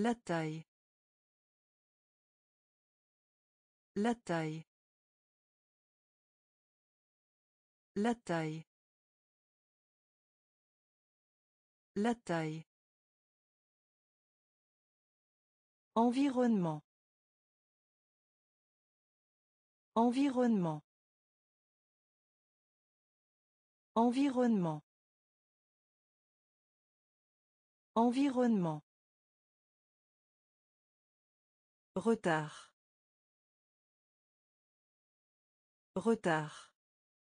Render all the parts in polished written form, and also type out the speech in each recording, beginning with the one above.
La taille. La taille. La taille. La taille. Environnement. Environnement. Environnement. Environnement. Retard. Retard.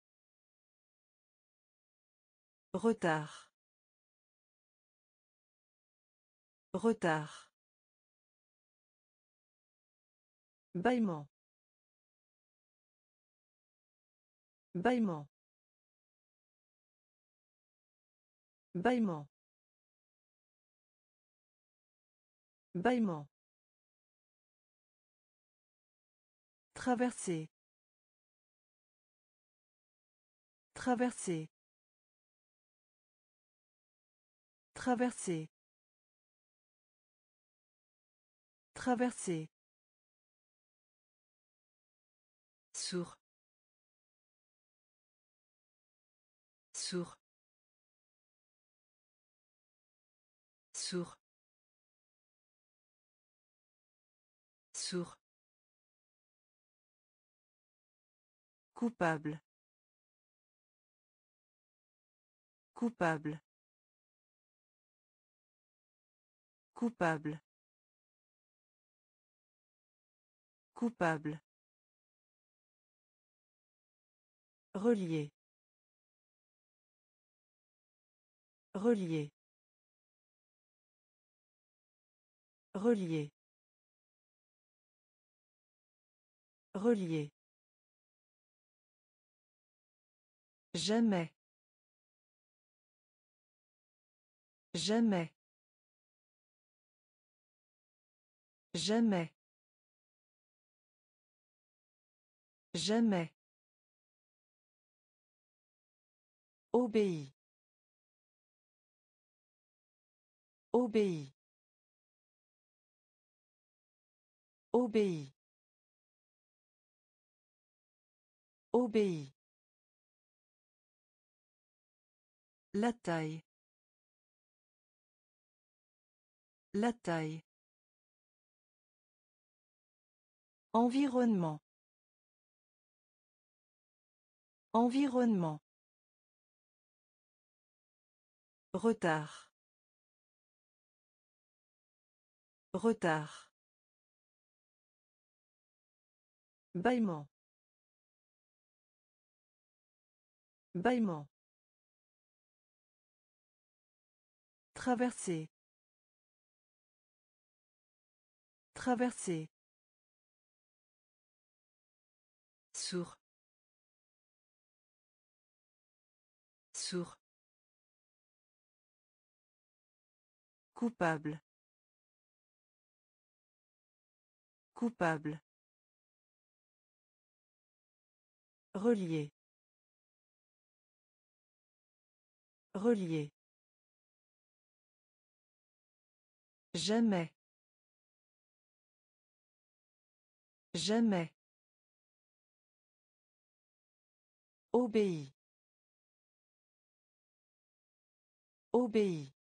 Retard. Retard. Bâillement. Bâillement. Bâillement. Bâillement. Traverser. Traverser. Traverser. Traverser. Sourd. Sourd. Sourd. Sourd. Coupable. Coupable. Coupable. Coupable. Relier. Relier. Relier. Relier. Jamais. Jamais. Jamais. Jamais. Obéit. Obéit. Obéit. Obéit. La taille. La taille. Environnement. Environnement. Retard. Retard. Bâillement. Bâillement. Traverser. Traverser. Sourd. Sourd. Coupable. Coupable. Relier. Relier. Jamais. Jamais. Obéit. Obéit.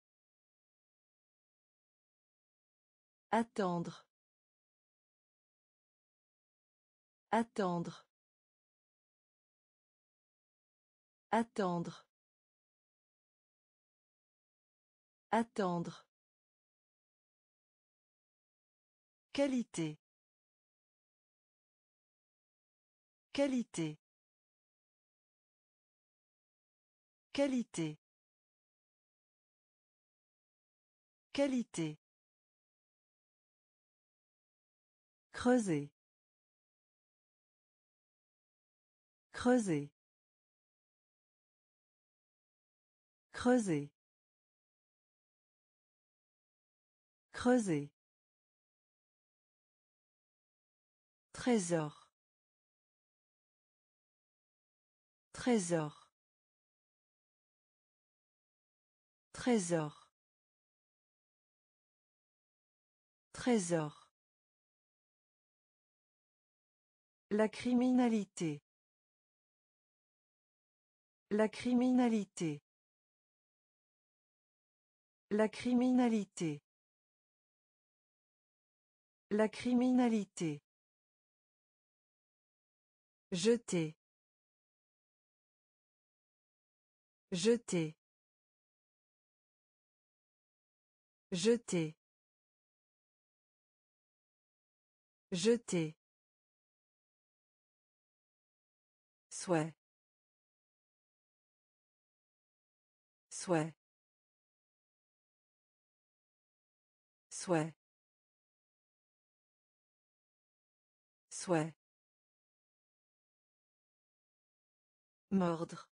Attendre. Attendre. Attendre. Attendre. Qualité. Qualité. Qualité. Qualité. Creuser. Creuser. Creuser. Creuser. Trésor. Trésor. Trésor. Trésor. La criminalité. La criminalité. La criminalité. La criminalité. Jeter. Jeter. Jeter. Jeter. Souhait. Souhait. Souhait. Souhait. Mordre.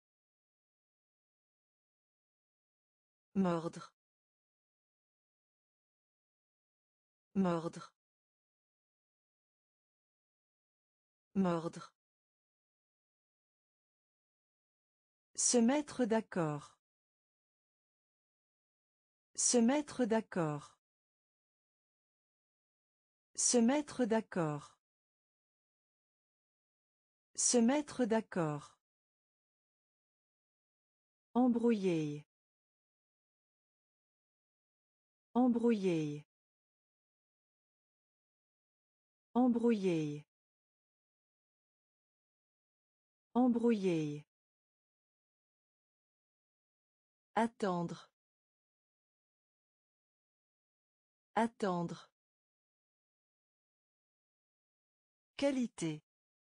Mordre. Mordre. Mordre. Se mettre d'accord. Se mettre d'accord. Se mettre d'accord. Se mettre d'accord. Embrouiller. Embrouiller. Embrouiller. Embrouiller. Attendre. Attendre. Qualité.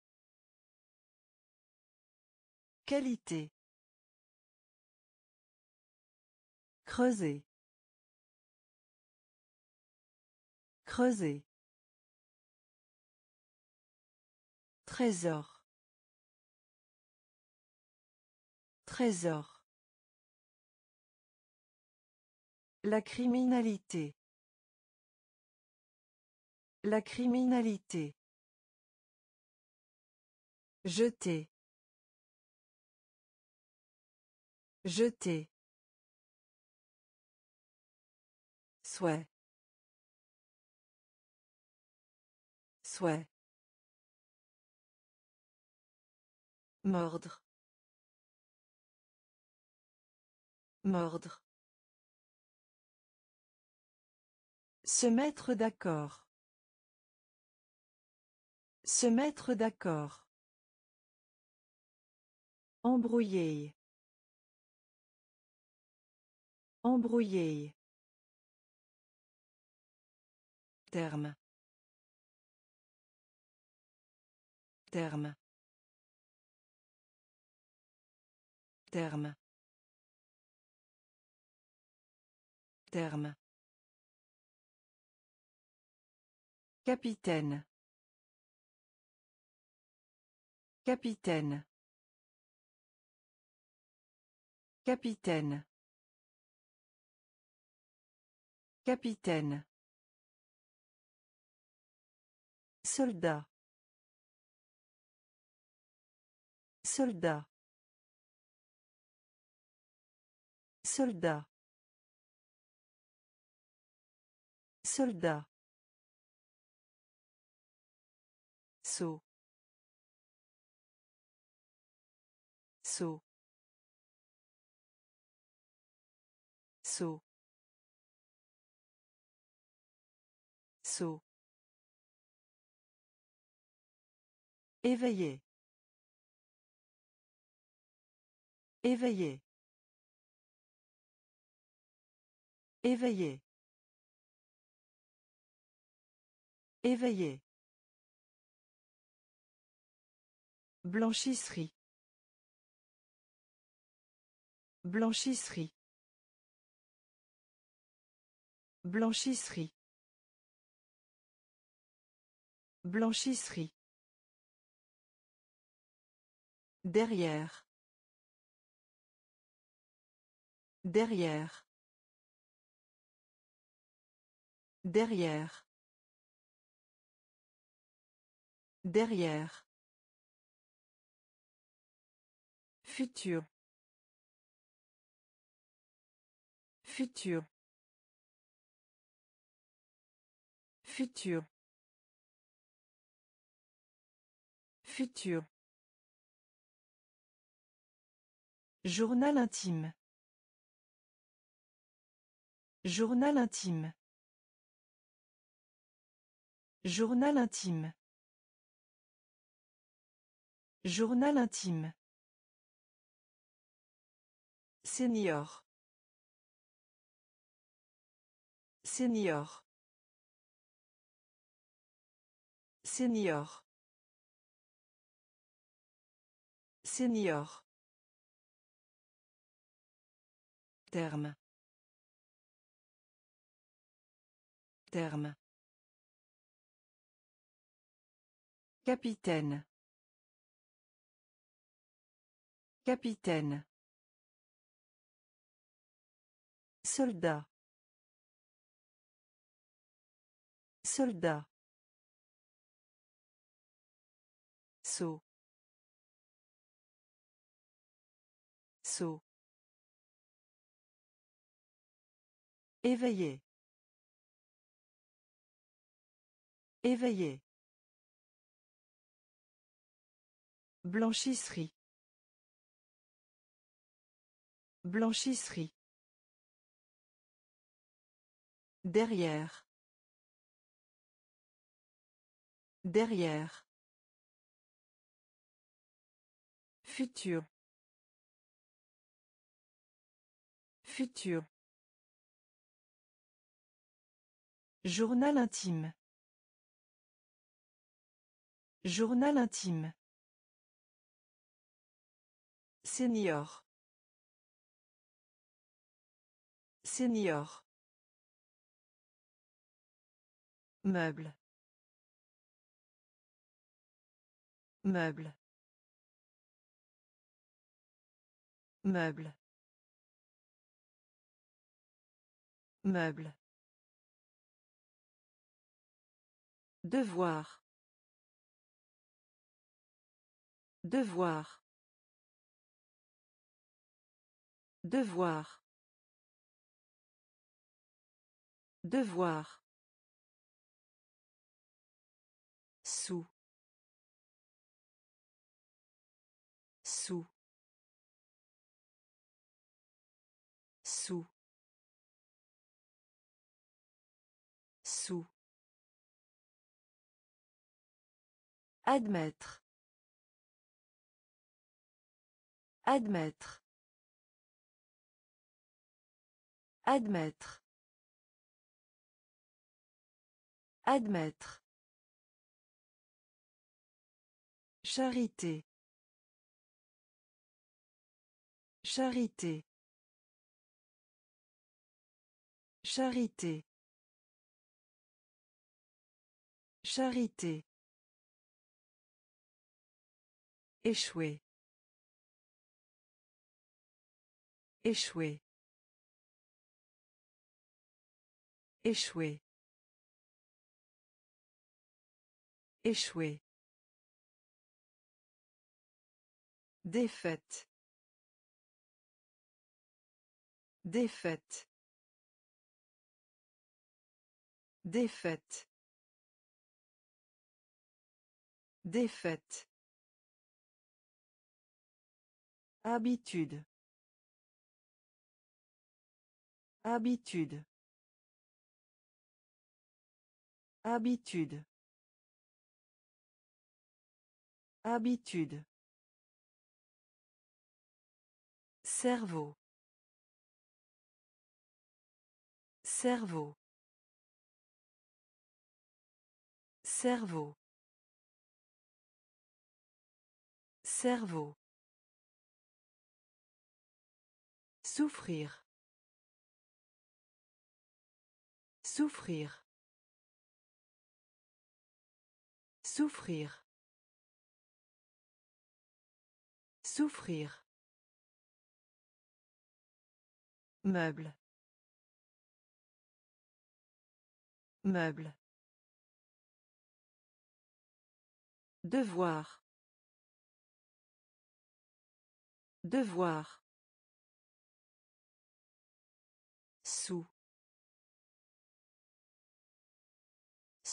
Qualité. Creuser. Creuser. Trésor. Trésor. La criminalité. La criminalité. Jeter. Jeter. Souhait. Souhait. Mordre. Mordre. Se mettre d'accord. Se mettre d'accord. Embrouiller. Embrouiller. Terme. Terme. Terme. Terme. Capitaine. Capitaine. Capitaine. Capitaine. Soldat. Soldat. Soldat. Soldat. Saut. Saut. Saut. Saut. Éveillé. Éveillé. Éveillé. Éveillé. Blanchisserie. Blanchisserie. Blanchisserie. Blanchisserie. Derrière. Derrière. Derrière. Derrière. Futur. Futur. Futur. Futur. Journal intime. Journal intime. Journal intime. Journal intime. Senior. Senior. Senior. Senior. Terme. Terme. Capitaine. Capitaine. Soldat. Soldat. Saut. Saut. Éveillé. Éveillé. Blanchisserie. Blanchisserie. Derrière. Derrière. Futur. Futur. Journal intime. Journal intime. Senior. Senior. Meuble. Meuble. Meuble. Meuble. Devoir. Devoir. Devoir. Devoir. Sous. Sous. Sous. Sous. Admettre. Admettre. Admettre. Admettre. Charité. Charité. Charité. Charité. Échouer. Échouer. Échouer. Échouer. Défaite. Défaite. Défaite. Défaite. Habitude. Habitude. Habitude. Habitude. Cerveau. Cerveau. Cerveau. Cerveau. Souffrir. Souffrir. Souffrir. Souffrir. Meuble. Meuble. Devoir. Devoir. Sous.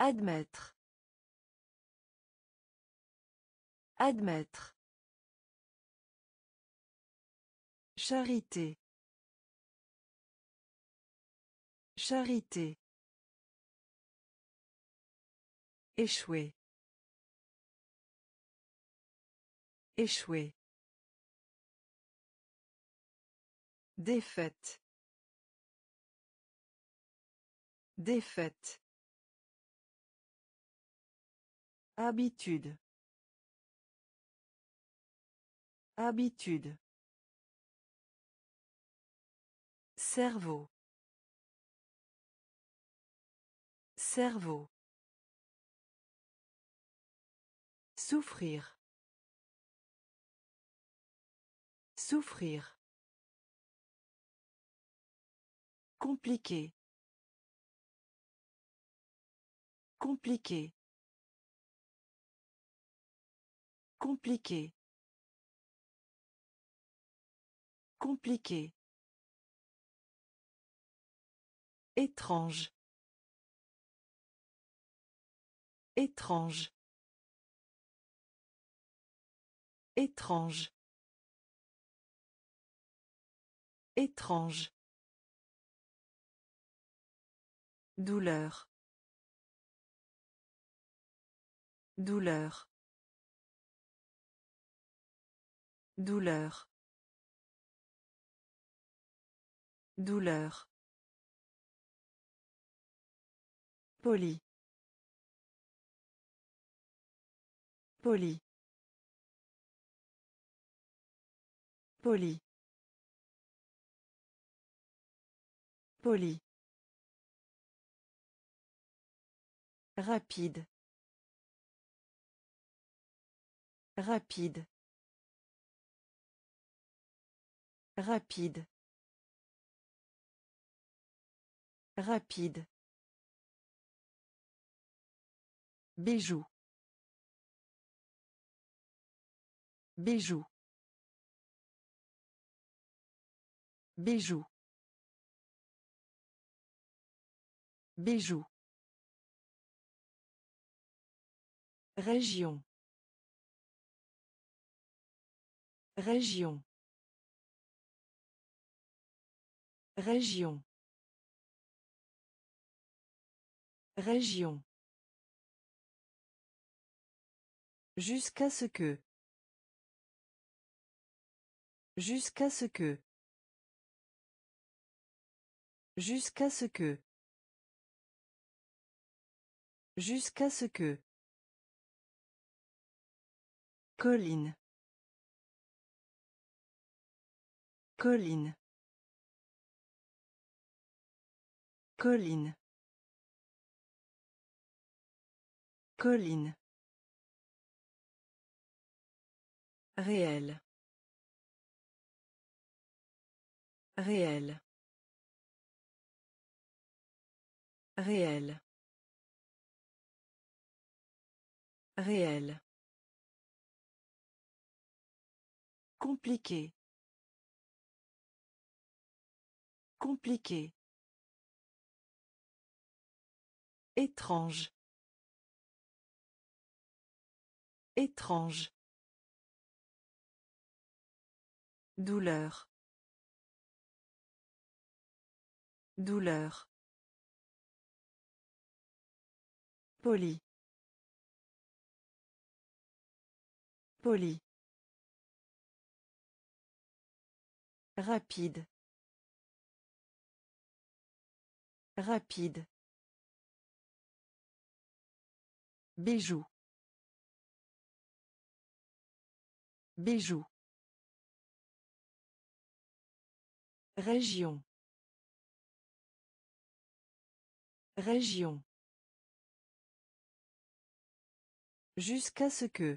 Admettre. Admettre. Charité. Charité. Échouer. Échouer. Défaite. Défaite. Habitude. Habitude. Cerveau. Cerveau. Souffrir. Souffrir. Compliqué. Compliqué. Compliqué. Compliqué. Étrange. Étrange. Étrange. Étrange. Douleur. Douleur. Douleur. Douleur. Poli. Poli. Poli. Poli. Rapide. Rapide. Rapide. Rapide. Bijou. Bijou. Bijou. Bijou. Région. Région. Région. Région. Jusqu'à ce que. Jusqu'à ce que. Jusqu'à ce que. Jusqu'à ce que. Colline. Colline. Colline. Colline. Réel. Réel. Réel. Réel. Compliqué. Compliqué. Étrange. Étrange. Douleur. Douleur. Poli. Poli. Rapide. Rapide. Bijou. Bijou. Région. Région. Jusqu'à ce que.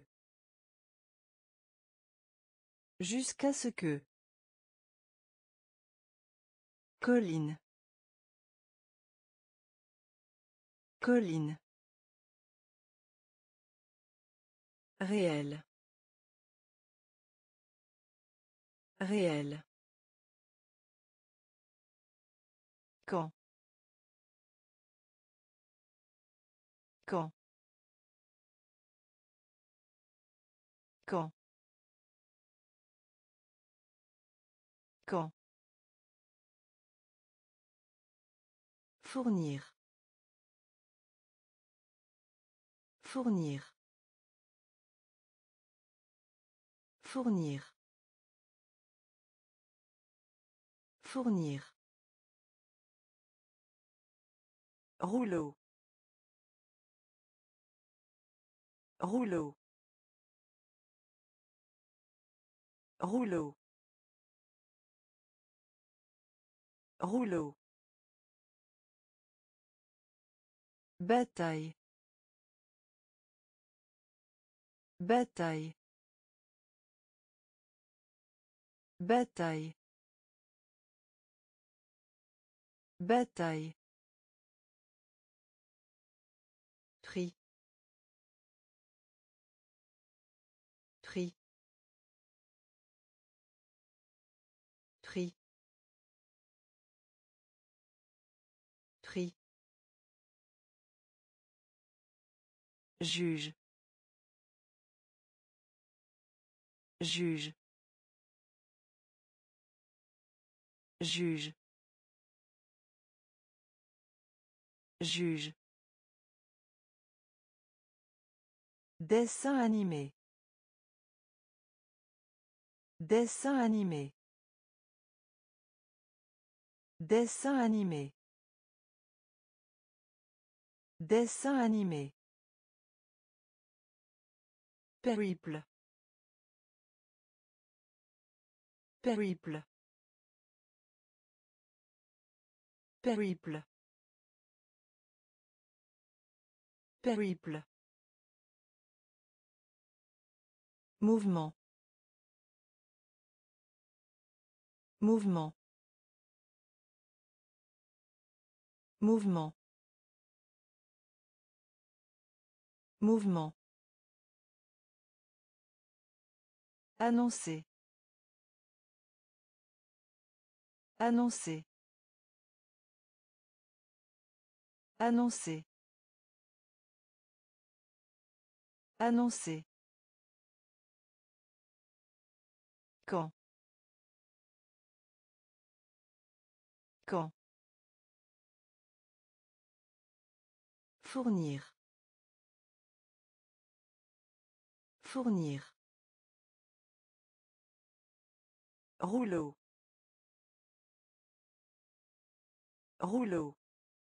Jusqu'à ce que. Colline. Colline. Réel. Réel. Quand. Quand. Quand. Quand. Fournir. Fournir. Fournir. Fournir. Rouleau. Rouleau. Rouleau. Rouleau. Bataille. Bataille. Bataille. Bataille. Prix. Prix. Prix. Prix. Juge. Juge. Juge. Juge. Dessin animé. Dessin animé. Dessin animé. Dessin animé. Périple. Périple. Périple. Périple. Mouvement. Mouvement. Mouvement. Mouvement. Annoncer. Annoncer. Annoncer. Annoncer. Quand. Quand. Fournir. Fournir. Rouleau. Rouleau.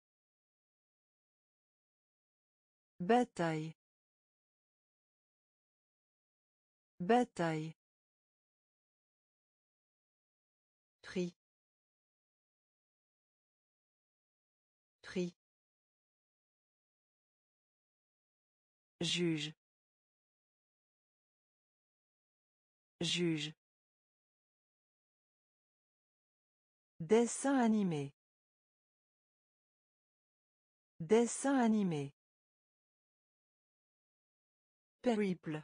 Bataille. Bataille. Prix. Prix. Juge. Juge. Dessin animé. Dessin animé. Périple.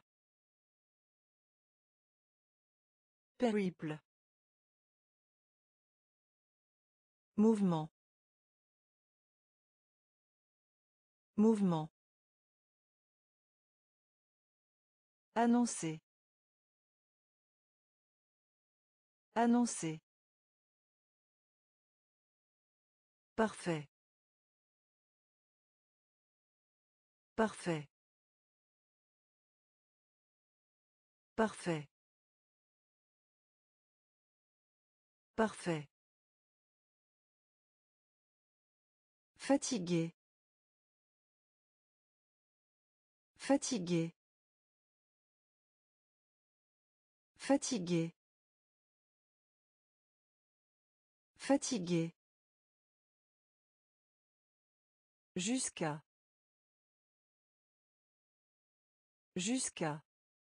Périple. Mouvement. Mouvement. Annoncer. Annoncer. Parfait. Parfait. Parfait. Parfait. Fatigué. Fatigué. Fatigué. Fatigué. Jusqu'à. Jusqu'à.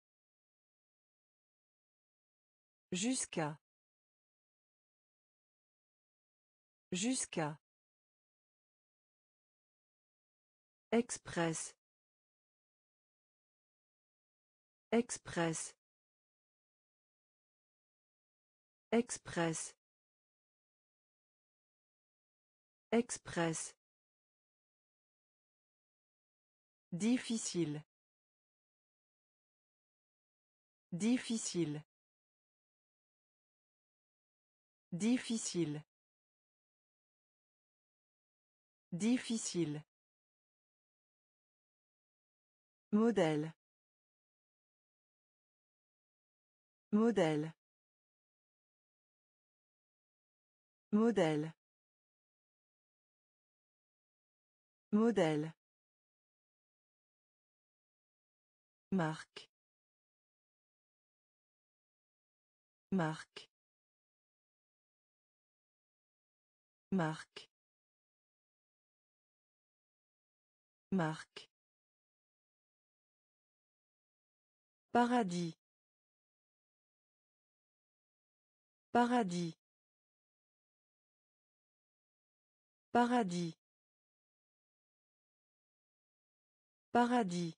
Jusqu'à. Jusqu'à. Express. Express. Express. Express. Difficile. Difficile. Difficile. Difficile. Modèle. Modèle. Modèle. Modèle. Marque. Marque. Marque. Marque. Paradis. Paradis. Paradis. Paradis.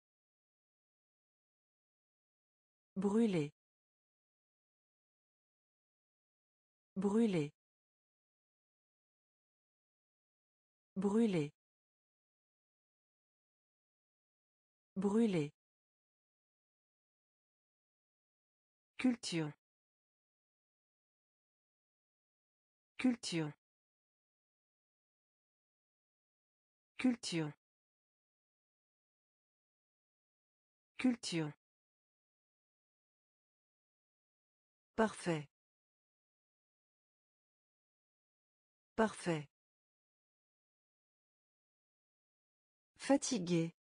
Brûler. Brûler. Brûler. Brûler. Culture. Culture. Culture. Culture. Parfait. Parfait. Fatigué.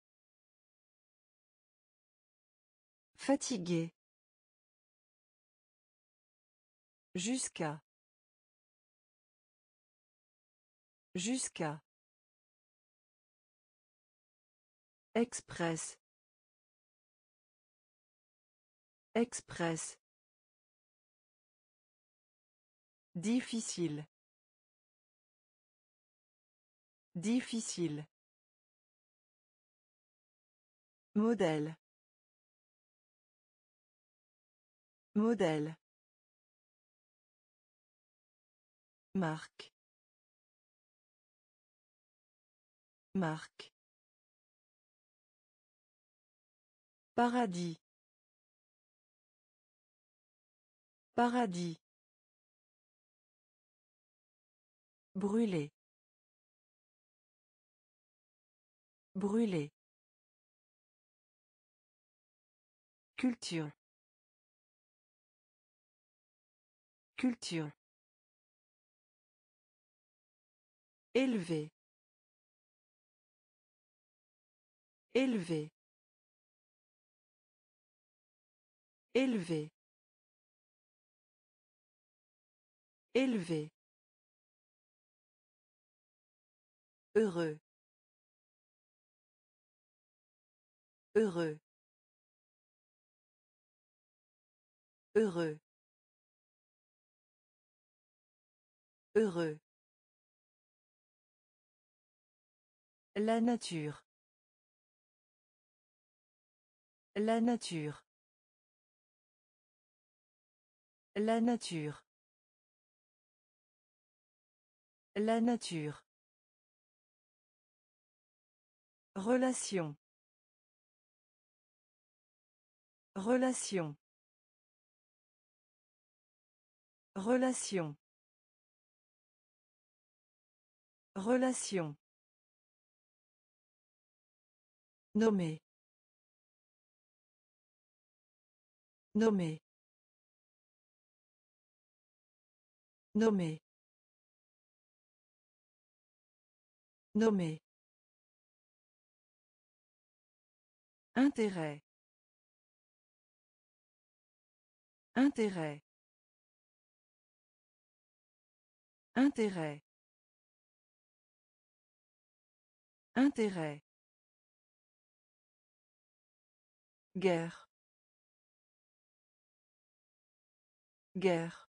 Fatigué. Jusqu'à. Jusqu'à. Express. Express. Difficile. Difficile. Modèle. Modèle. Marque. Marque. Paradis. Paradis. Brûler. Brûler. Culture. Culture. Élevé. Élevé. Élevé. Élevé. Heureux. Heureux. Heureux. Heureux. La nature. La nature. La nature. La nature. Relation. Relation. Relation. Relation. Nommer. Nommer. Nommer. Nommer. Intérêt. Intérêt. Intérêt. Intérêt. Guerre. Guerre.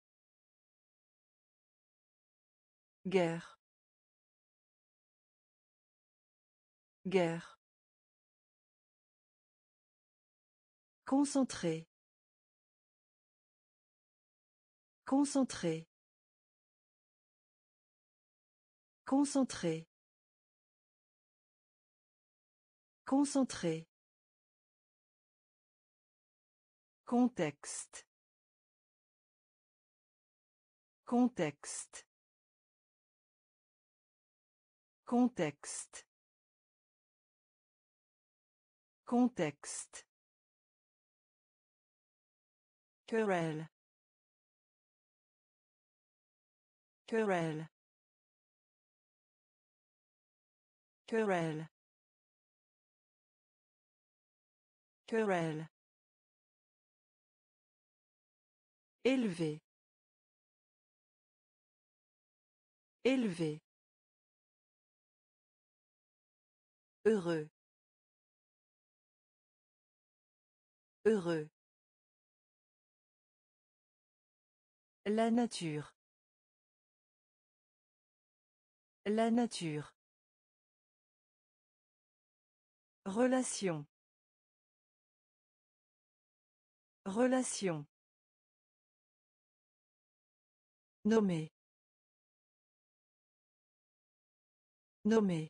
Guerre. Guerre. Concentré. Concentré. Concentré. Concentré. Contexte. Contexte. Contexte. Contexte. Querelle. Querelle. Querelle. Querelle. Élevé. Élevé. Heureux. Heureux. La nature. La nature. Relation. Relation. Nommer. Nommer.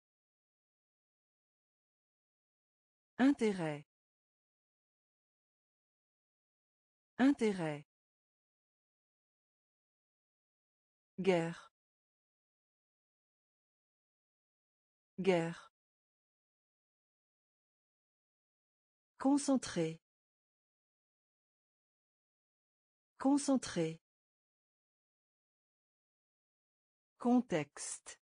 Intérêt. Intérêt. Guerre. Guerre. Concentré. Concentré. Contexte.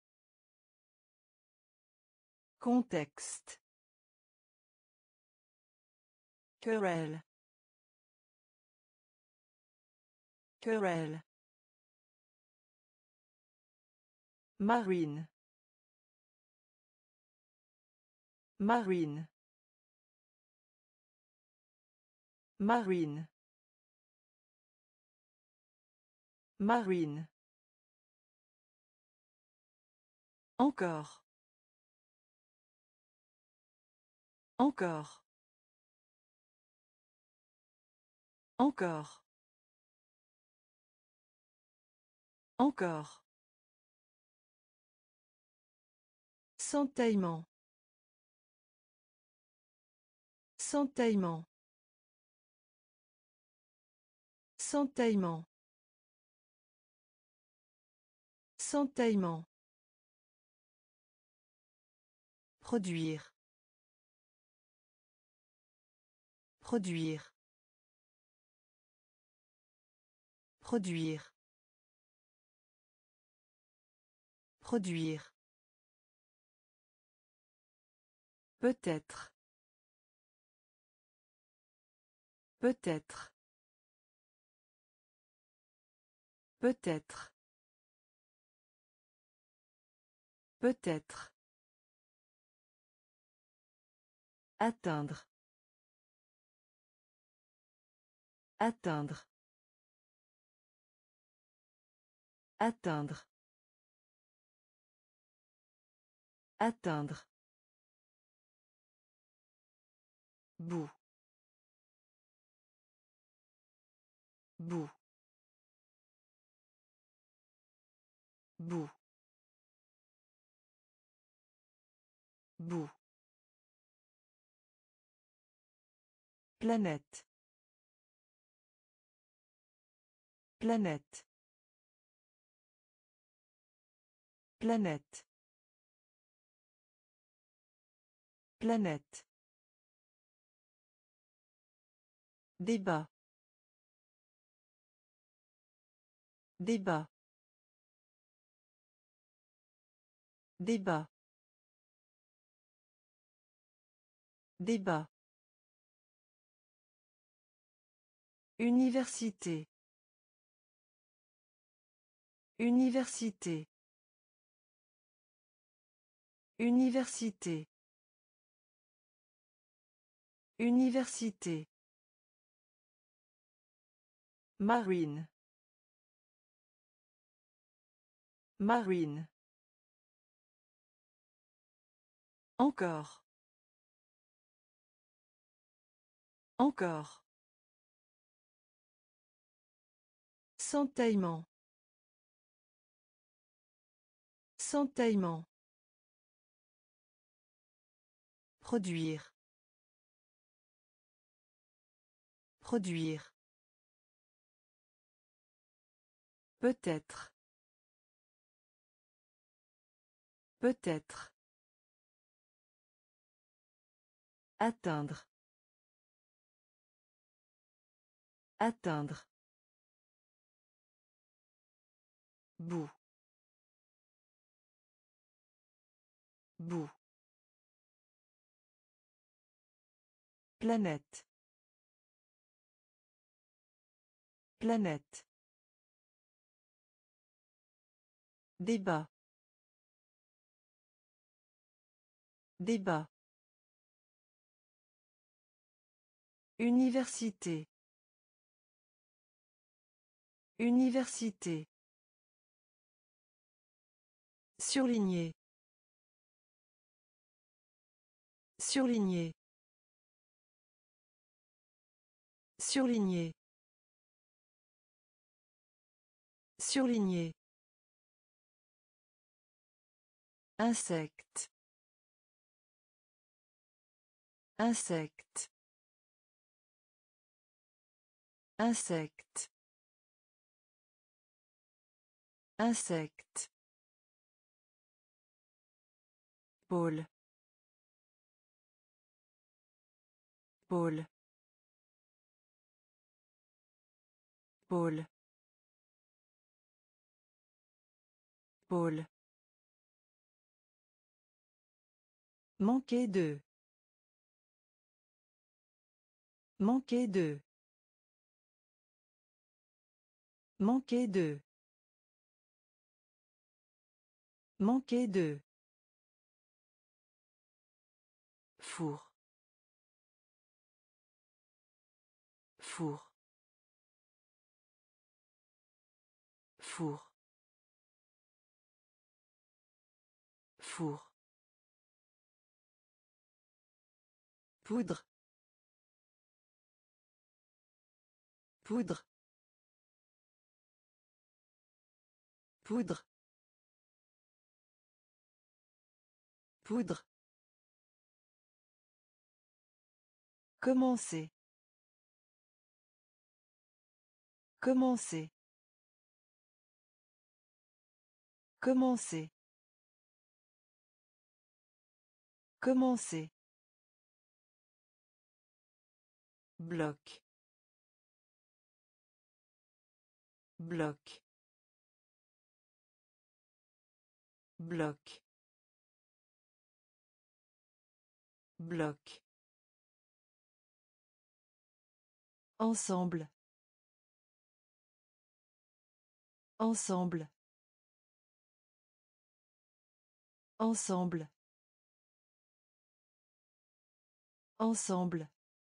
Contexte. Querelle. Querelle. Marine. Marine. Marine. Marine. Encore. Encore. Encore. Encore. Centaillement. Centaillement. Centaillement. Centaillement. Produire. Produire. Produire. Produire. Peut-être. Peut-être. Peut-être. Peut-être. Atteindre. Atteindre. Atteindre. Atteindre. Bout. Bout. Bout. Bout. Planète. Planète. Planète. Planète. Débat. Débat. Débat. Débat. Université. Université. Université. Université. Marine. Marine. Encore. Encore. Centaillement. Centaillement. Produire. Produire. Peut-être. Peut-être. Atteindre. Atteindre. Bout. Bout. Planète. Planète. Débat. Débat. Université. Université. Surligné. Surligné. Surligné. Surligné. Insecte. Insecte. Insecte. Insecte. Pôle. Pôle. Pôle. Pôle. Manquer de. Manquer de. Manquer de. Manquer de. Four. Four. Four. Four. Poudre. Poudre. Poudre. Poudre. Commencer. Commencer. Commencer. Commencer. Bloc. Bloc. Bloc. Bloc. Ensemble. Ensemble. Ensemble. Ensemble.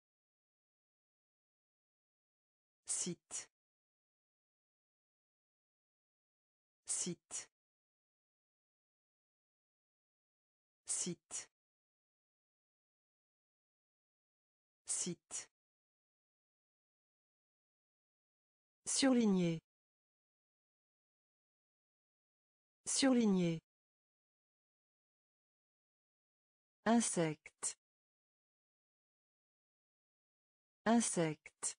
Site. Site. Site. Site. Surligné. Surligné. Insecte. Insecte.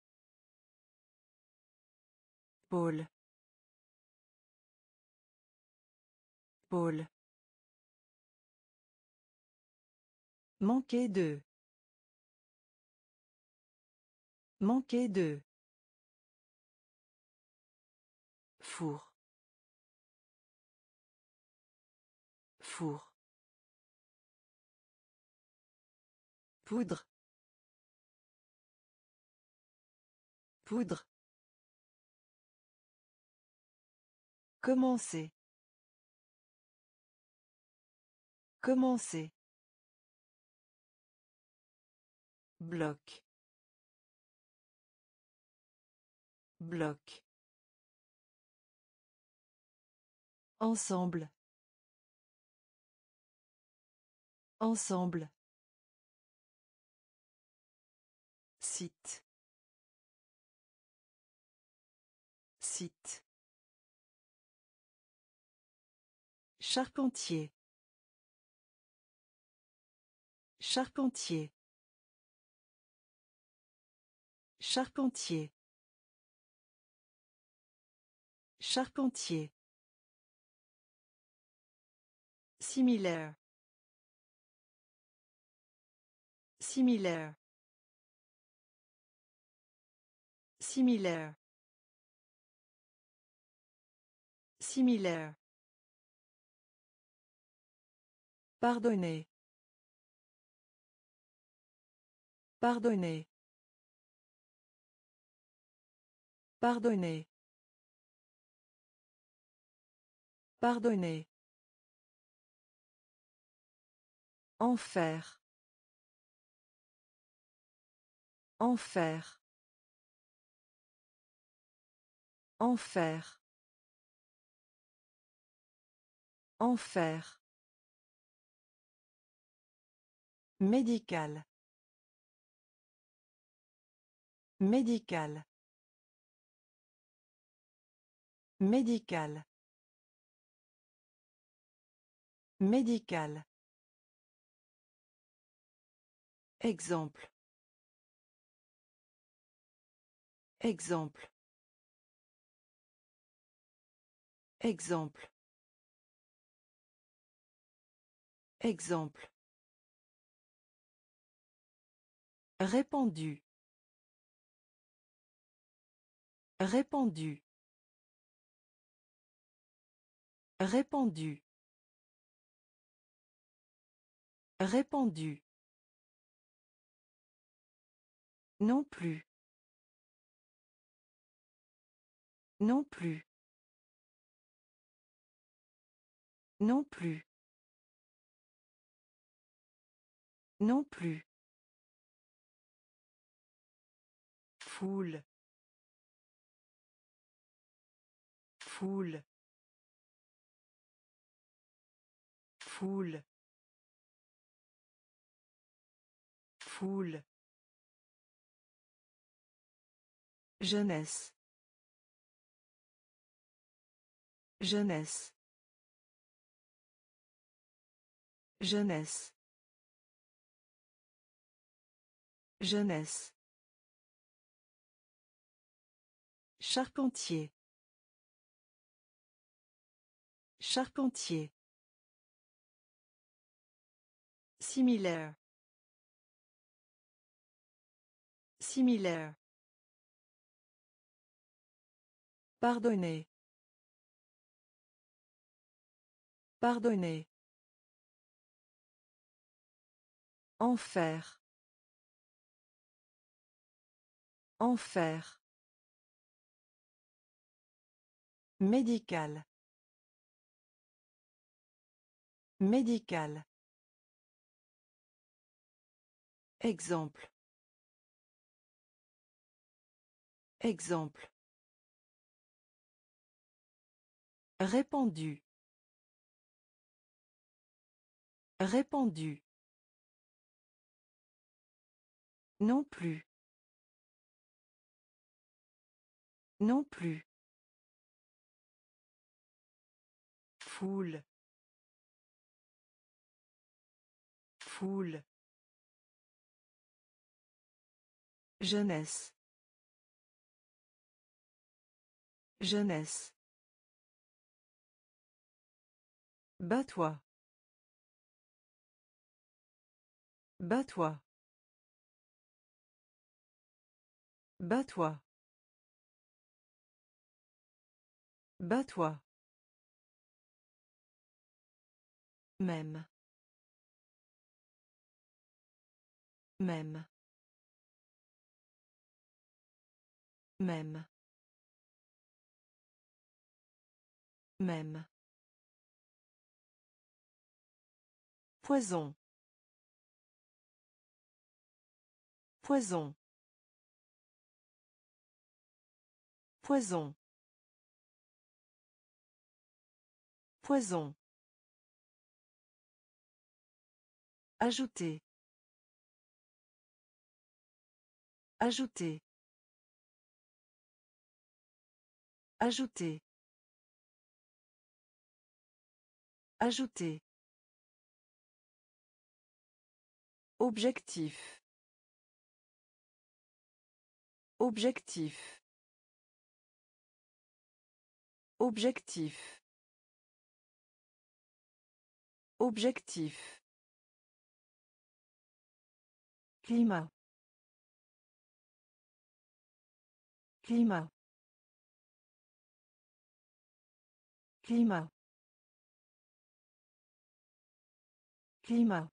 Pôle. Pôle. Manquer de. Manquer de. Four. Four. Poudre. Poudre. Commencer. Commencer. Bloc. Bloc. Ensemble. Ensemble. Site. Site. Charpentier. Charpentier. Charpentier. Charpentier. Similaire. Similaire. Similaire. Similaire. Pardonner. Pardonner. Pardonner. Pardonner. Enfer. Enfer. Enfer. Enfer. Médical. Médical. Médical. Médical. Exemple. Exemple. Exemple. Exemple. Répandu. Répandu. Répandu. Répandu. Non plus. Non plus. Non plus. Non plus. Foule. Foule. Foule. Foule. Jeunesse. Jeunesse. Jeunesse. Jeunesse. Charpentier. Charpentier. Similaire. Similaire. Pardonner. Pardonner. Enfer. Enfer. Médical. Médical. Exemple. Exemple. Répandu. Répandu. Non plus. Non plus. Foule. Foule. Jeunesse. Jeunesse. Bats-toi. Bats-toi. Bats-toi. Bats-toi. Même. Même. Même. Même. Poison. Poison. Poison. Poison. Ajouter. Ajouter. Ajouter. Ajouter. Objectif. Objectif. Objectif. Objectif. Climat. Climat. Climat. Climat.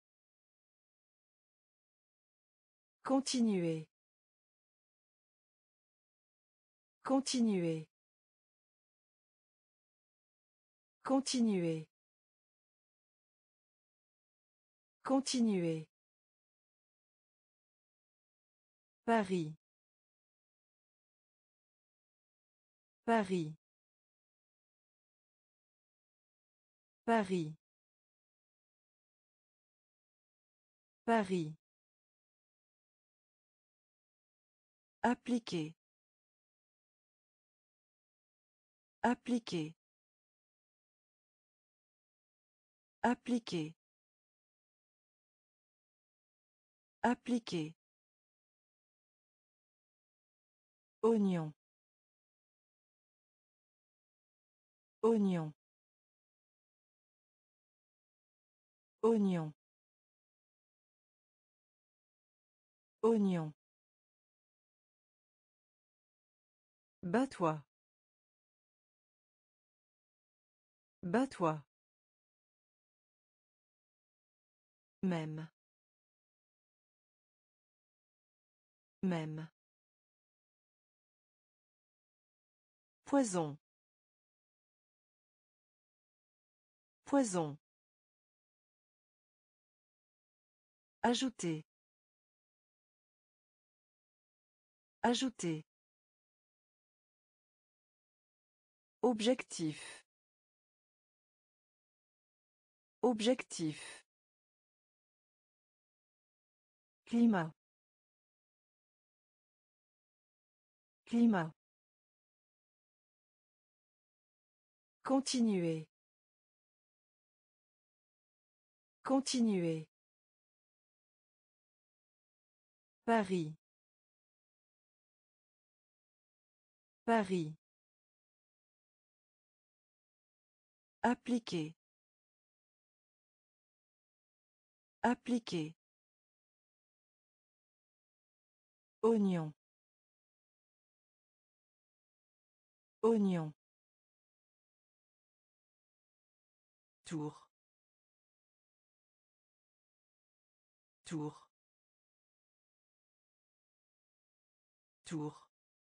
Continuer. Continuer. Continuer. Continuer. Paris. Paris. Paris. Paris. Appliquer. Appliquer. Appliquer. Appliquer. Oignon. Oignon. Oignon. Oignon. Bats-toi. Bats-toi. Même. Même. Poison. Poison. Ajouter. Ajouter. Objectif. Objectif. Climat. Climat. Continuer. Continuer. Paris. Paris. Appliquer. Appliquer. Oignon. Oignon. Tour. Tour. Tour.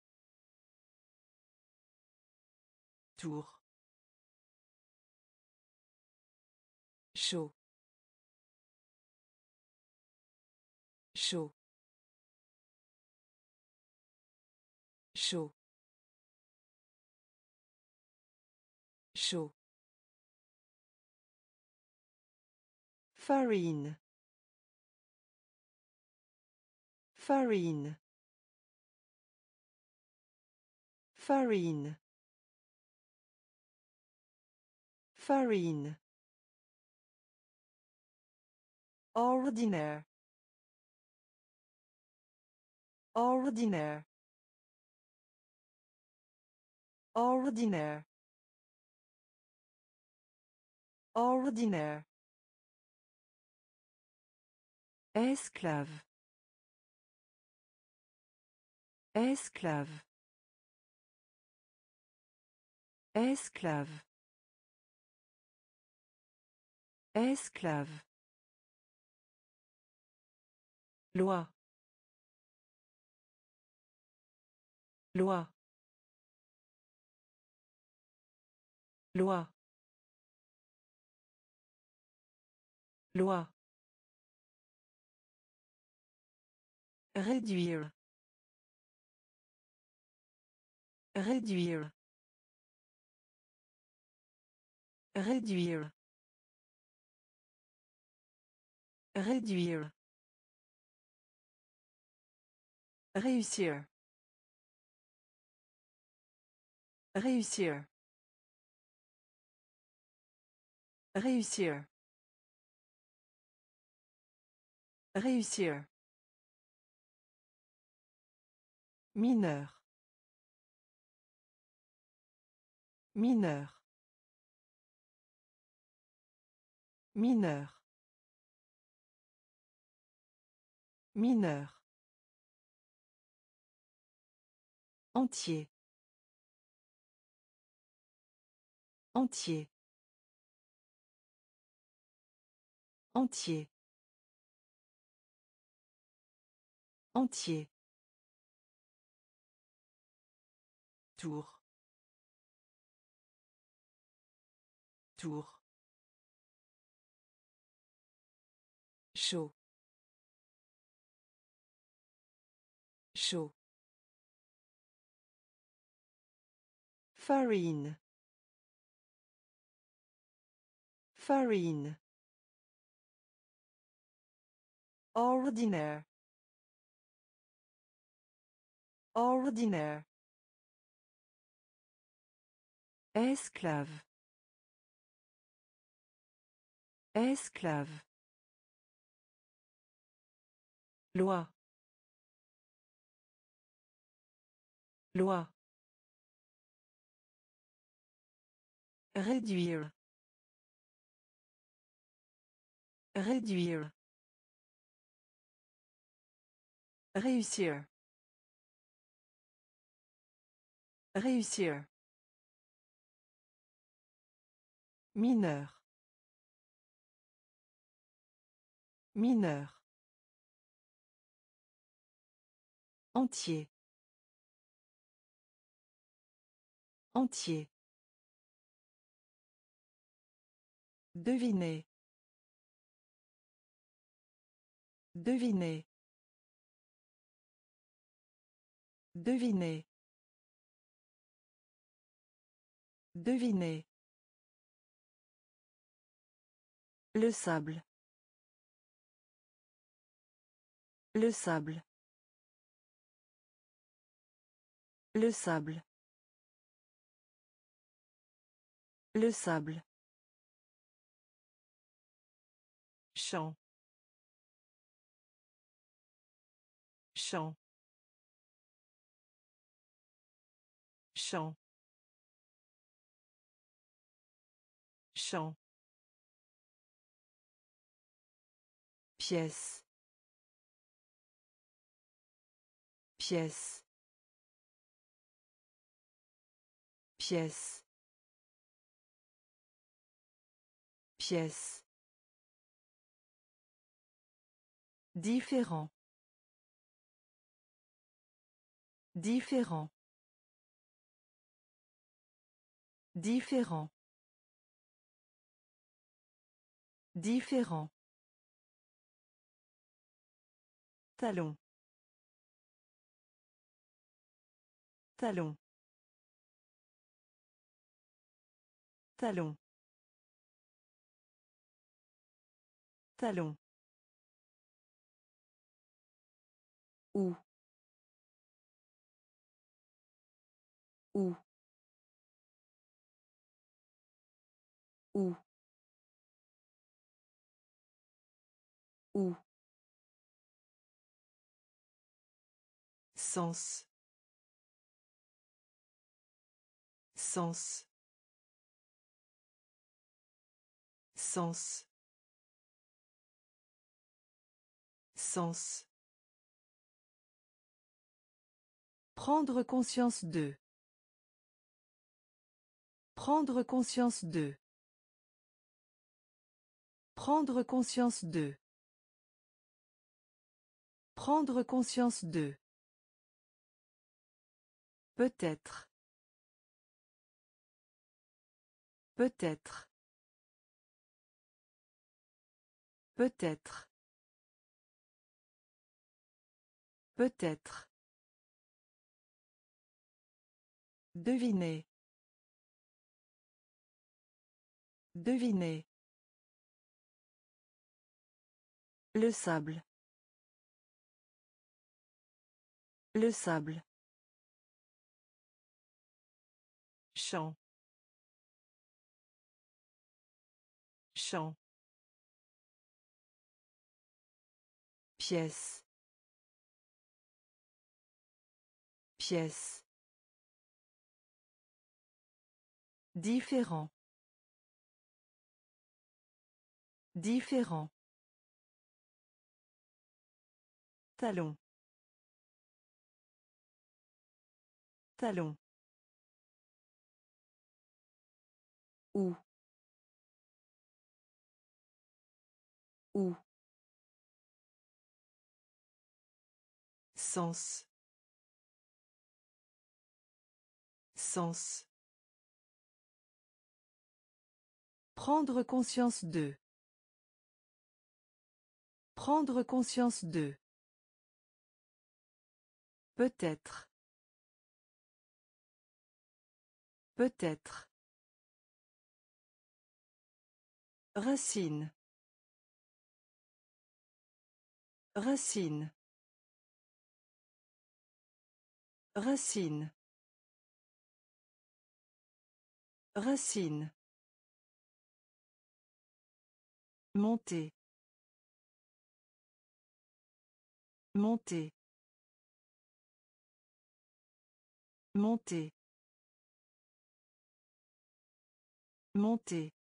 Tour. Chaud. Chaud. Chaud. Chaud. Farine. Farine. Farine. Farine. Ordinaire. Ordinaire. Ordinaire. Ordinaire. Esclave. Esclave. Esclave. Esclave. Loi. Loi. Loi. Loi. Réduire. Réduire. Réduire. Réduire. Réussir. Réussir. Réussir. Réussir. Mineur. Mineur. Mineur. Mineur. Entier. Entier. Entier. Entier. Tour. Tour. Chaud. Chaud. Farine. Farine. Ordinaire. Ordinaire. Esclave. Esclave. Loi. Loi. Réduire. Réduire. Réussir. Réussir. Mineur. Mineur. Entier. Entier. Devinez. Devinez. Devinez. Devinez. Le sable. Le sable. Le sable. Le sable. Champ. Champ. Champ. Champ. Pièce. Pièce. Pièce. Pièce. Différent. Différent. Différent. Différent. Talon. Talon. Talon. Talon. Où. Où. Où. Où. Sens. Sens. Sens. Sens. Prendre conscience de. Prendre conscience de. Prendre conscience de. Prendre conscience de. Peut-être. Peut-être. Peut-être. Peut-être. Devinez. Devinez. Le sable. Le sable. Champ. Champ. Pièce. Pièce. Différent. Différent. Talon. Talon. Où. Où. Sens. Sens. Prendre conscience de. Prendre conscience de. Peut-être. Peut-être. Racine. Racine. Racine. Racine. Monter. Monter. Monter. Monter.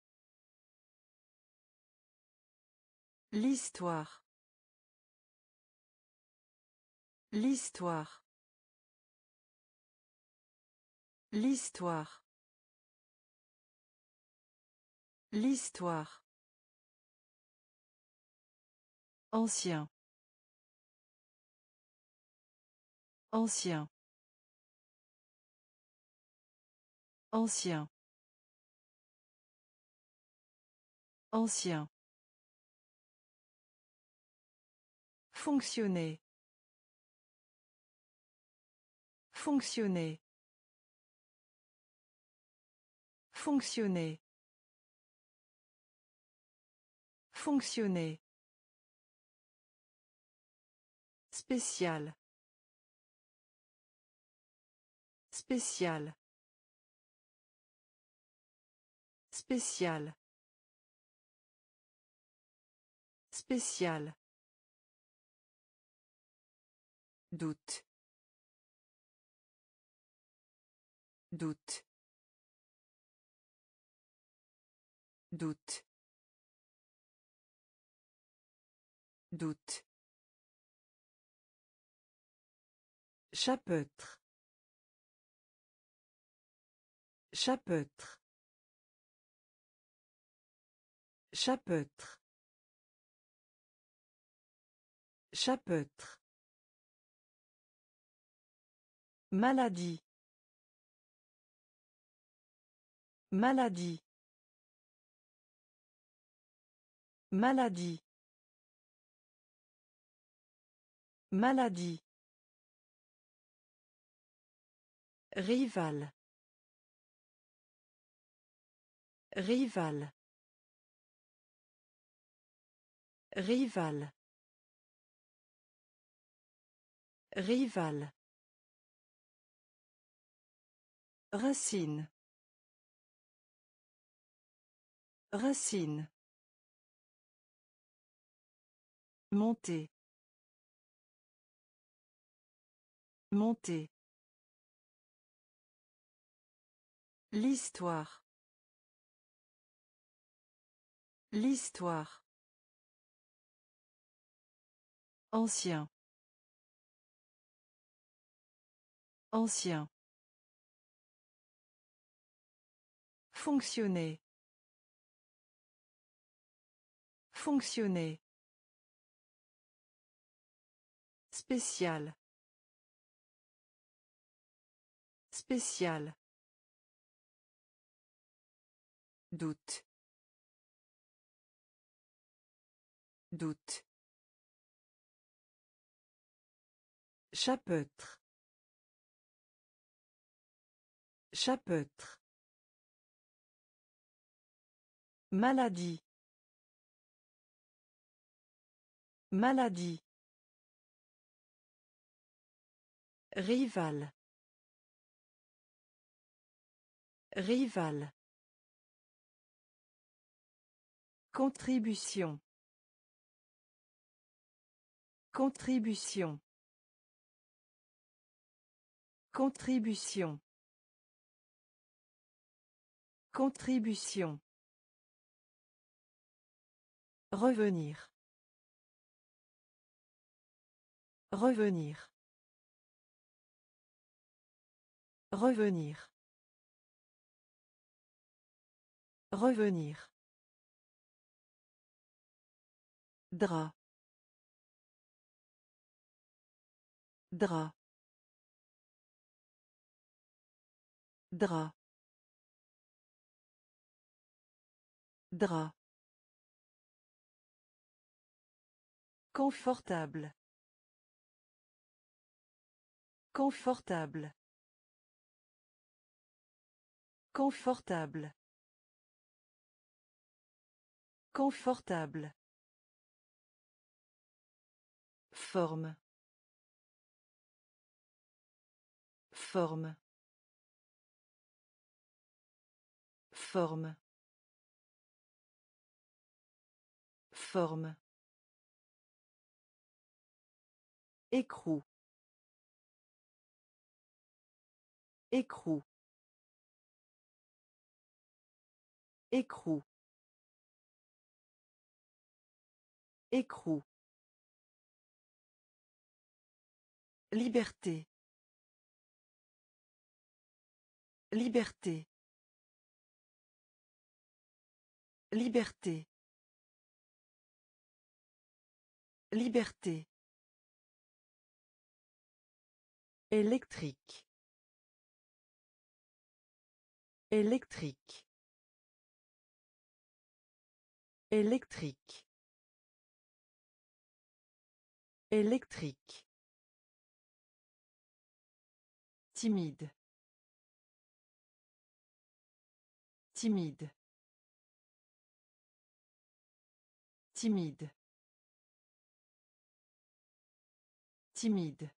L'histoire. L'histoire. L'histoire. L'histoire. Ancien. Ancien. Ancien. Ancien. Fonctionner. Fonctionner. Fonctionner. Fonctionner. Spécial. Spécial. Spécial. Spécial. Doute. Doute. Doute. Doute. Chapeautre. Chapeautre. Chapeautre. Chapeautre. Maladie. Maladie. Maladie. Maladie. Rival. Rival. Rival. Rival. Racine. Racine. Monter. Monter. L'histoire. L'histoire. Ancien. Ancien. Fonctionner. Fonctionner. Spécial. Spécial. Doute. Doute. Chapeautre. Chapeautre. Maladie. Maladie. Rival. Rival. Contribution. Contribution. Contribution. Contribution. Revenir. Revenir. Revenir. Revenir. Drap. Drap. Drap. Drap. Confortable. Confortable. Confortable. Confortable. Forme. Forme. Forme. Forme. Écrou. Écrou. Écrou. Écrou. Liberté. Liberté. Liberté. Liberté. Électrique. Électrique. Électrique. Électrique. Timide. Timide. Timide. Timide.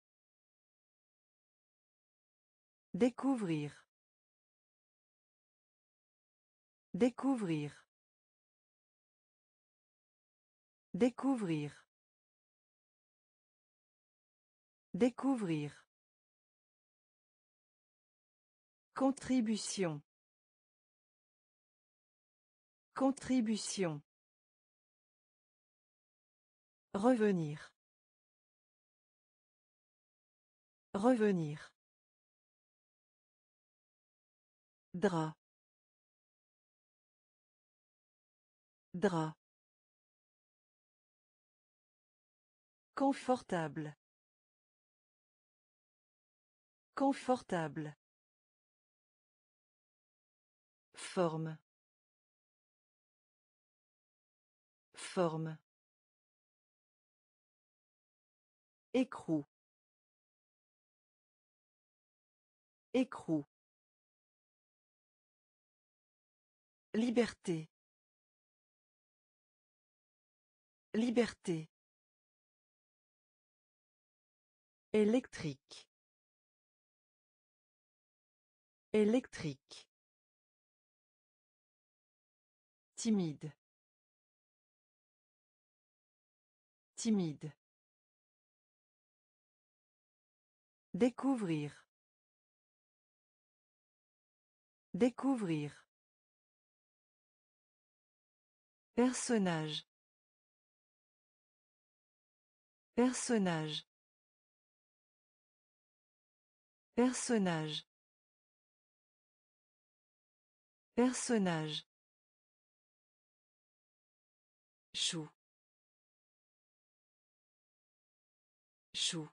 Découvrir. Découvrir. Découvrir. Découvrir. Contribution. Contribution. Revenir. Revenir. Drap. Drap. Confortable. Confortable. Forme. Forme. Écrou. Écrou. Liberté. Liberté. Électrique. Électrique. Timide. Timide. Découvrir. Découvrir. Personnage. Personnage. Personnage. Personnage. Chou. Chou.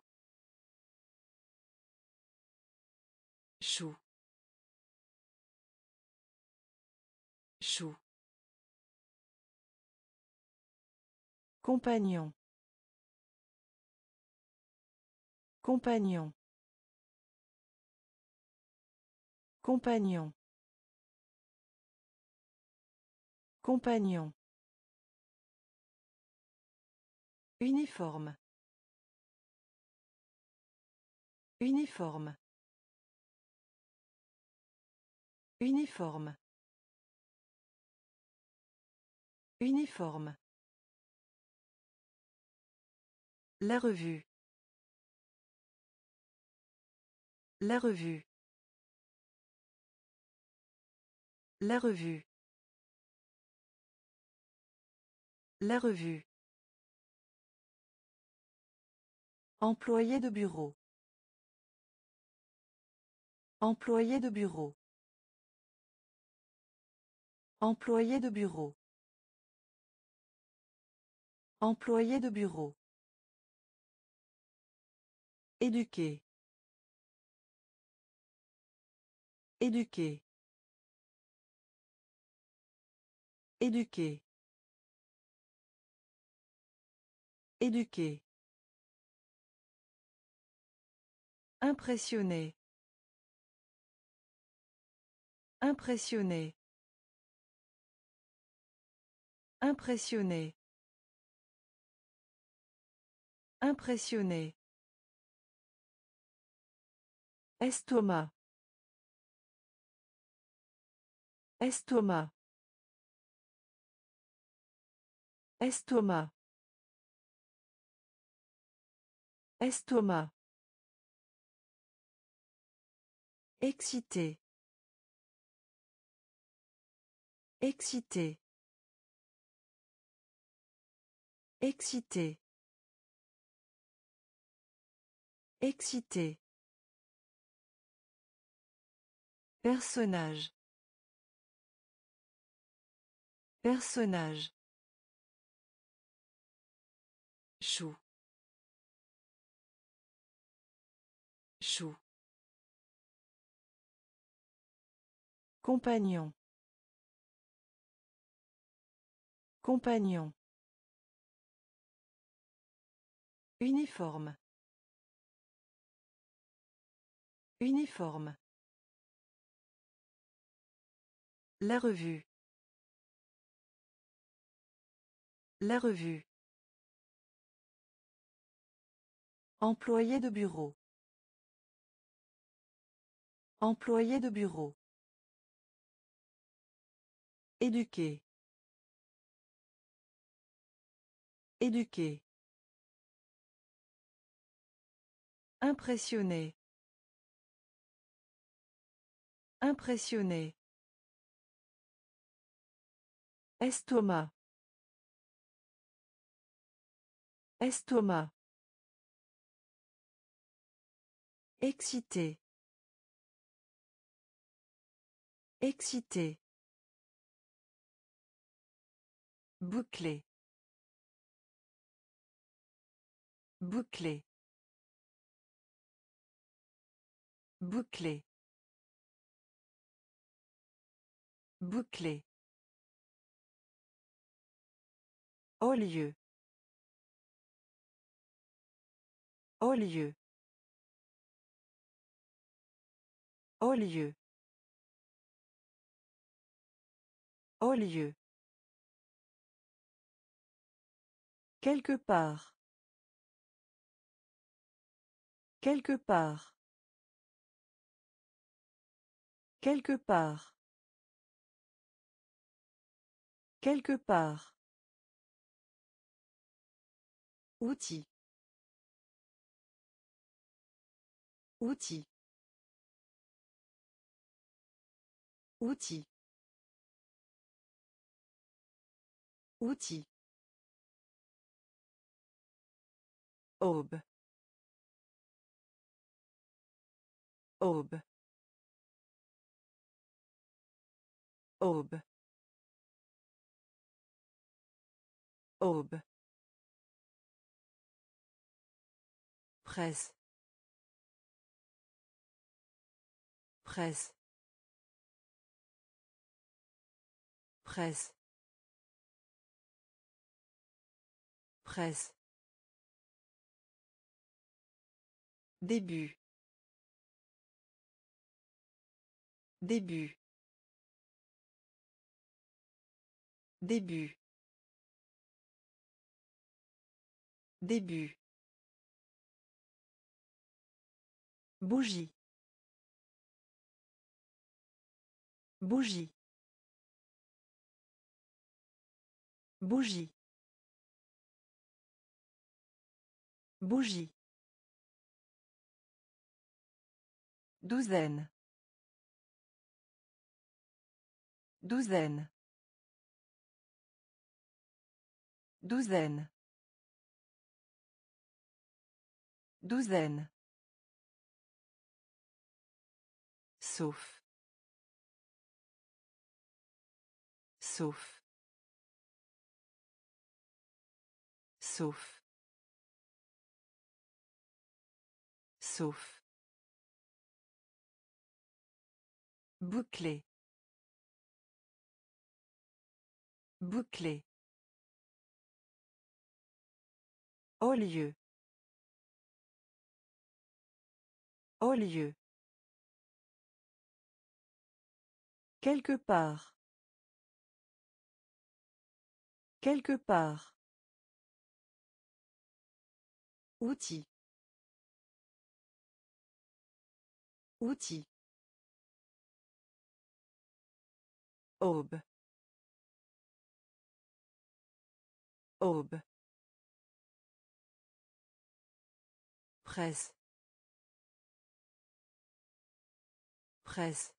Chou. Chou. Compagnon. Compagnon. Compagnon. Compagnon. Uniforme. Uniforme. Uniforme. Uniforme. La revue. La revue. La revue. La revue. Employé de bureau. Employé de bureau. Employé de bureau. Employé de bureau. Éduquer. Éduquer. Éduquer. Éduquer. Impressionné. Impressionné. Impressionné. Impressionné. Estomac. Estomac. Estomac. Estomac. Excité. Excité. Excité. Excité. Personnage. Personnage. Chou. Chou. Compagnon. Compagnon. Uniforme. Uniforme. La revue. La revue. Employé de bureau. Employé de bureau. Éduquer. Éduquer. Impressionné. Impressionné. Estomac. Estomac. Excité. Excité. Bouclé. Bouclé. Bouclé. Bouclé. Au lieu. Au lieu. Au lieu. Au lieu. Quelque part. Quelque part. Quelque part. Quelque part. Outil. Outil. Outil. Outil. Aube. Aube. Aube. Aube. Presse. Presse. Presse. Presse. Début. Début. Début. Début. Bougie. Bougie. Bougie. Bougie. Douzaine. Douzaine. Douzaine. Douzaine. Sauf. Sauf. Sauf. Sauf. Bouclé. Bouclé. Au lieu. Au lieu. Quelque part. Quelque part. Outil. Outil. Aube. Aube. Presse. Presse.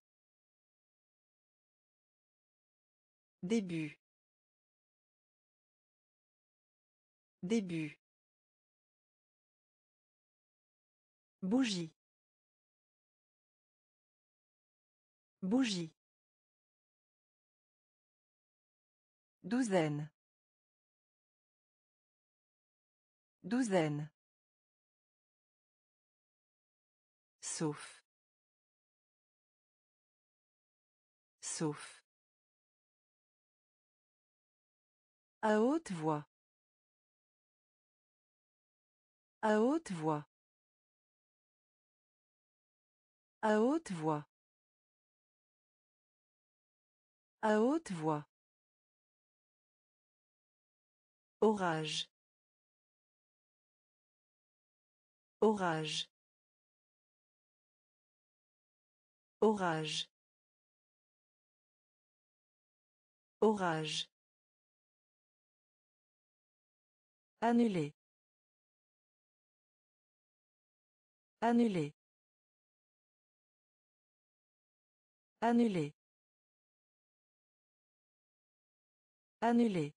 Début. Début. Bougie. Bougie. Douzaine. Douzaine. Sauf. Sauf. À haute voix. À haute voix. À haute voix. À haute voix. Orage. Orage. Orage. Orage. Annuler. Annuler. Annuler. Annuler.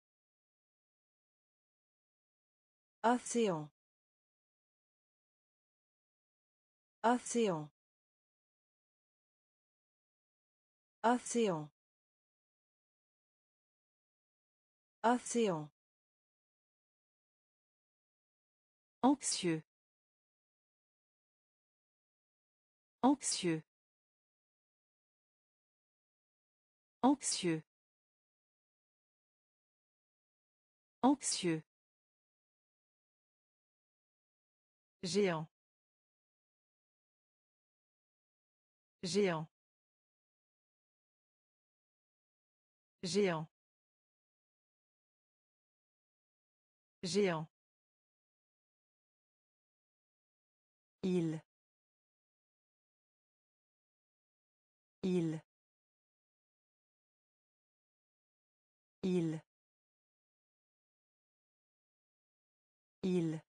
Océan. Océan. Océan. Océan. Anxieux. Anxieux. Anxieux. Anxieux. Géant. Géant. Géant. Géant. Il. Il. Il. Il.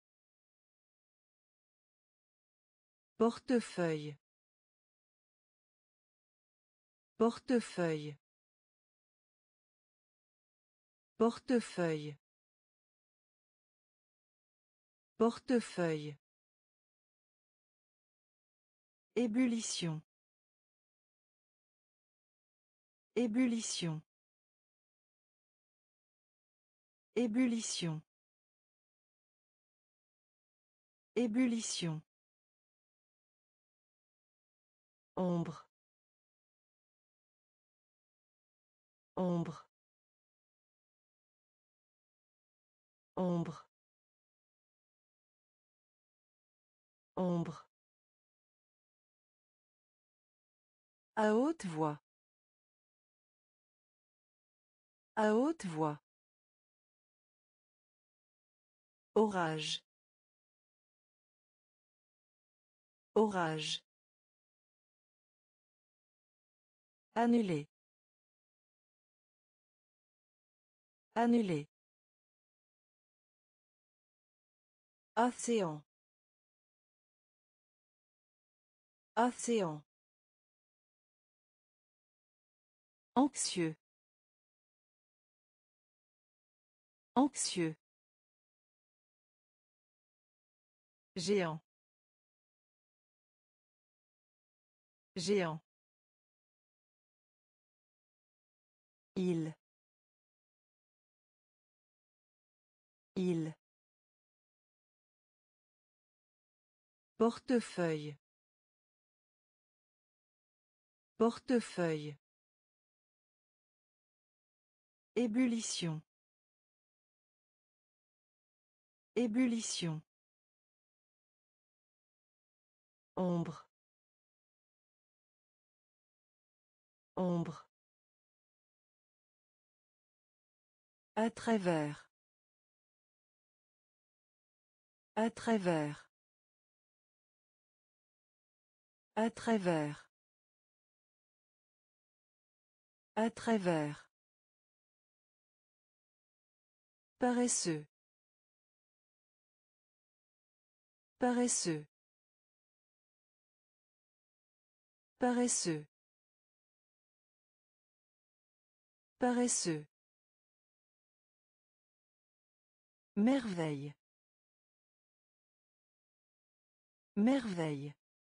Portefeuille. Portefeuille. Portefeuille. Portefeuille. Ébullition. Ébullition. Ébullition. Ébullition. Ombre. Ombre. Ombre. Ombre. À haute voix. À haute voix. Orage. Orage. Annuler. Annuler. Océan. Océan. Anxieux. Anxieux. Géant. Géant. Il. Il. Portefeuille. Portefeuille. Ébullition. Ébullition. Ombre. Ombre. À travers. À travers. À travers. À travers. Paresseux. Paresseux. Paresseux. Paresseux. Merveille. Merveille.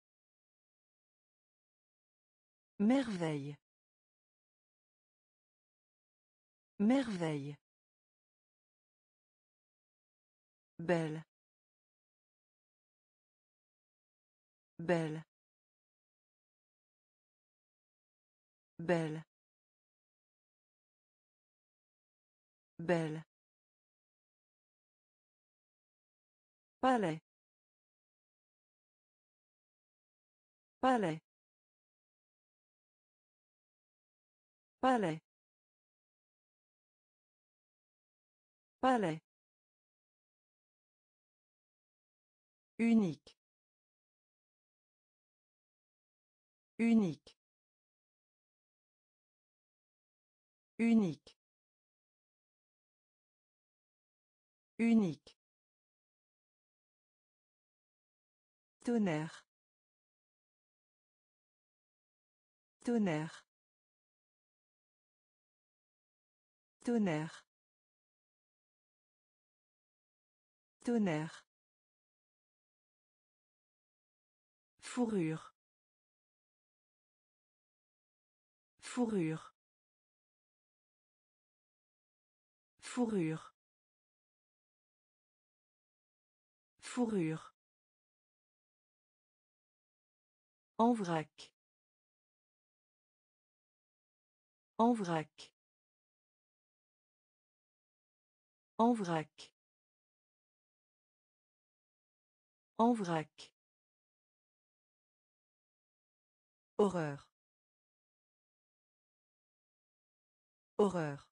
Merveille. Merveille. Belle. Belle. Belle. Belle. Palais. Palais. Palais. Palais. Unique. Unique. Unique. Unique. Tonnerre. Tonnerre. Tonnerre. Tonnerre. Fourrure. Fourrure. Fourrure. Fourrure. En vrac. En vrac. En vrac. En vrac. Horreur. Horreur.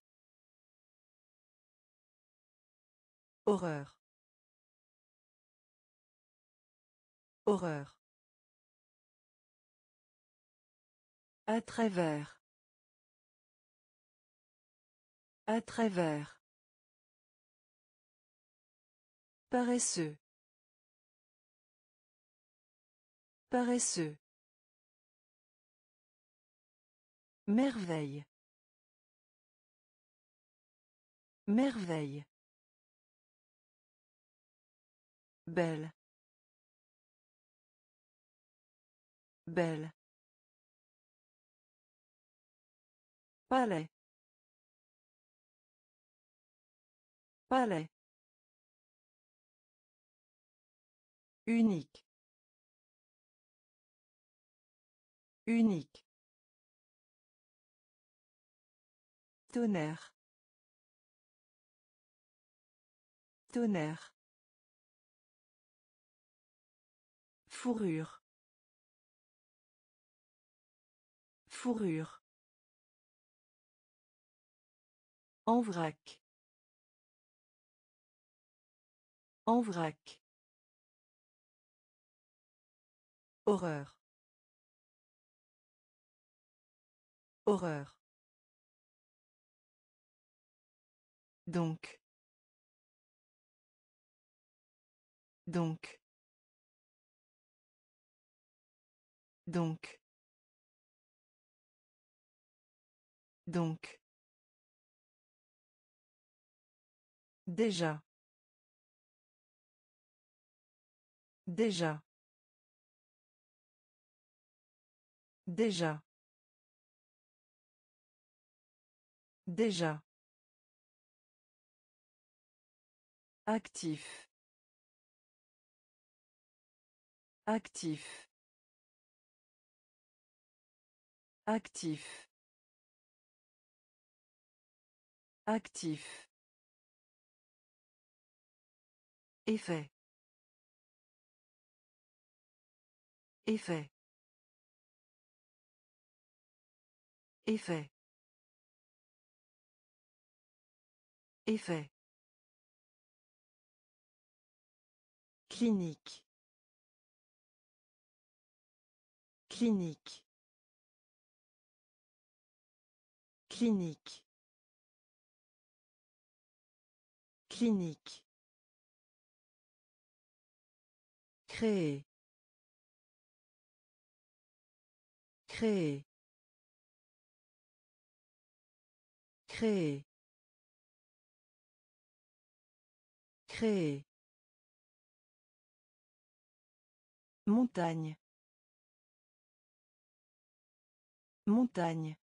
Horreur. Horreur. À travers. À travers. Paresseux. Paresseux. Merveille. Merveille. Belle. Belle. Palais. Palais. Unique. Unique. Tonnerre. Tonnerre. Fourrure. Fourrure. En vrac. En vrac. Horreur. Horreur. Donc. Donc. Donc. Donc. Déjà. Déjà. Déjà. Déjà. Actif. Actif. Actif. Actif. Effet. Effet. Effet. Effet. Clinique. Clinique. Clinique. Clinique. Créer. Créer. Créer. Créer. Montagne. Montagne.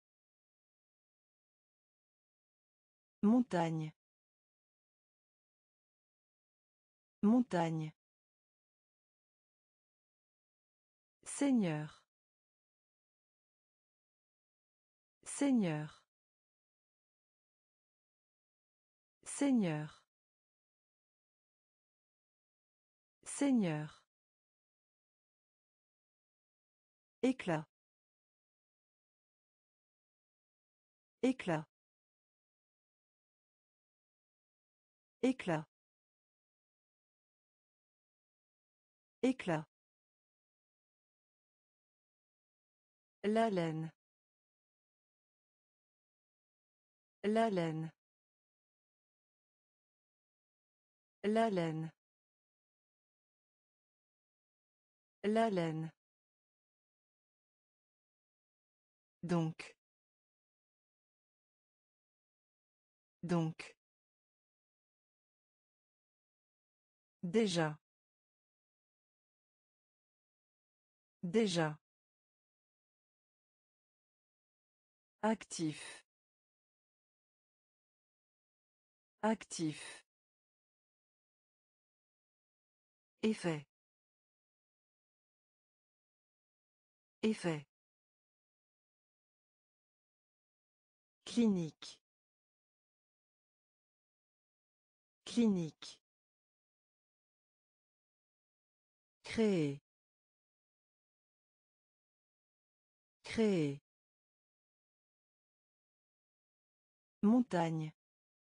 Montagne. Montagne. Seigneur. Seigneur. Seigneur. Seigneur. Éclat. Éclat. Éclat. Éclat. La laine. La laine. La laine. La laine. Donc. Donc. Déjà. Déjà. Actif. Actif. Effet. Effet. Clinique. Clinique. Créer. Créer. Montagne.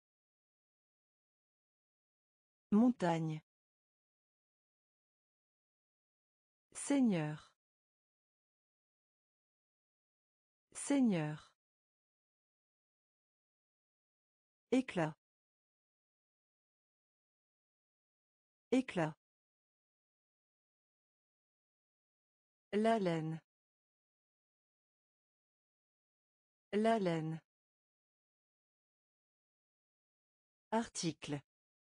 Montagne. Seigneur. Seigneur. Éclat. Éclat. La laine. La laine. Article.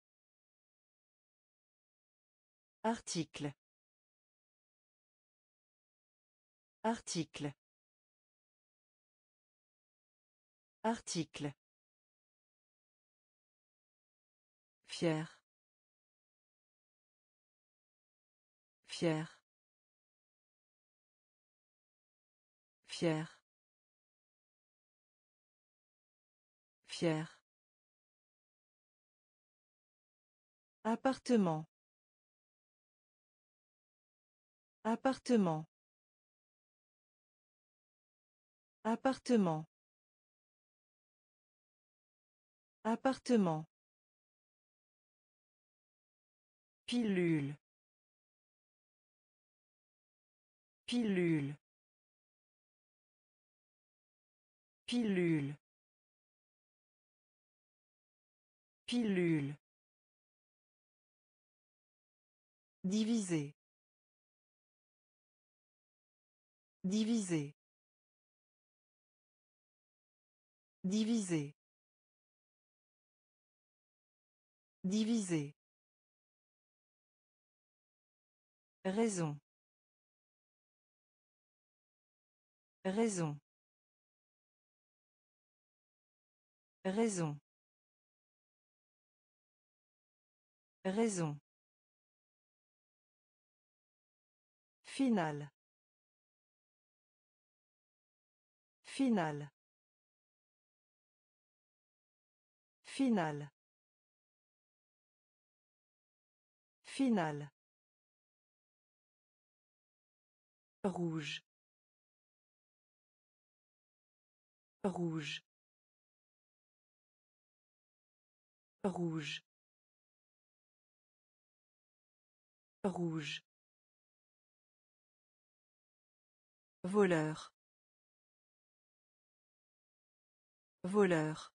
Article. Article. Article. Fier. Fier. Fier. Fier. Appartement. Appartement. Appartement. Appartement. Pilule. Pilule. Pilule. Pilule. Diviser. Diviser. Diviser. Diviser. Raison. Raison. Raison. Raison. Finale. Finale. Finale. Finale. Rouge. Rouge. Rouge. Rouge. Voleur. Voleur.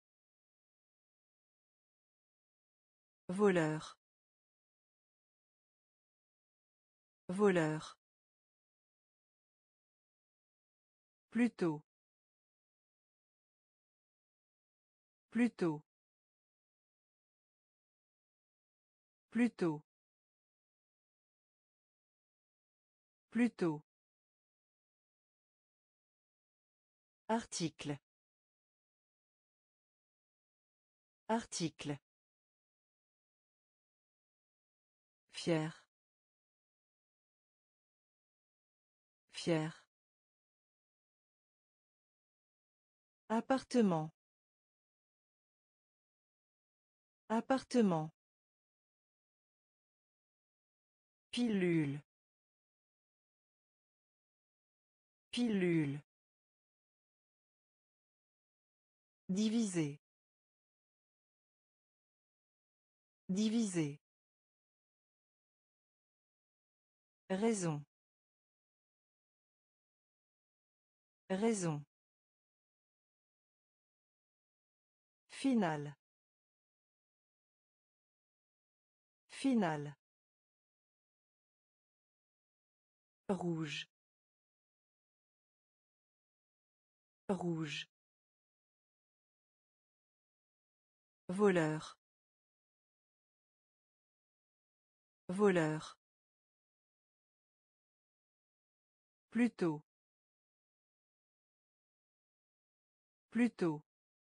Voleur. Voleur. Plutôt. Plutôt. Plutôt. Plutôt. Article. Article. Fier. Fier. Appartement. Appartement. Pilule. Pilule. Diviser. Diviser. Raison. Raison. Finale. Finale. Rouge. Rouge. Voleur. Voleur. Plutôt. Plutôt.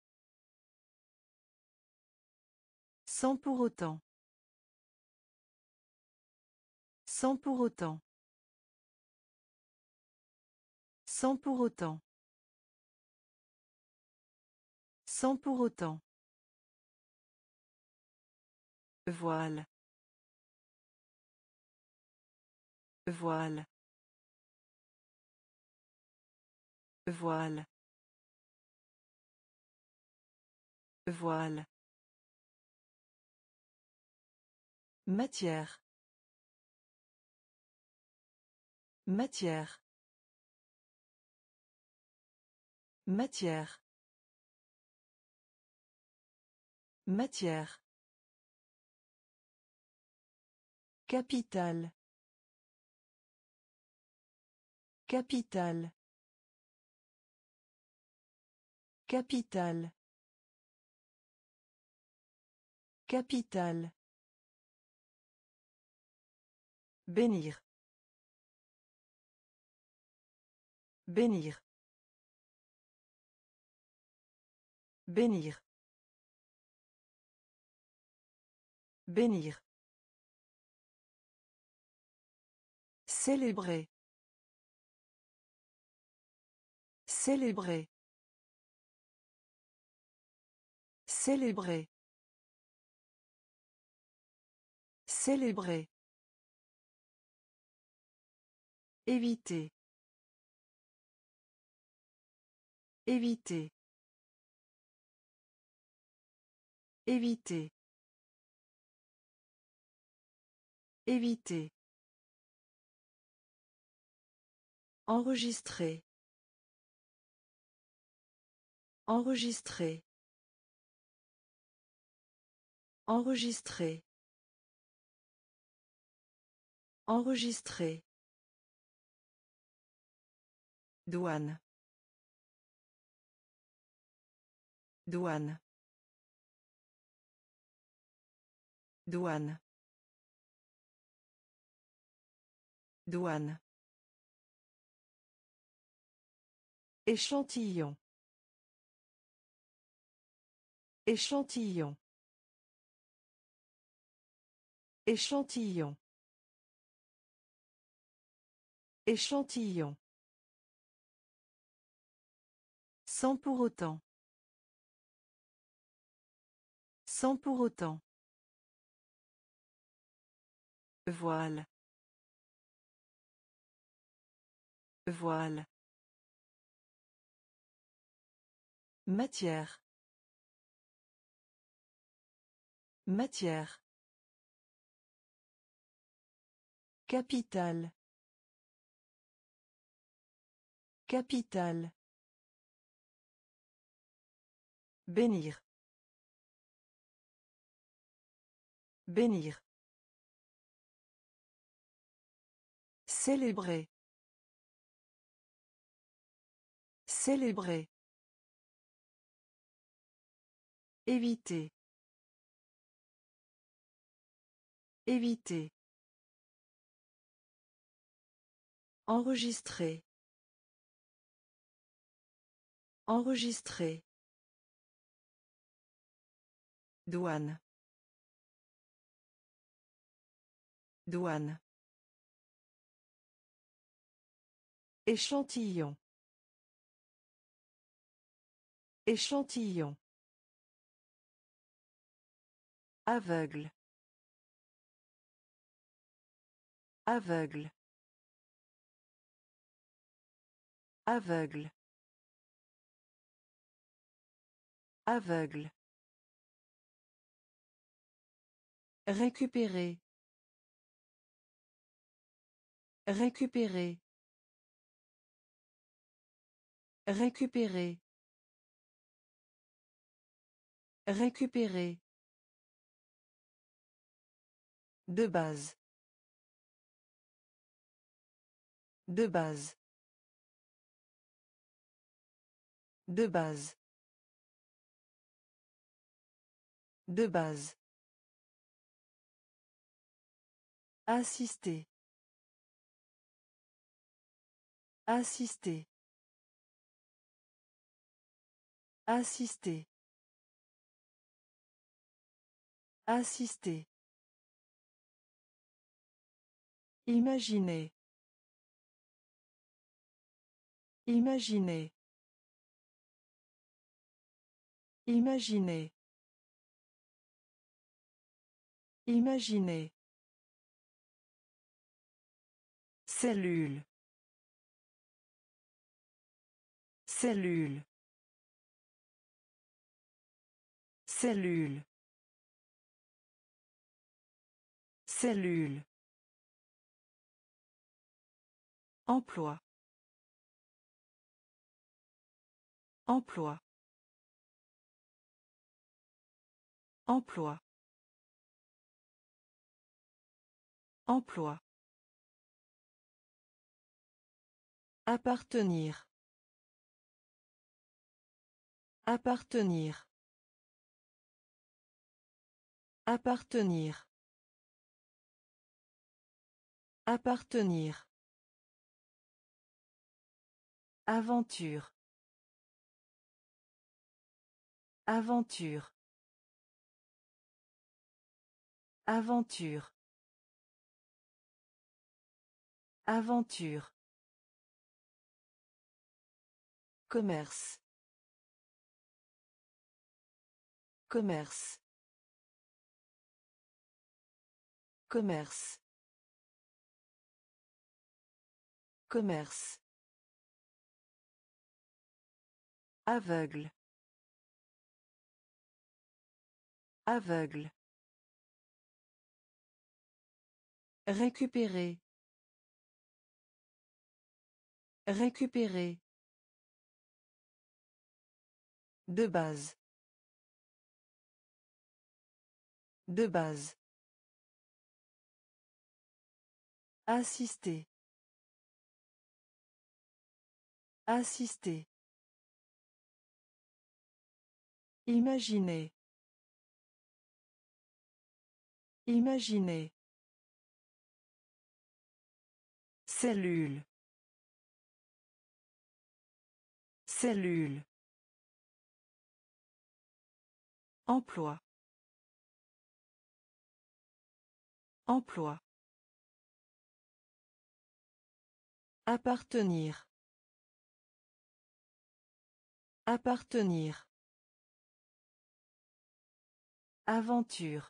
Sans pour autant. Sans pour autant. Sans pour autant. Sans pour autant. Voile. Voile. Voile. Voile. Matière. Matière. Matière. Matière. Capitale. Capitale. Capitale. Capitale. Bénir. Bénir. Bénir. Bénir. Célébrer. Célébrer. Célébrer. Célébrer. Éviter. Éviter. Éviter. Éviter. Enregistrer. Enregistrer. Enregistrer. Enregistrer. Douane. Douane. Douane. Douane. Échantillon. Échantillon. Échantillon. Échantillon. Sans pour autant. Sans pour autant. Voile. Voile. Matière. Matière. Capitale. Capitale. Bénir. Bénir. Célébrer. Célébrer. Éviter. Éviter. Enregistrer. Enregistrer. Douane. Douane. Échantillon. Échantillon. Aveugle. Aveugle. Aveugle. Aveugle. Récupérer. Récupérer. Récupérer. Récupérer. De base. De base. De base. De base. Assister. Assister. Assister. Assister. Imaginez. Imaginez. Imaginez. Imaginez. Cellule. Cellule. Cellule. Cellule. Emploi. Emploi. Emploi. Emploi. Appartenir. Appartenir. Appartenir. Appartenir. Aventure. Aventure. Aventure. Aventure. Commerce. Commerce. Commerce. Commerce. Aveugle. Aveugle. Récupérer. Récupérer. De base. De base. Assister. Assister. Imaginez. Imaginez. Cellule. Cellule. Emploi. Emploi. Appartenir. Appartenir. Aventure.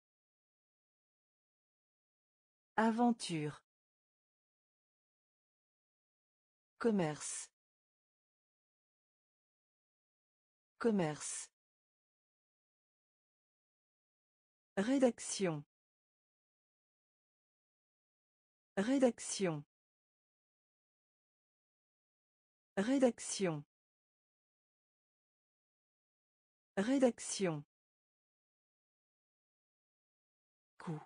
Aventure. Commerce. Commerce. Rédaction. Rédaction. Rédaction. Rédaction. Coup.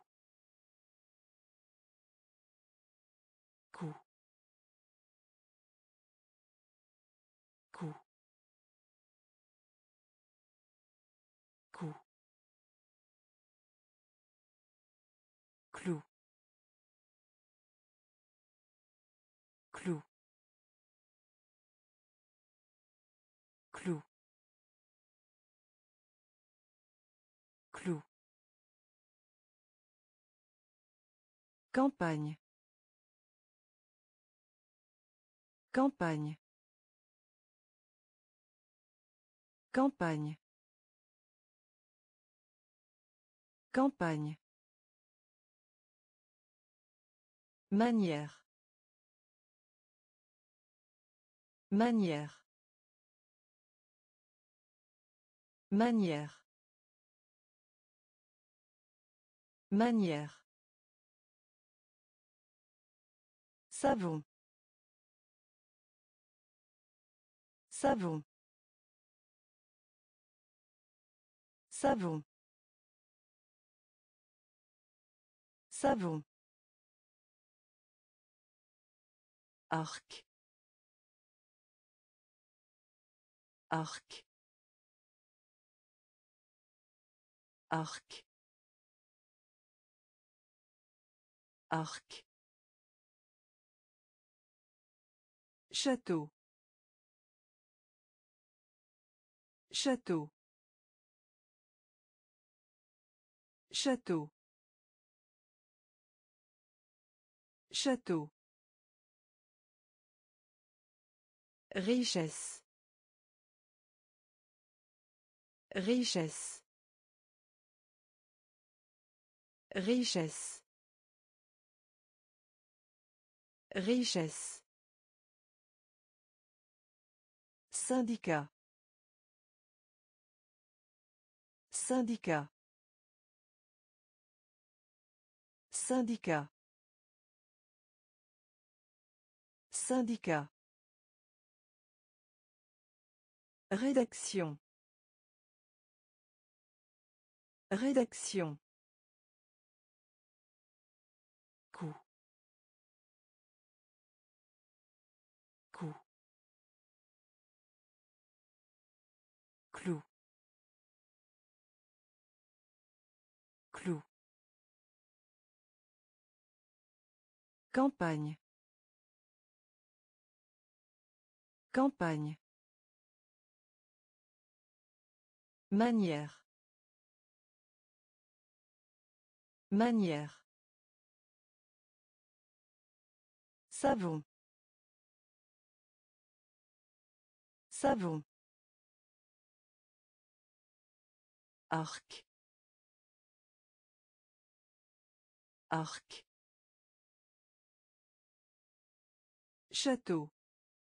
Coup. Coup. Coup. Clou. Clou. Clou. Clou. Campagne. Campagne. Campagne. Campagne. Manière. Manière. Manière. Manière. Savon. Savon. Savon. Savon. Arc. Arc. Arc. Arc. Château. Château. Château. Château. Richesse. Richesse. Richesse. Richesse. Syndicat. Syndicat. Syndicat. Syndicat. Rédaction. Rédaction. Coup. Coup. Clou. Clou. Campagne. Campagne. Manière. Manière. Savon. Savon. Arc. Arc. Château.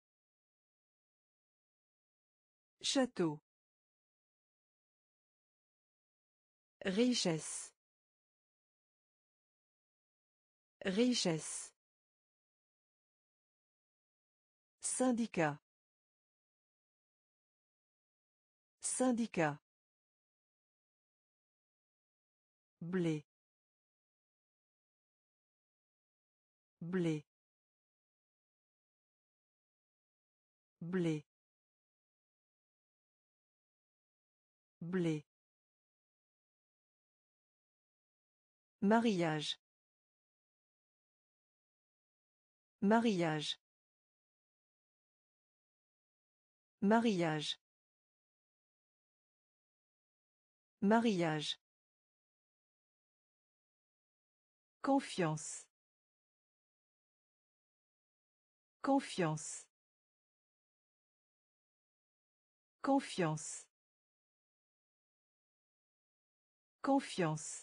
Château. Richesse. Richesse. Syndicat. Syndicat. Blé. blé, blé, blé. Mariage. Mariage. Mariage. Mariage. Confiance. Confiance. Confiance. Confiance.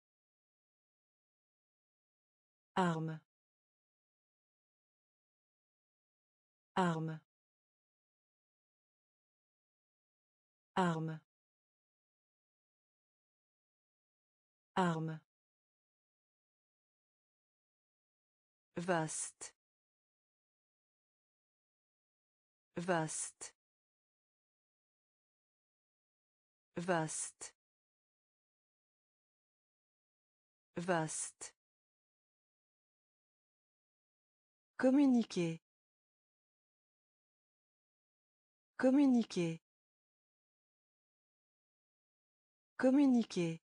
Arme. Arme. Arme. Arme. Vaste. Vaste. Vaste. Vaste. Communiquer. Communiquer. Communiquer.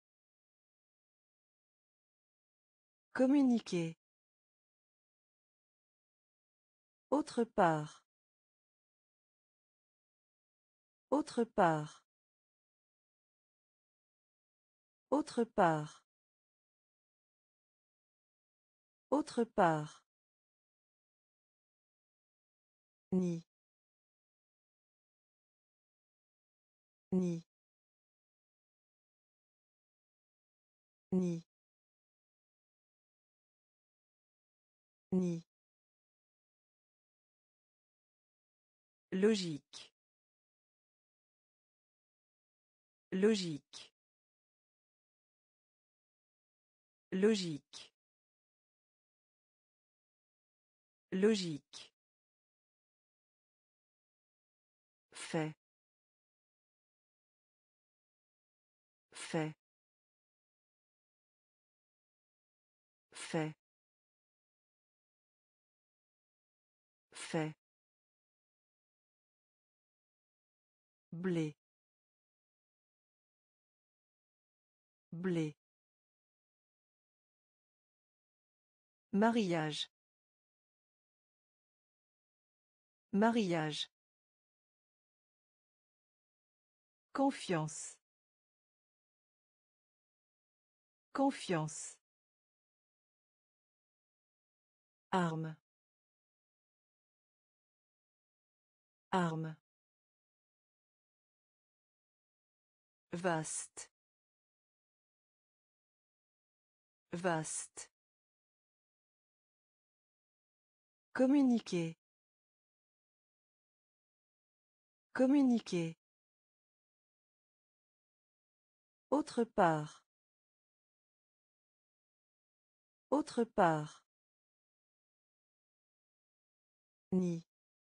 Communiquer. Autre part. Autre part. Autre part. Autre part. Ni. Ni. Ni. Ni. Logique. Logique. Logique. Logique. Fait. Fait. Fait. Fait. Blé. Blé. Mariage. Mariage. Confiance. Confiance. Arme. Arme. Vaste. Vaste. Communiquer. Communiquer. Autre part. Autre part. Ni.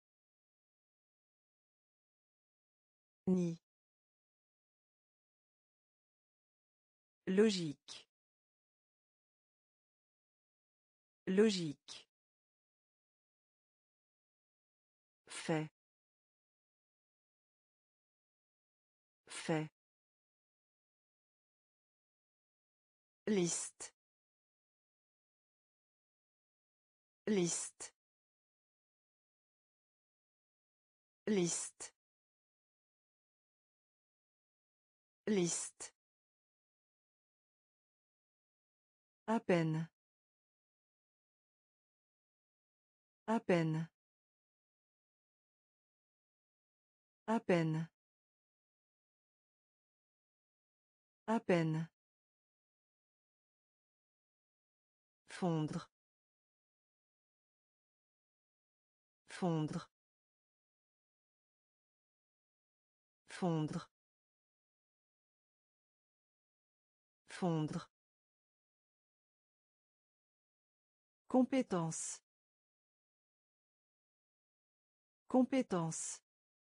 Ni. Logique. Logique. Fait. Fait. Liste. Liste. Liste. Liste. À peine. À peine. À peine. À peine. Fondre. Fondre. Fondre. Fondre. Compétence. Compétence.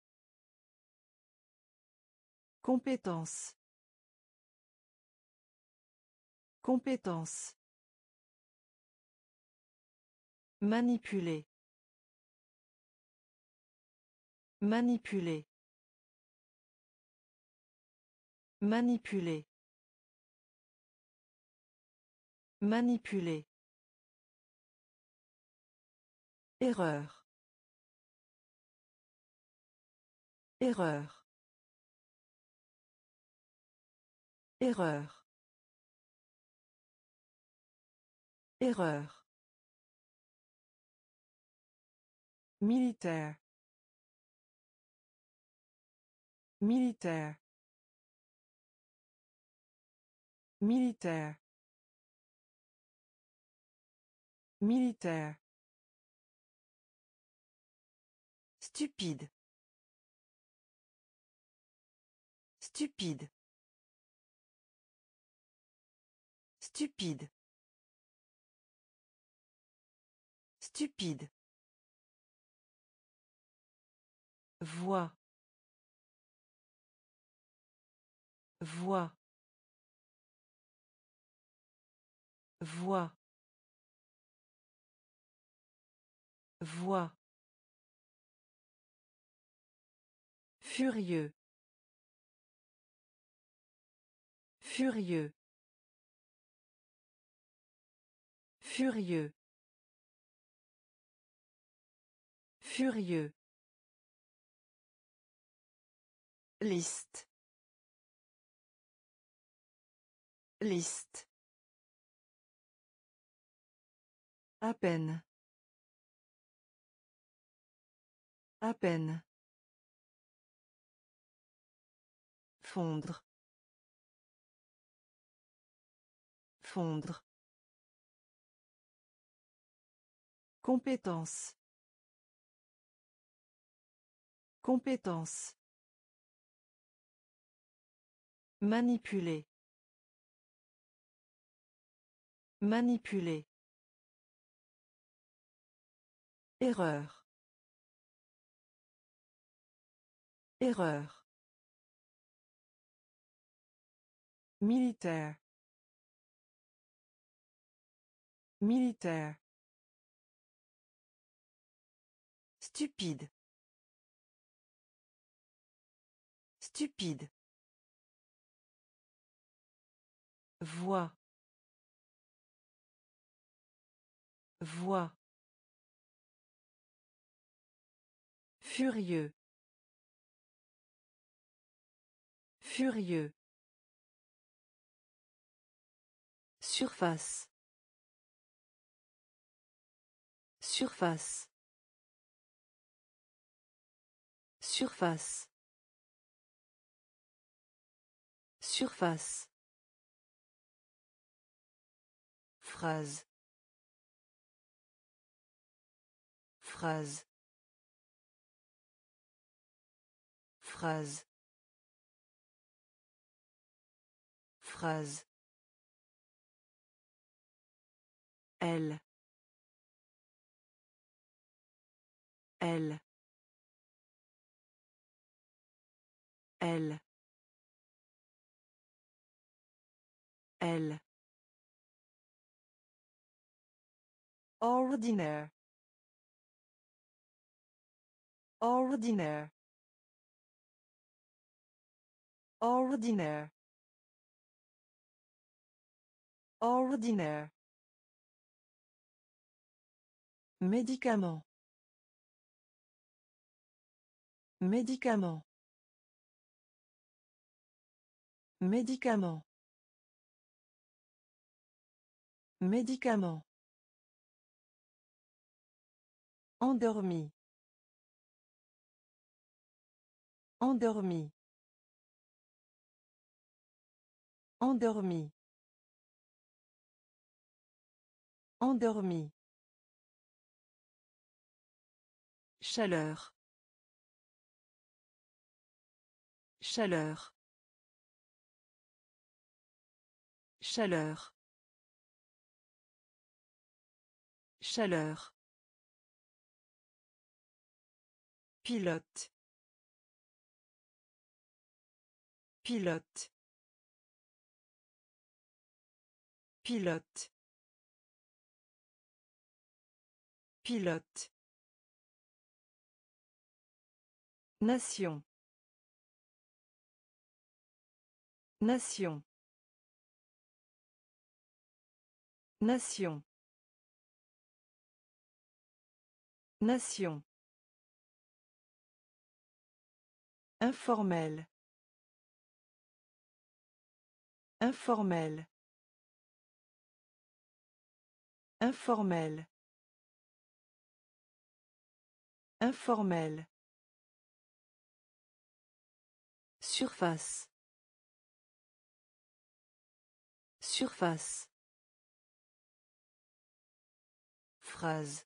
Compétence. Compétence. Manipuler. Manipuler. Manipuler. Manipuler. Erreur. Erreur. Erreur. Erreur. Militaire. Militaire. Militaire. Militaire. Stupide. Stupide. Stupide. Stupide. Voix. Voix. Voix. Voix. Furieux. Furieux. Furieux. Furieux. Liste. Liste. À peine. À peine. Fondre. Fondre. Compétence. Compétence. Manipuler. Manipuler. Erreur. Erreur. Militaire. Militaire. Stupide. Stupide. Voix. Voix. Furieux. Furieux. Surface. Surface. Surface. Surface. Phrase. Phrase. Phrase. Phrase. Elle. Elle. Elle. Elle. Ordinaire. Ordinaire. Ordinaire. Ordinaire. Médicament. Médicament. Médicament. Médicament. Endormi. Endormi. Endormi. Endormi. Chaleur. Chaleur. Chaleur. Chaleur. Pilote. Pilote. Pilote. Pilote. Nation. Nation. Nation. Nation. Informel. Informel. Informel. Informel. Surface. Surface. Phrase.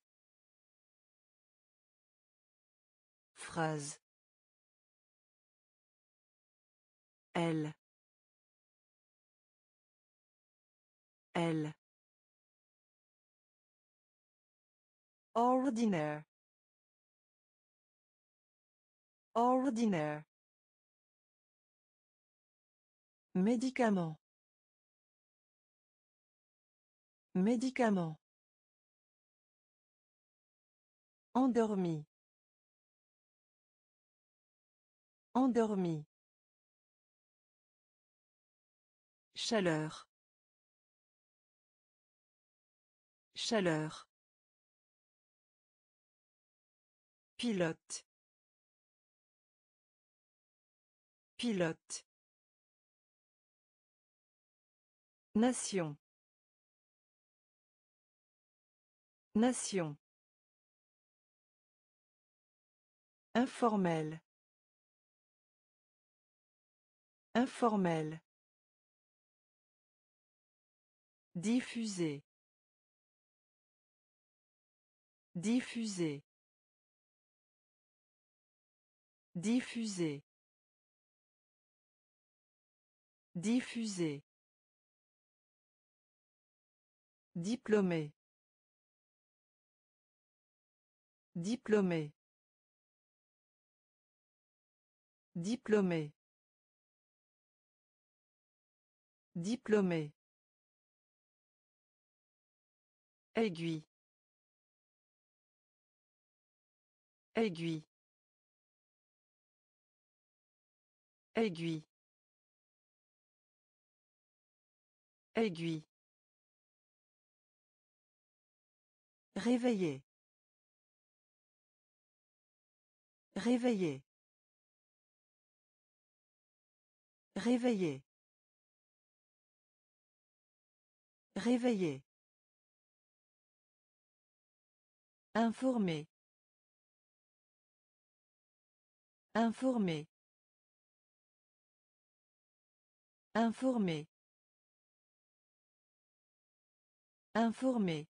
Phrase. Elle. Elle. Ordinaire. Ordinaire. Médicament. Médicament. Endormi. Endormi. Chaleur. Chaleur. Pilote. Pilote. Nation. Nation. Informel. Informel. Diffuser. Diffuser. Diffuser. Diffuser. Diplômé. Diplômé. Diplômé. Diplômé. Aiguille. Aiguille. Aiguille. Aiguille. Réveiller. Réveiller. Réveiller. Réveiller. Informer. Informer. Informer. Informer.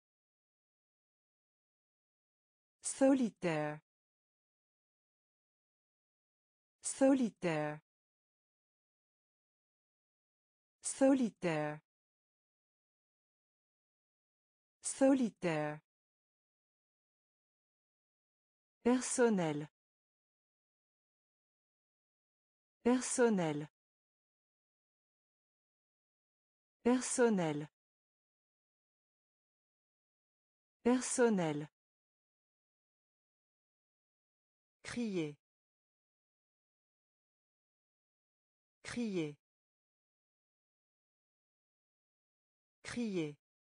Solitaire. Solitaire. Solitaire. Solitaire. Personnel. Personnel. Personnel. Personnel. Crier. Crier. Crier.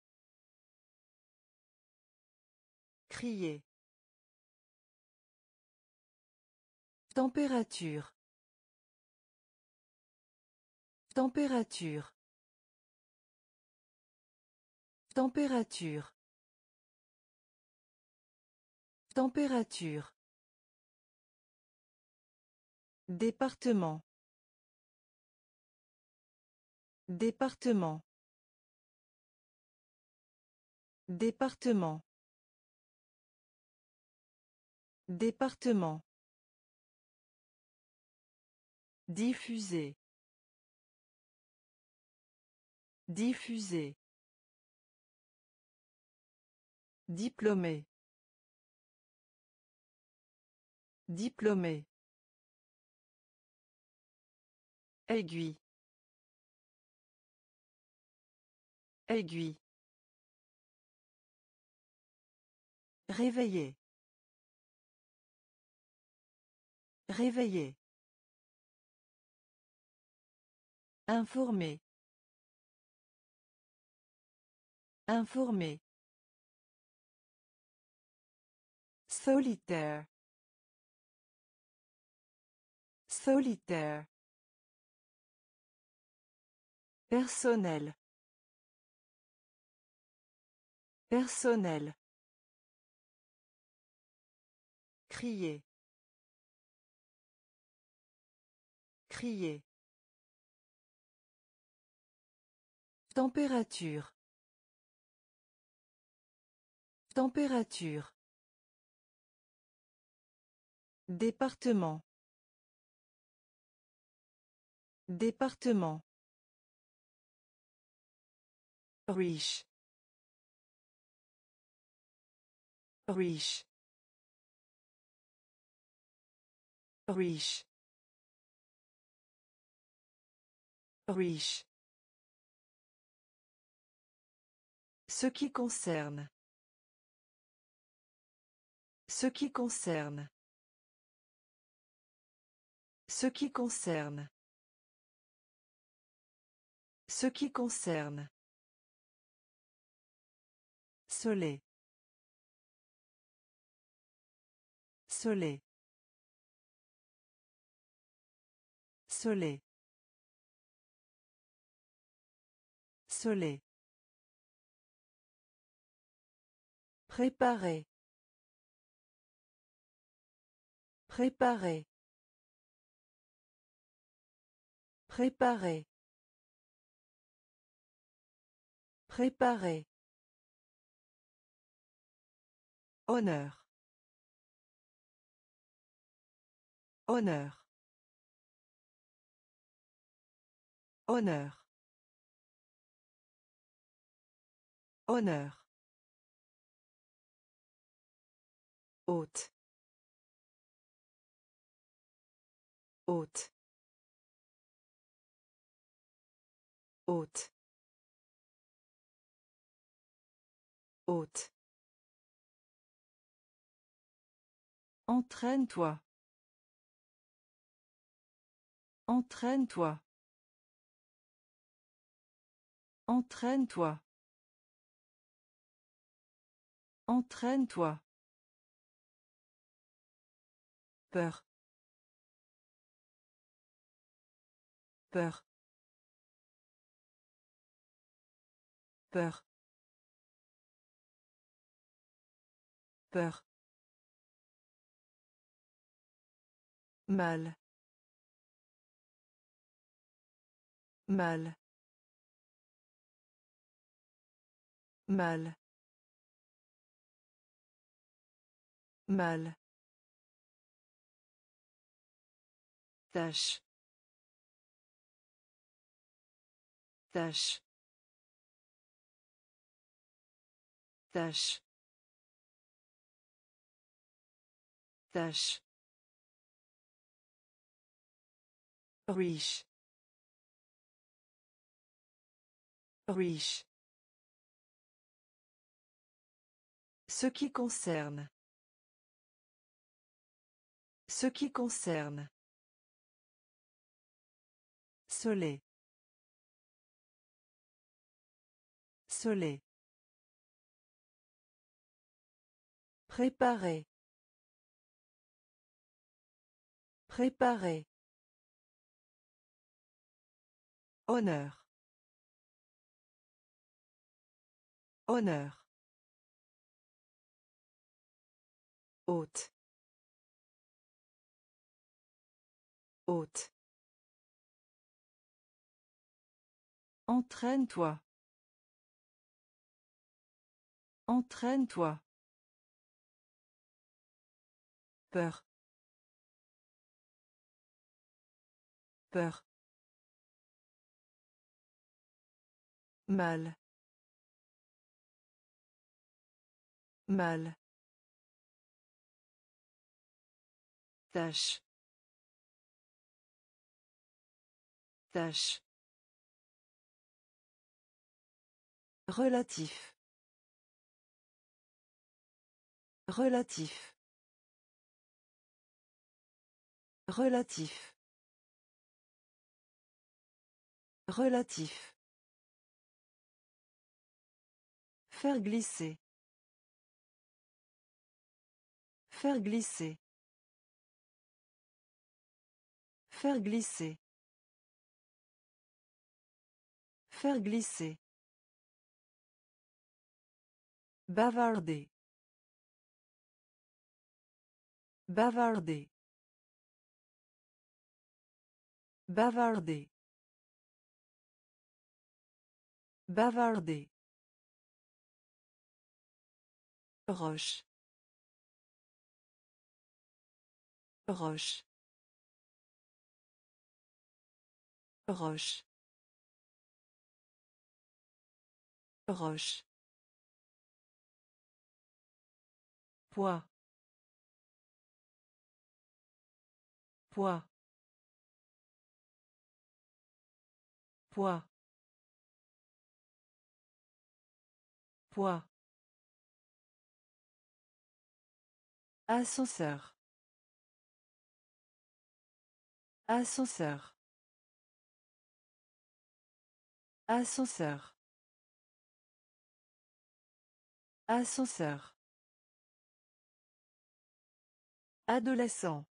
Crier. Température. Température. Température. Température. Département. Département. Département. Département. Diffuser. Diffuser. Diplômé. Diplômé. Aiguille. Aiguille. Réveiller. Réveiller. Informer. Informer. Solitaire. Solitaire. Personnel. Personnel. Crier. Crier. Température. Température. Département. Département. Riche. Riche. Riche. Riche. Ce qui concerne. Ce qui concerne. Ce qui concerne. Ce qui concerne. Soleil. Soleil. Soleil. Soleil. Préparer. Préparer. Préparer. Préparer. Honneur. Honneur. Honneur. Honneur. Hôte. Hôte. Hôte. Hôte. Entraîne-toi. Entraîne-toi. Entraîne-toi. Entraîne-toi. Peur. Peur. Peur. Peur. Mal. Mal. Mal. Mal. Tâche. Tâche. Tâche. Tâche. Riche. Riche. Ce qui concerne. Ce qui concerne. Soleil. Soleil. Préparer. Préparer. Honneur. Honneur. Hôte. Hôte. Entraîne-toi. Entraîne-toi. Peur. Peur. Mal. Mal. Tâche. Tâche. Relatif. Relatif. Relatif. Relatif. Faire glisser. Faire glisser. Faire glisser. Faire glisser. Bavarder. Bavarder. Bavarder. Bavarder. Roche. Roche. Roche. Roche. Poids. Poids. Poids. Poids. Ascenseur. Ascenseur. Ascenseur. Ascenseur. Adolescent.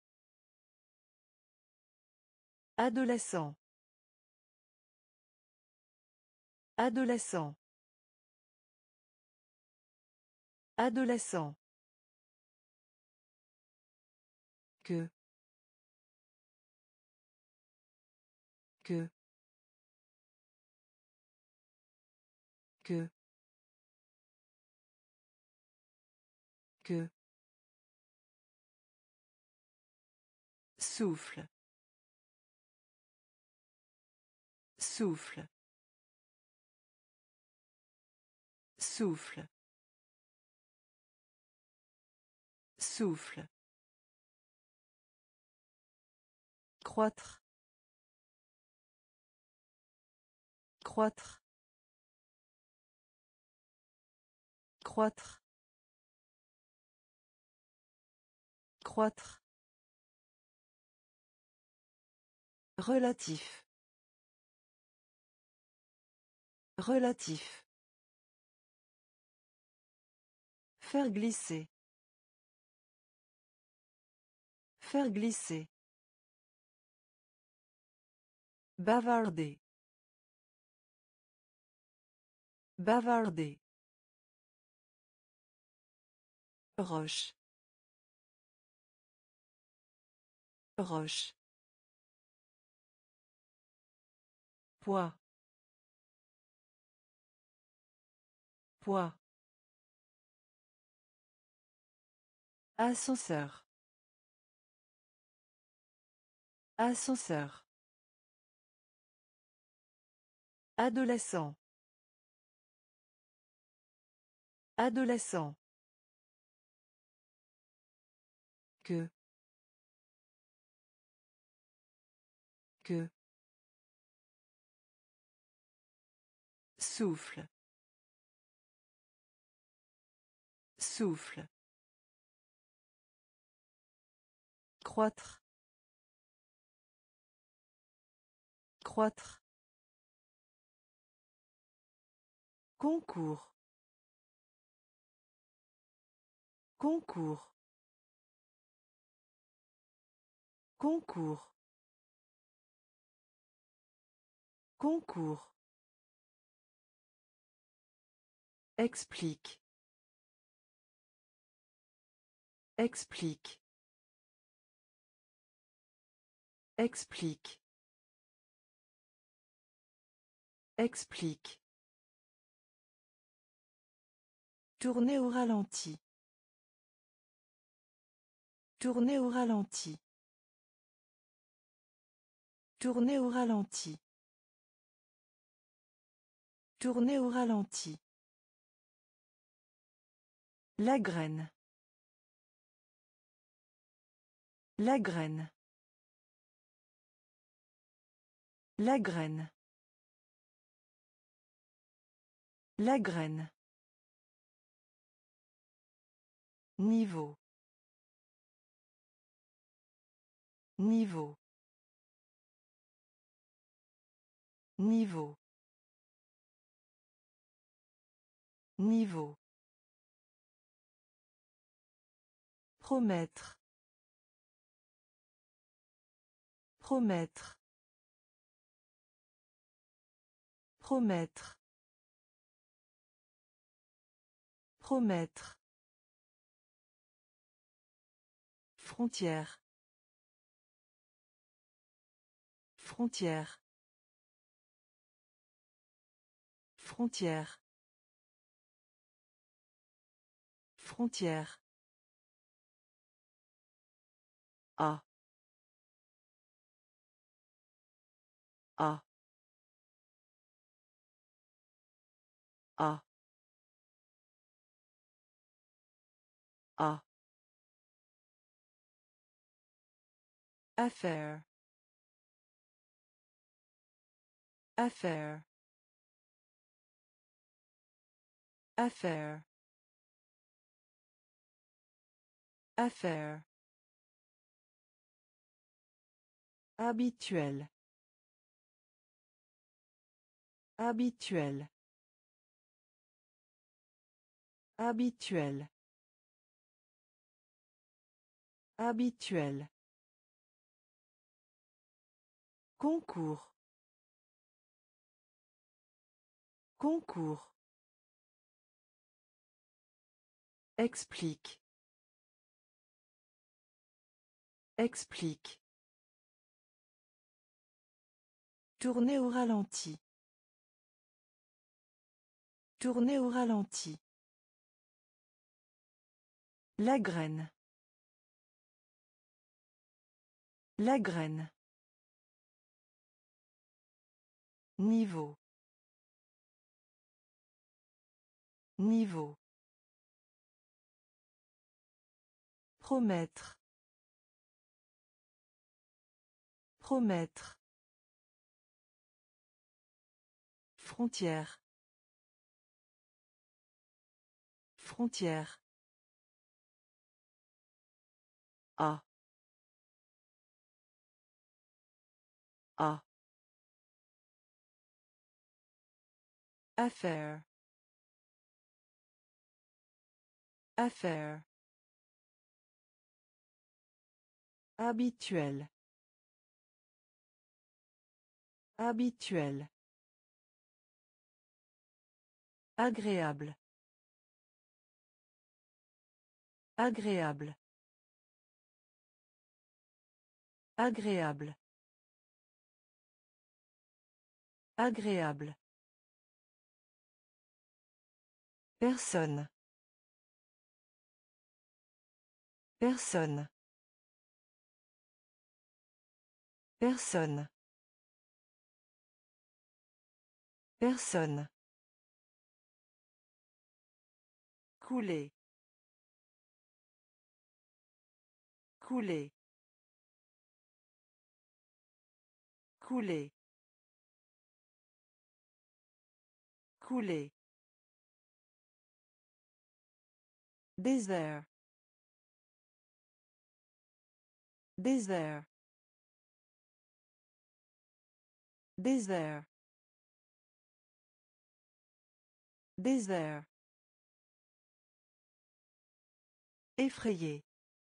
Adolescent. Adolescent. Adolescent. Que. Que. Que. Que. Souffle. Souffle. Souffle. Souffle. Croître. Croître. Croître. Croître. Relatif. Relatif. Faire glisser. Faire glisser. Bavarder. Bavarder. Roche. Roche. Poids. Poids. Ascenseur. Ascenseur. Adolescent. Adolescent. Que. Que. Souffle. Souffle. Croître. Croître. Concours. Concours. Concours. Concours. Explique. Explique. Explique. Explique. Tourner au ralenti. Tourner au ralenti. Tourner au ralenti. Tourner au ralenti. La graine. La graine. La graine. La graine. Niveau. Niveau. Niveau. Niveau. Promettre. Promettre. Promettre. Promettre. Frontière. Frontière. Frontière. Frontière. A. A. A. A. Affaire. Affaire. Affaire. Affaire. Habituel. Habituel. Habituel. Habituel. Concours. Concours. Explique. Explique. Tourner au ralenti. Tourner au ralenti. La graine. La graine. Niveau. Niveau. Promettre. Promettre. Frontière. Frontière. A. A. Affaire. Affaire. Habituel. Habituel. Agréable. Agréable. Agréable. Agréable. Personne. Personne. Personne. Personne. Couler. Couler. Couler. Couler. Désert. Désert. Désert. Désert. Effrayé.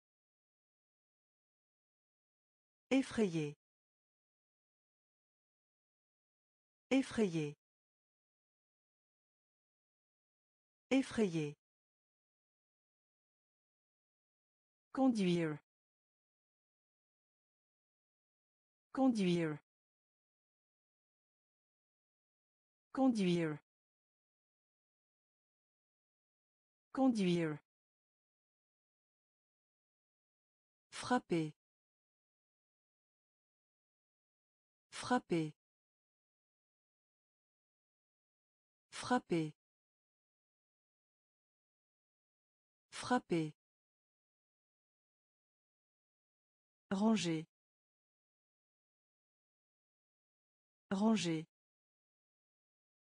Effrayé. Effrayé. Effrayé. Conduire. Conduire. Conduire. Conduire. Frapper. Frapper. Frapper. Frapper. Ranger. Ranger.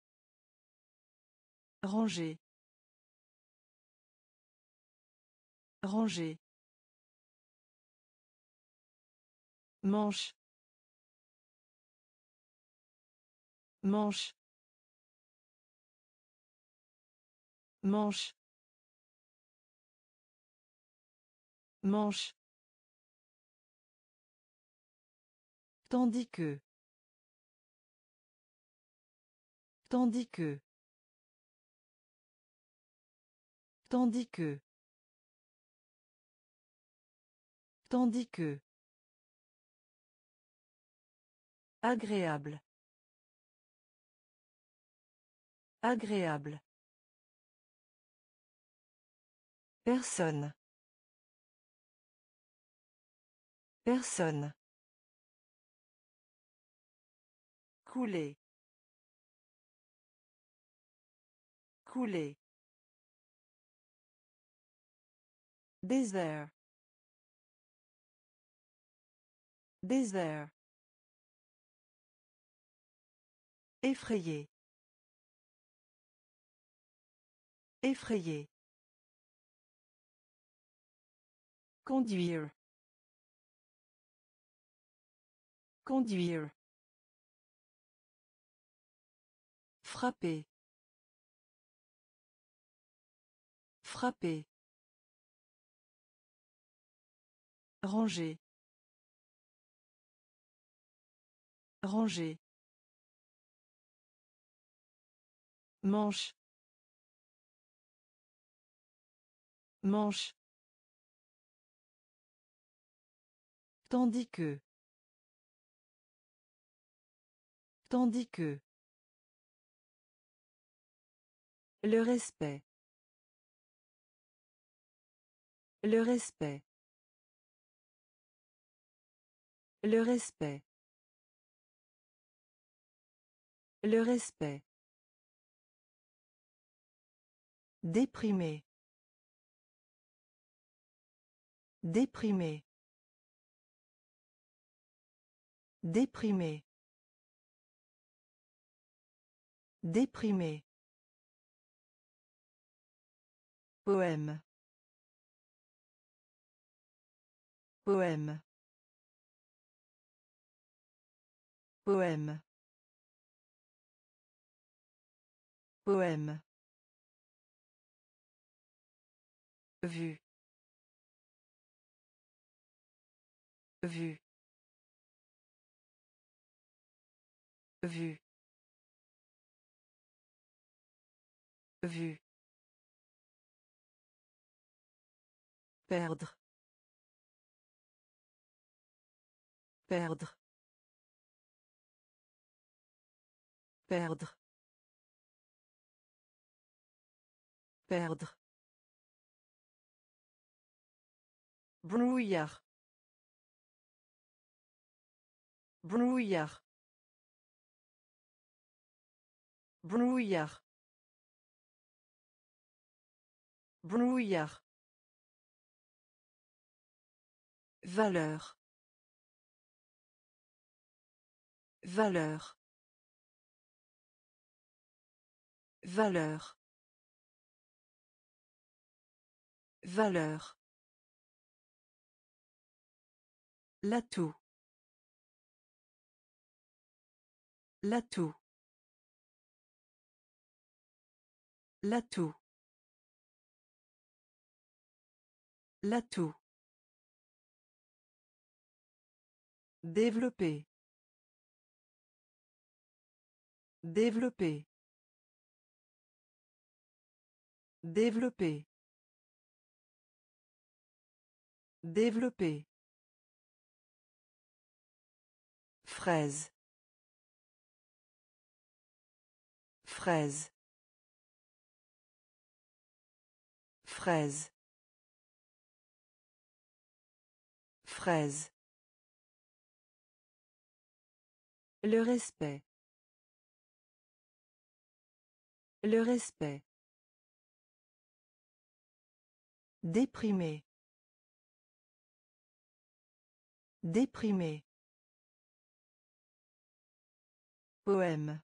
Ranger. Ranger. Manche. Manche. Manche. Manche. Tandis que. Tandis que. Tandis que. Tandis que. Agréable. Agréable. Personne. Personne. Couler. Couler. Désert. Désert. Effrayé. Effrayé. Conduire. Conduire. Frapper. Frapper. Ranger. Ranger. Manche. Manche. Tandis que. Tandis que. Le respect. Le respect. Le respect. Le respect. Déprimé. Déprimé. Déprimé. Déprimé. Poème. Poème. Poème. Poème. Vue. Vue. Vue. Vue. Perdre. Perdre. Perdre. Perdre. Brouillard. Brouillard. Brouillard. Brouillard. Valeur. Valeur. Valeur. Valeur. L'atout. L'atout. L'atout. L'atout. Développer. Développer. Développer. Développer. Fraise. Fraise. Fraise. Fraise. Le respect. Le respect. Déprimé. Déprimé. Poème.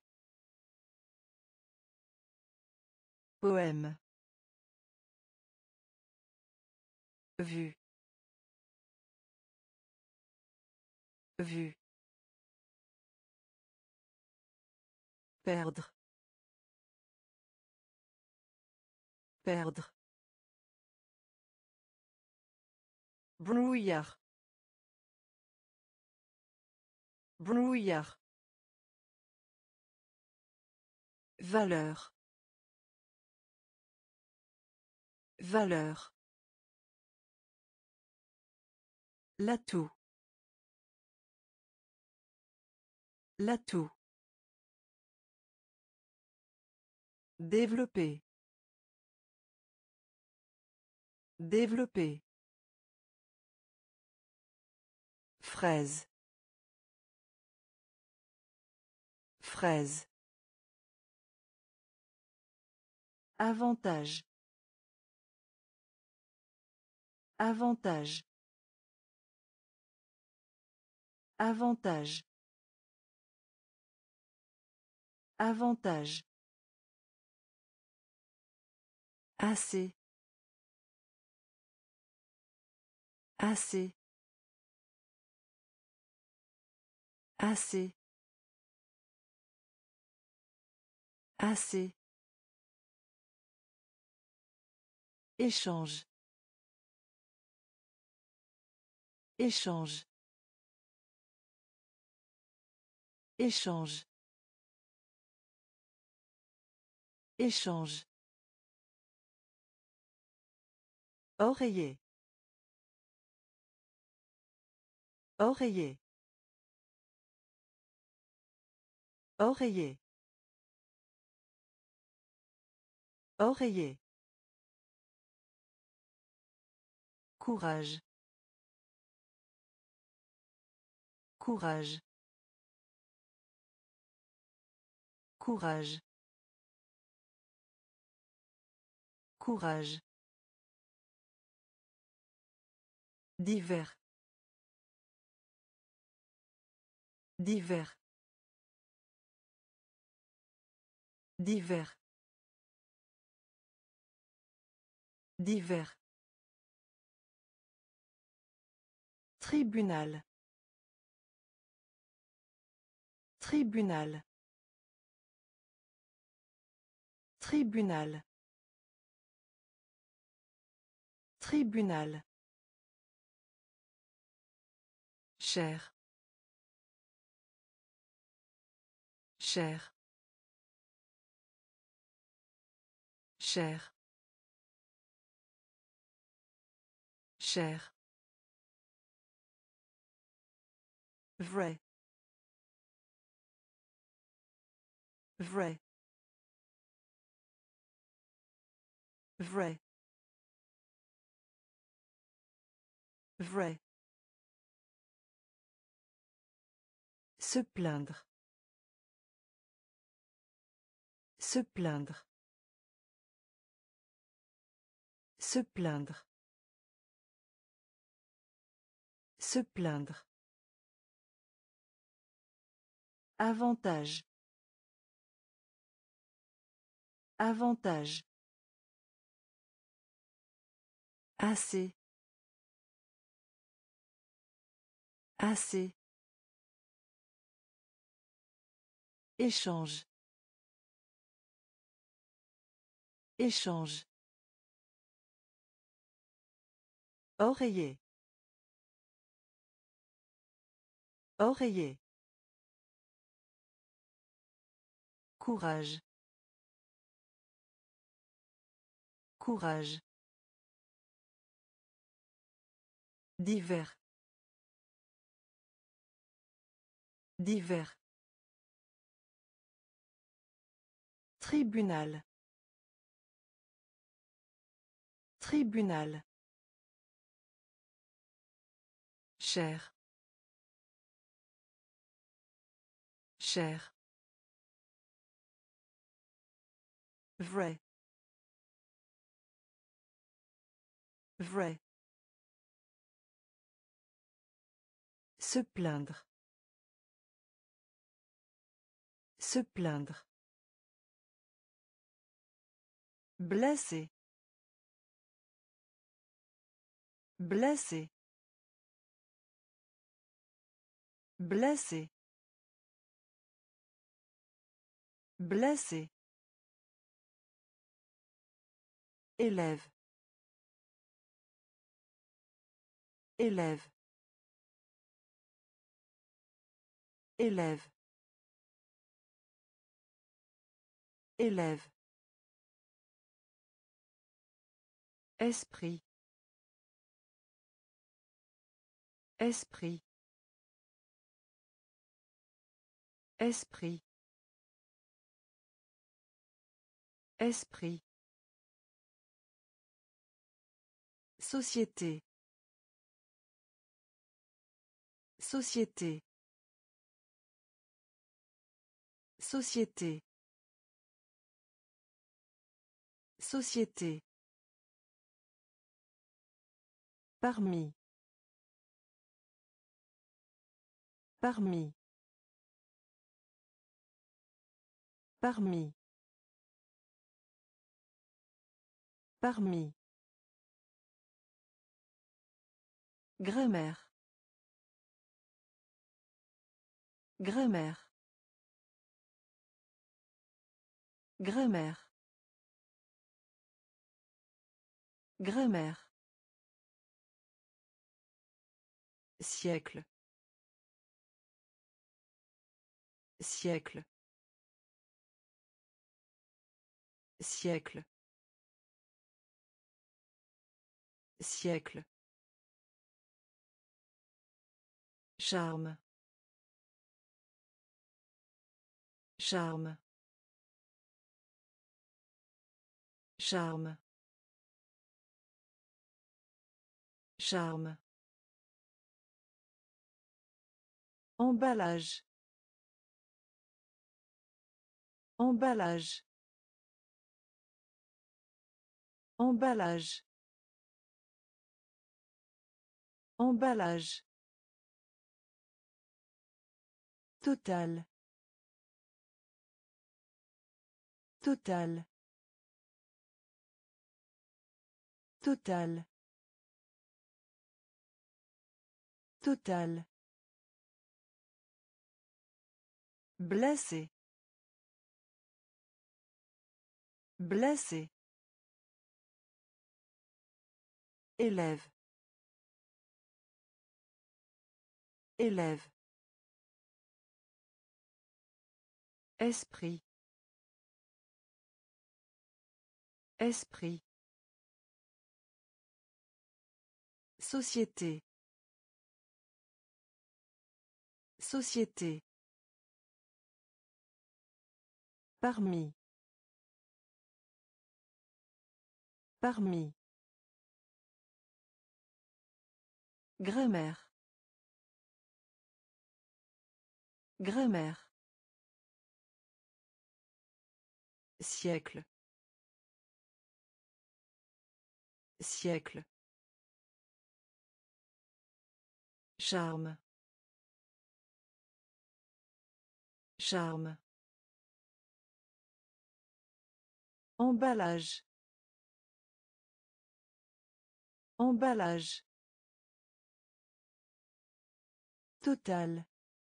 Poème. Vue. Vue. Perdre. Perdre. Brouillard. Brouillard. Valeur. Valeur. L'atout. L'atout. Développer. Développer. Fraise. Fraise. Avantage. Avantage. Avantage. Avantage. Assez. Assez. Assez. Assez. Échange. Échange. Échange. Échange. Oreiller. Oreiller. Oreiller. Oreiller. Courage. Courage. Courage. Courage. Divers. Divers. Divers. Divers. Tribunal. Tribunal. Tribunal. Tribunal. Cher. Cher. Cher. Cher. Vrai. Vrai. Vrai. Vrai. Se plaindre. Se plaindre. Se plaindre. Se plaindre. Avantage. Avantage. Assez. Assez. Échange. Échange. Oreiller. Oreiller. Courage. Courage. Divers. Divers. Tribunal. Tribunal. Cher. Cher. Vrai. Vrai. Se plaindre. Se plaindre. Blessé. Blessé. Blessé. Blessé. Élève. Élève. Élève. Élève. Esprit. Esprit. Esprit. Esprit. Société. Société. Société. Société. Parmi. Parmi. Parmi. Parmi. Grammaire. Grammaire. Grammaire. Grammaire. Siècle. Siècle. Siècle. Siècle. Charme. Charme. Charme. Charme. Emballage. Emballage. Emballage. Emballage. Total. Total. Total. Total. Blessé. Blessé. Élève. Élève. Esprit. Esprit. Société. Société. Parmi. Parmi. Grammaire. Grammaire. Siècle. Siècle. Charme. Charme. Emballage. Emballage. Total.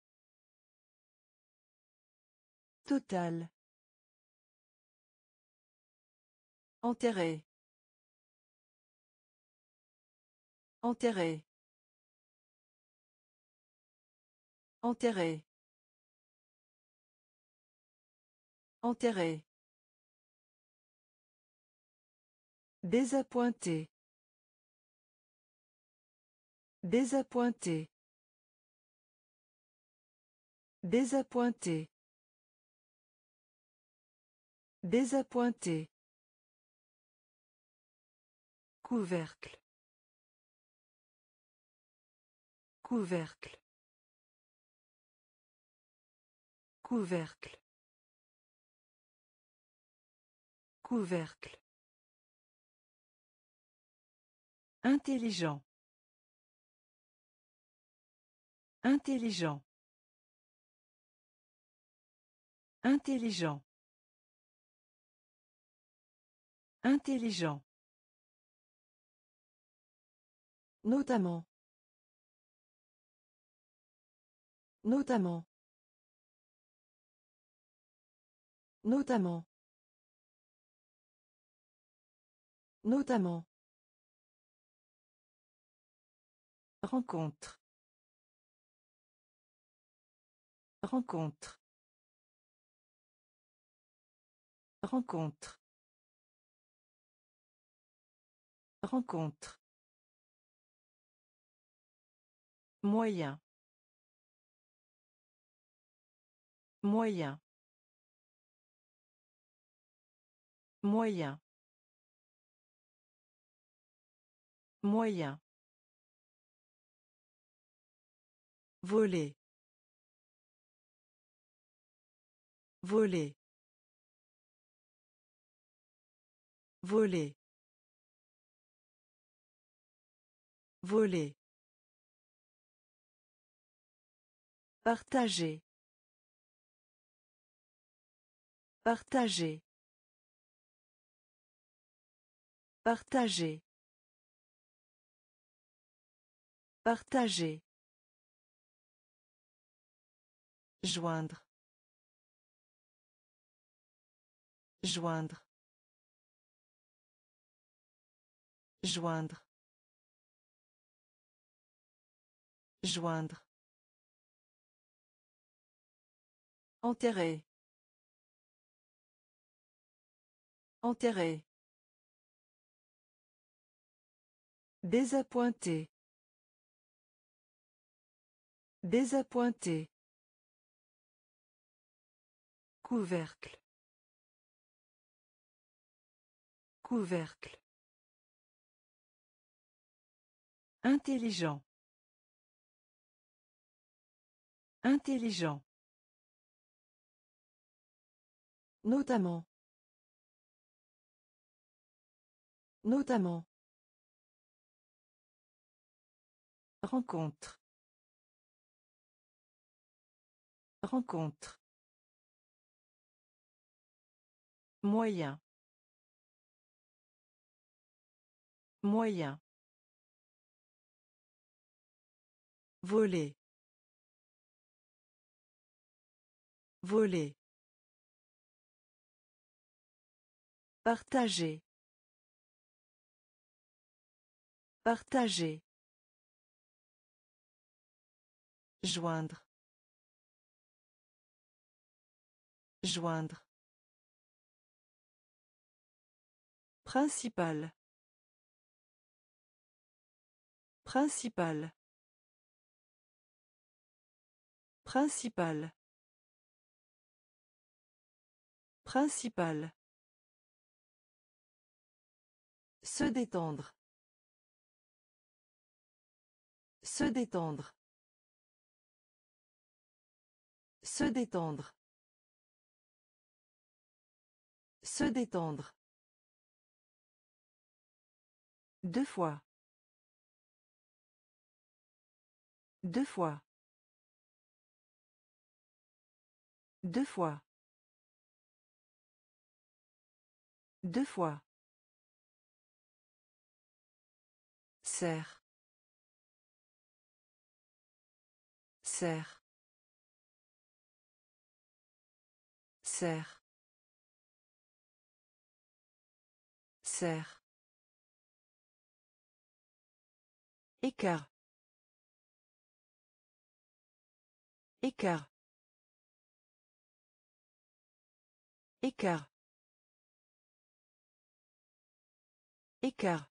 Total. Enterré. Enterré. Enterré. Enterré. Désappointé. Désappointé. Désappointé. Désappointé. Couvercle. Couvercle. Couvercle. Couvercle. Intelligent. Intelligent. Intelligent. Intelligent. Notamment. Notamment. Notamment. Notamment. Rencontre. Rencontre. Rencontre. Rencontre. Moyen. Moyen. Moyen. Moyen. Voler. Voler. Voler. Voler. Partager. Partager. Partager. Partager. Joindre. Joindre. Joindre. Joindre. Enterrer. Enterrer. Désappointé. Désappointé. Couvercle. Couvercle. Intelligent. Intelligent. Notamment. Notamment. Rencontre. Rencontre. Moyen. Moyen. Voler. Voler. Partager. Partager. Joindre. Joindre. Principal. Principal. Principal. Principal. Se détendre. Se détendre. Se détendre. Se détendre. Deux fois. Deux fois. Deux fois. Deux fois. Serre. Serre. Serre. Serre. Écart. Écart. Écart. Écart.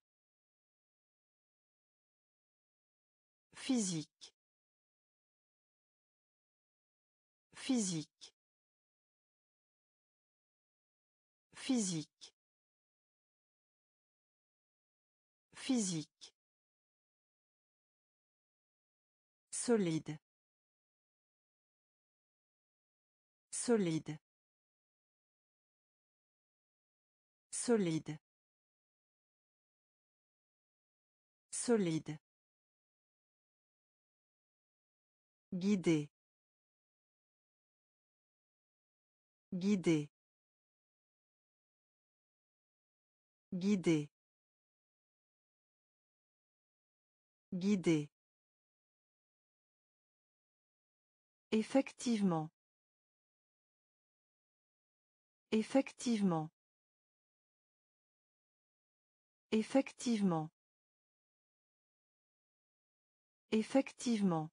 Physique. Physique. Physique. Physique. Solide. Solide. Solide. Solide. Guider. Guider. Guider. Guider. Effectivement. Effectivement. Effectivement. Effectivement.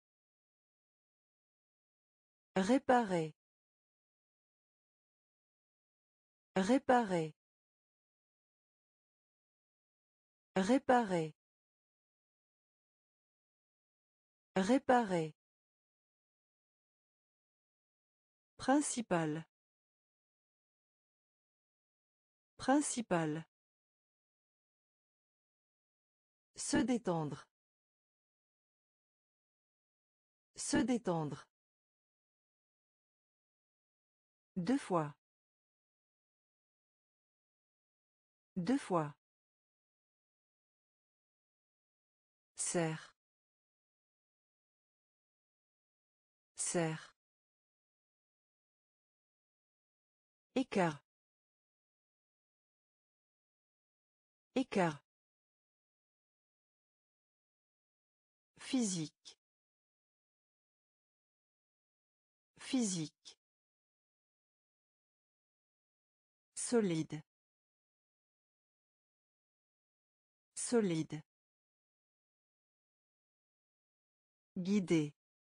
Réparer. Réparer. Réparer. Réparer. Principal. Principal. Se détendre. Se détendre. Deux fois. Deux fois. Serre. Serre. Écart. Écart. Physique. Physique. Solide. Solide. Guider.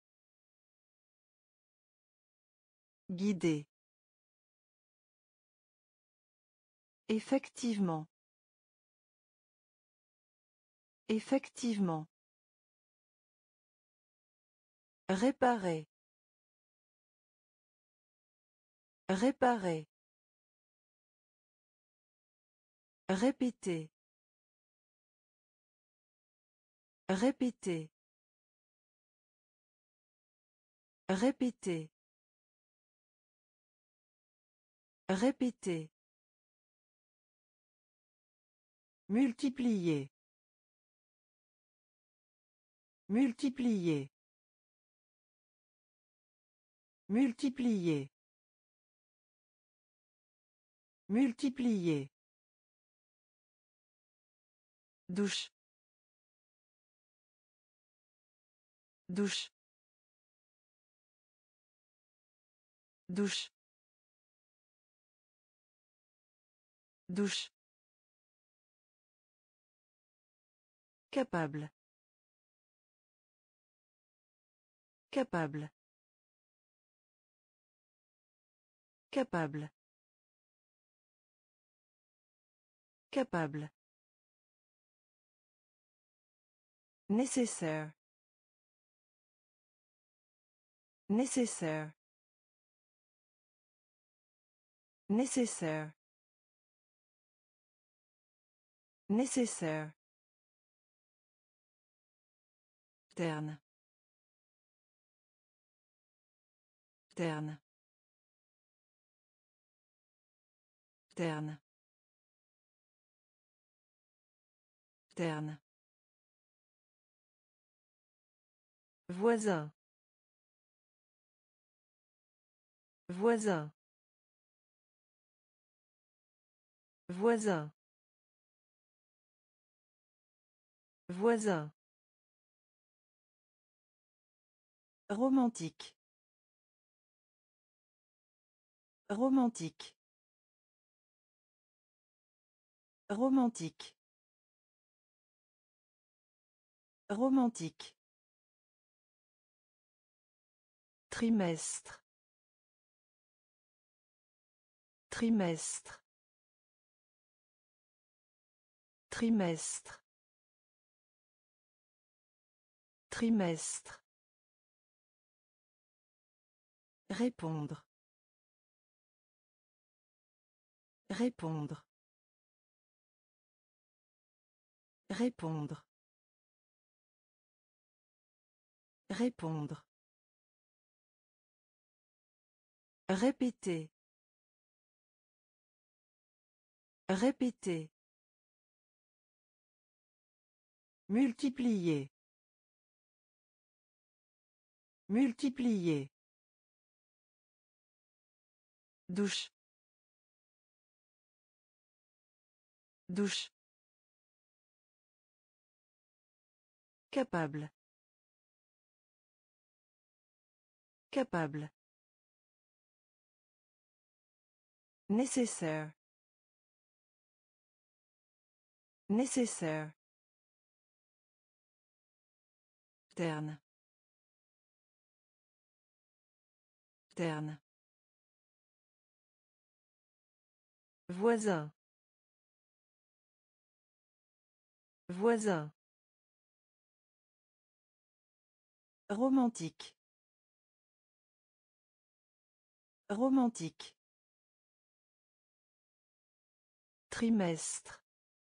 Guider. Effectivement. Effectivement. Réparer. Réparer. Répéter. Répéter. Répéter. Répéter. Multiplier. Multiplier. Multiplier. Multiplier. Douche. Douche. Douche. Douche. Capable. Capable. Capable. Capable. Nécessaire. Nécessaire. Nécessaire. Nécessaire. Terne. Terne. Terne. Terne. Voisin. Voisin. Voisin. Voisin. Romantique. Romantique. Romantique. Romantique. Trimestre. Trimestre. Trimestre. Trimestre. Répondre. Répondre. Répondre. Répondre. Répéter. Répéter. Multiplier. Multiplier. Douche. Douche. Capable. Capable. Nécessaire. Nécessaire. Terne. Terne. Voisin. Voisin. Romantique. Romantique. Trimestre.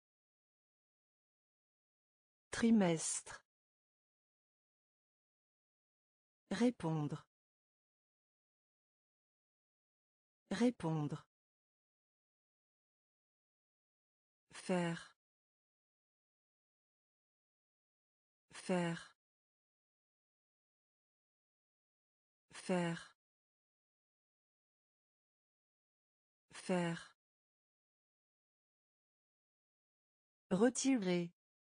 Trimestre. Répondre. Répondre. Faire. Faire. Faire. Faire. Retirer.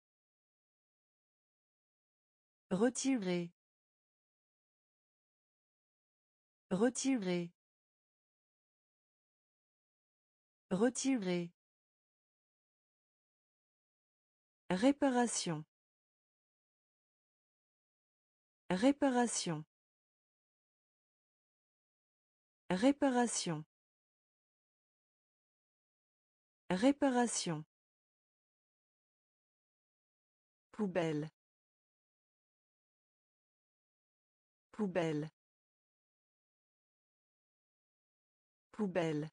Retirer. Retirer. Retirer. Réparation. Réparation. Réparation. Réparation. Poubelle. Poubelle. Poubelle.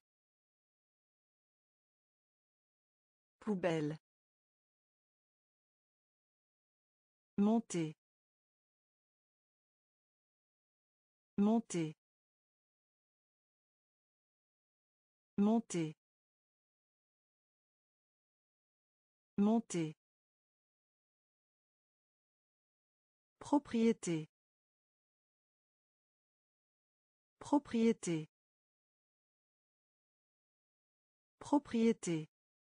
Poubelle. Monter. Monter. Monter. Monter. Propriété. Propriété. Propriété.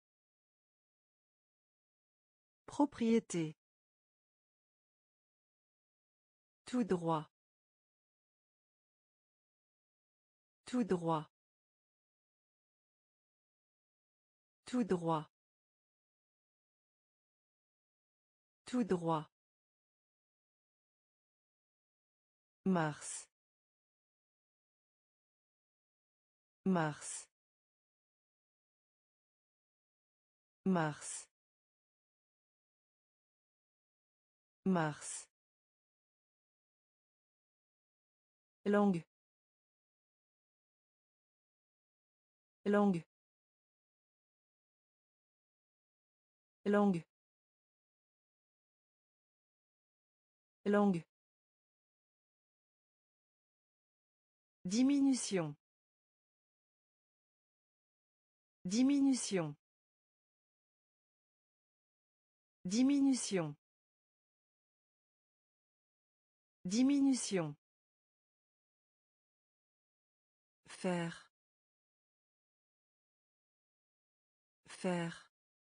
Propriété. Tout droit. Tout droit. Tout droit. Tout droit. Mars. Mars. Mars. Mars. Langue. Langue. Langue. Langue. Diminution. Diminution. Diminution. Diminution. Faire. Faire.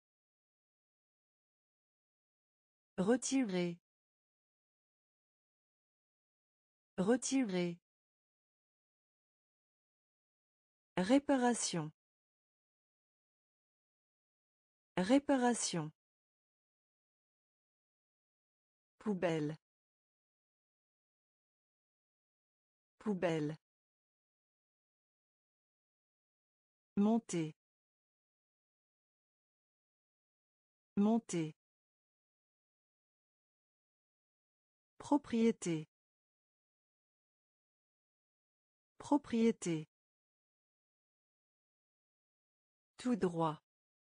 Retirer. Retirer. Réparation. Réparation. Poubelle. Poubelle. Monter. Monter. Propriété. Propriété. Tout droit.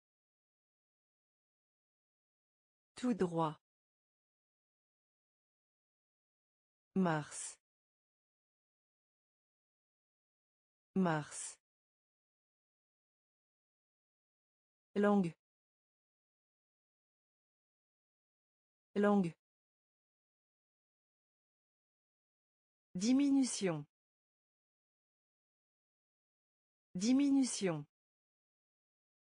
Tout droit. Mars. Mars. Langue. Langue. Diminution. Diminution.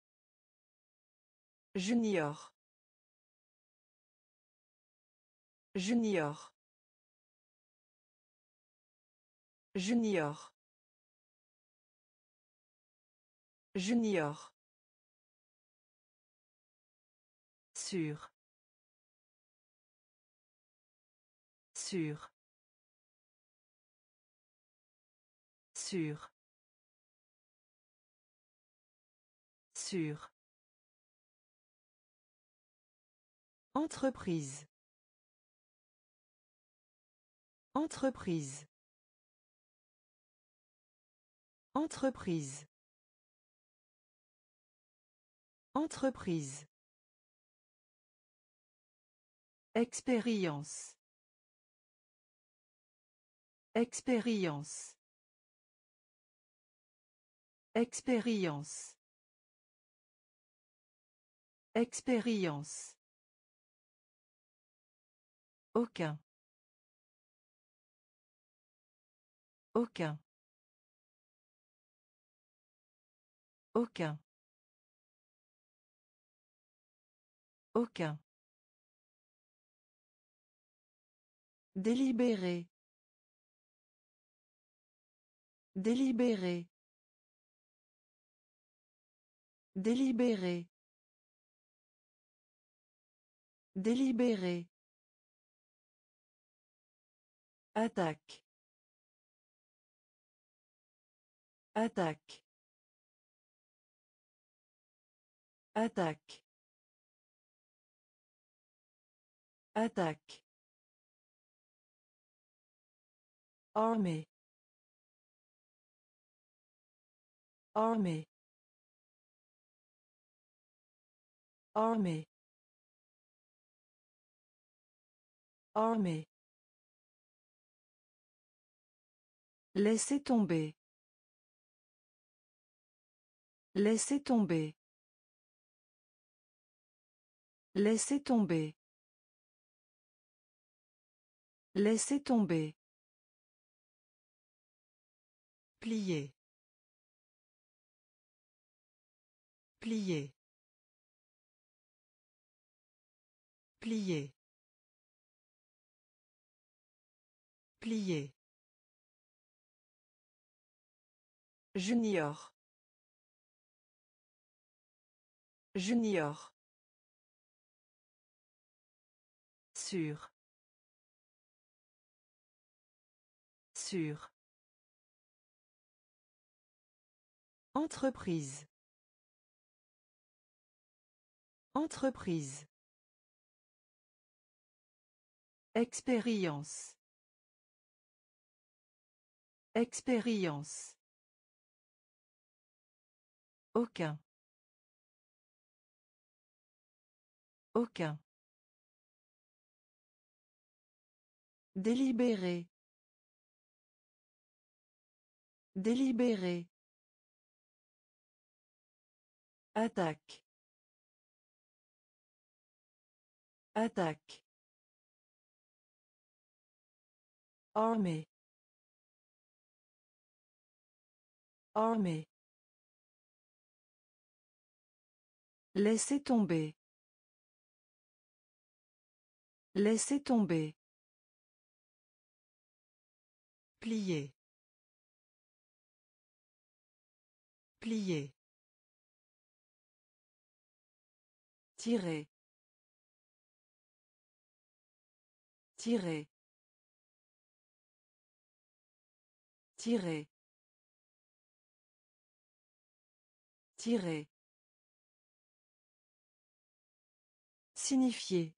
Junior. Junior. Junior. Junior. Sûr. Sûr. Sûr. Sûr. Entreprise. Entreprise. Entreprise. Entreprise. Expérience. Expérience. Expérience. Expérience. Aucun. Aucun. Aucun. Aucun. Délibéré. Délibéré. Délibéré. Délibéré. Attaque. Attaque. Attaque. Attaque. Armée. Armée. Armée. Armée. Laissez tomber. Laissez tomber. Laissez tomber. Laissez tomber. Plier. Plier. Plier. Plier. Junior. Junior. Sûr. Sûr. Entreprise. Entreprise. Expérience. Expérience. Aucun. Aucun. Délibéré. Délibéré. Attaque. Attaque. Armée. Armée. Laissez tomber. Laissez tomber. Plier. Plier. Tirer. Tirer. Tirer. Tirer. Signifier.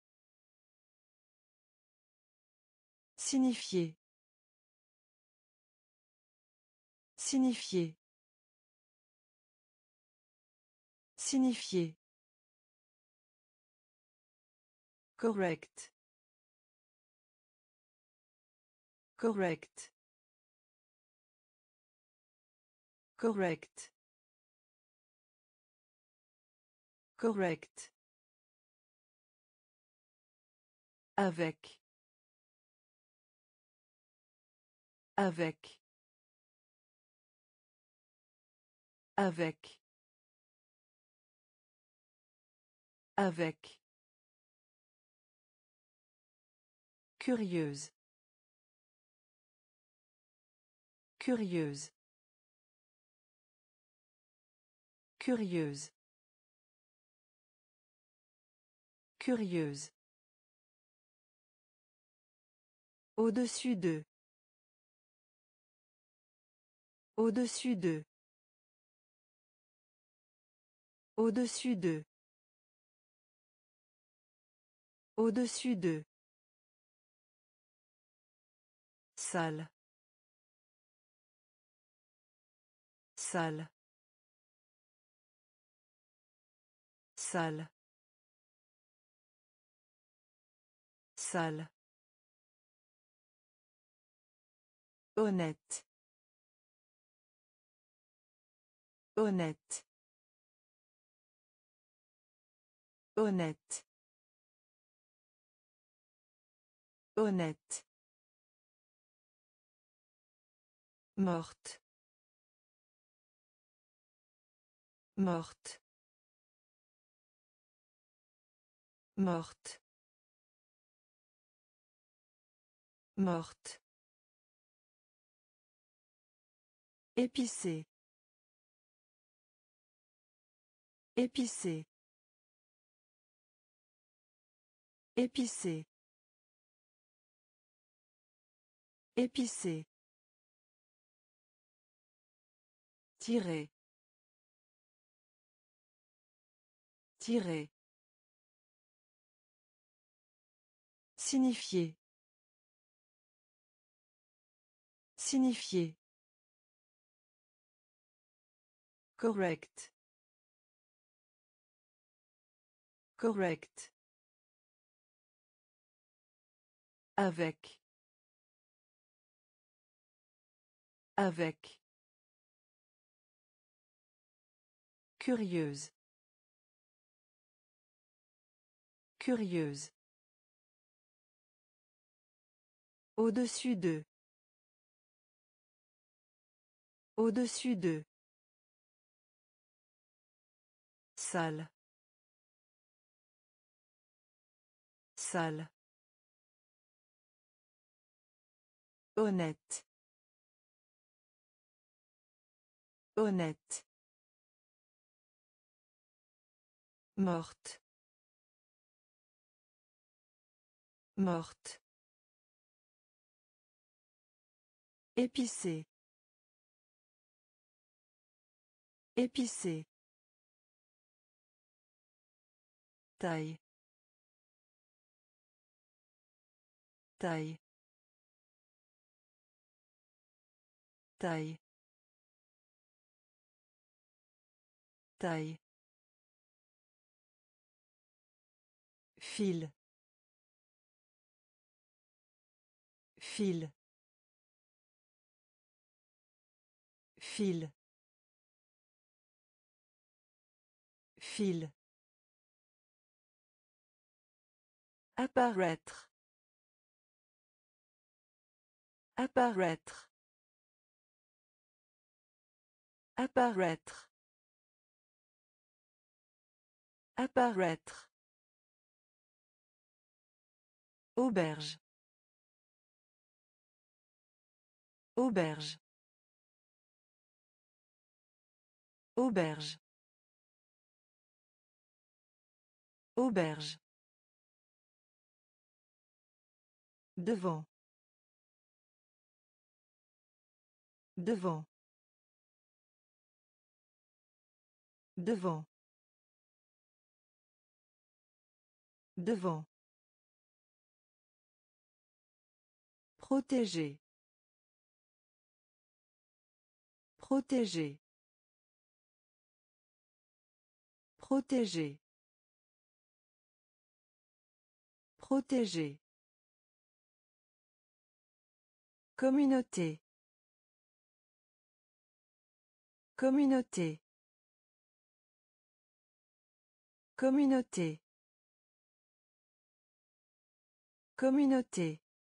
Signifier. Signifier. Signifier. Correct. Correct. Correct. Correct. Avec. Avec. Avec. Avec. Curieuse. Curieuse. Curieuse. Curieuse. Au-dessus d'eux. Au-dessus d'eux. Au-dessus d'eux. Au-dessus d'eux. Salle. Salle. Salle. Salle. Honnête. Honnête. Honnête. Honnête. Morte. Morte. Morte. Morte. Épicé. Épicé. Épicé. Épicé. Tirer. Tirer. Signifier. Signifier. Correct. Correct. Avec. Avec. Curieuse. Curieuse. Au-dessus d'eux. Au-dessus d'eux. Salle. Salle. Honnête. Honnête. Morte. Morte. Épicé. Épicé. Taille. Taille. Taille. Taille. Fil. Fil. Fil. Fil. Apparaître. Apparaître. Apparaître. Apparaître. Auberge. Auberge. Auberge. Auberge. Devant. Devant. Devant. Devant. Protéger. Protéger. Protéger. Protéger. Communauté. Communauté. Communauté. Communauté.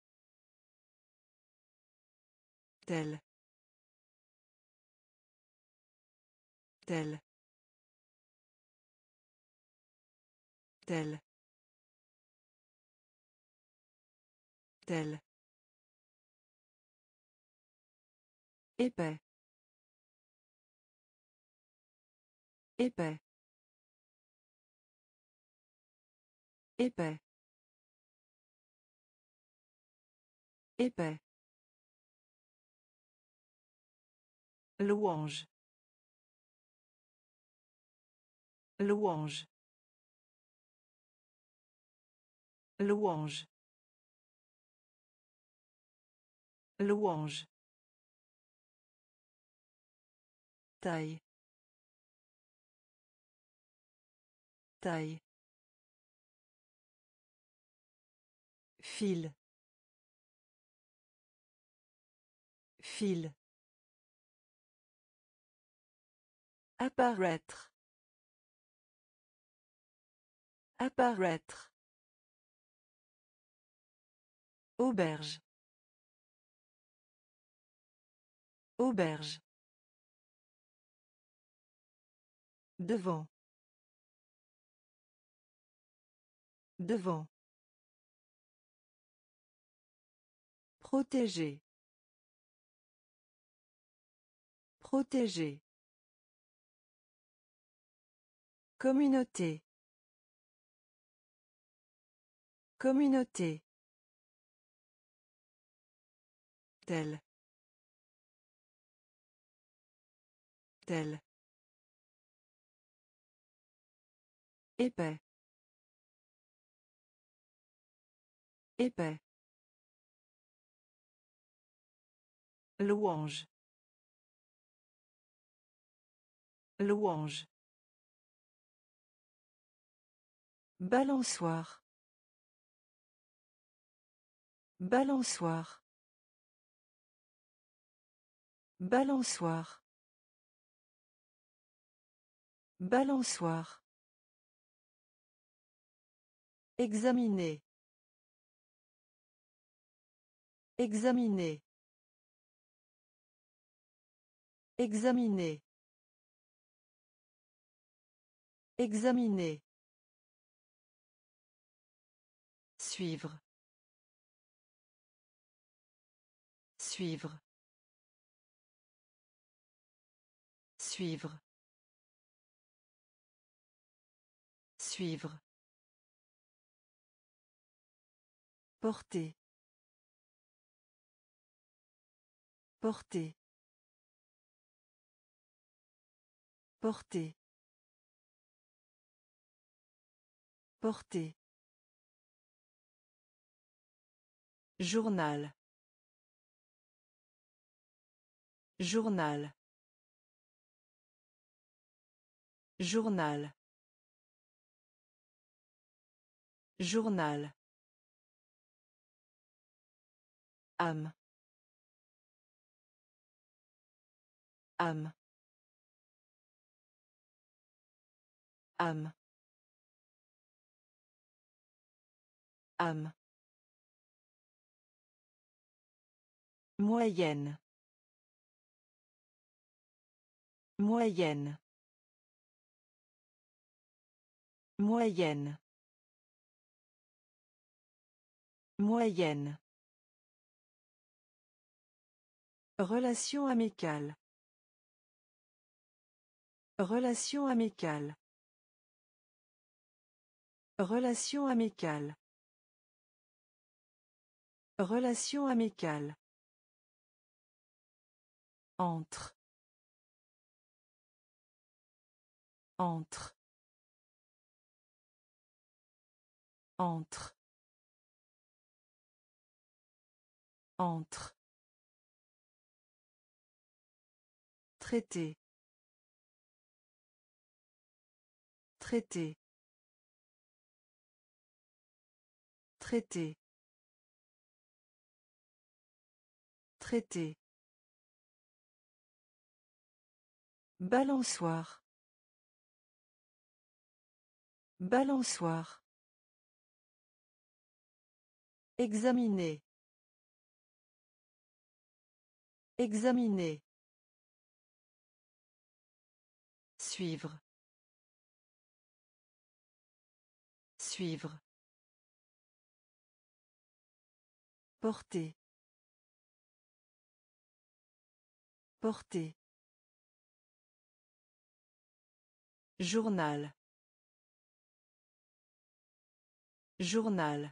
Tel. Tel. Tel. tel, épais, épais, épais, épais. Louange, louange, louange, louange. Taille, taille. Fil, fil. Apparaître, apparaître. Auberge, auberge. Devant, devant. Protéger, protéger. Communauté, communauté. Tel, tel. Épais, épais. Louange, louange. Balançoire, balançoire, balançoire, balançoire. Examiner, examiner, examiner, examiner. Suivre, suivre, suivre, suivre. Porter, porter, porter, porter. Journal, journal, journal, journal. Âme, âme, âme, âme. Moyenne, moyenne, moyenne, moyenne. Relation amicale, relation amicale, relation amicale, relation amicale. Entre, entre, entre, entre. Traité, traité, traité, traité. Balançoire, balançoire. Examiner, examiner. Suivre, suivre. Porter. Porter. Journal. Journal.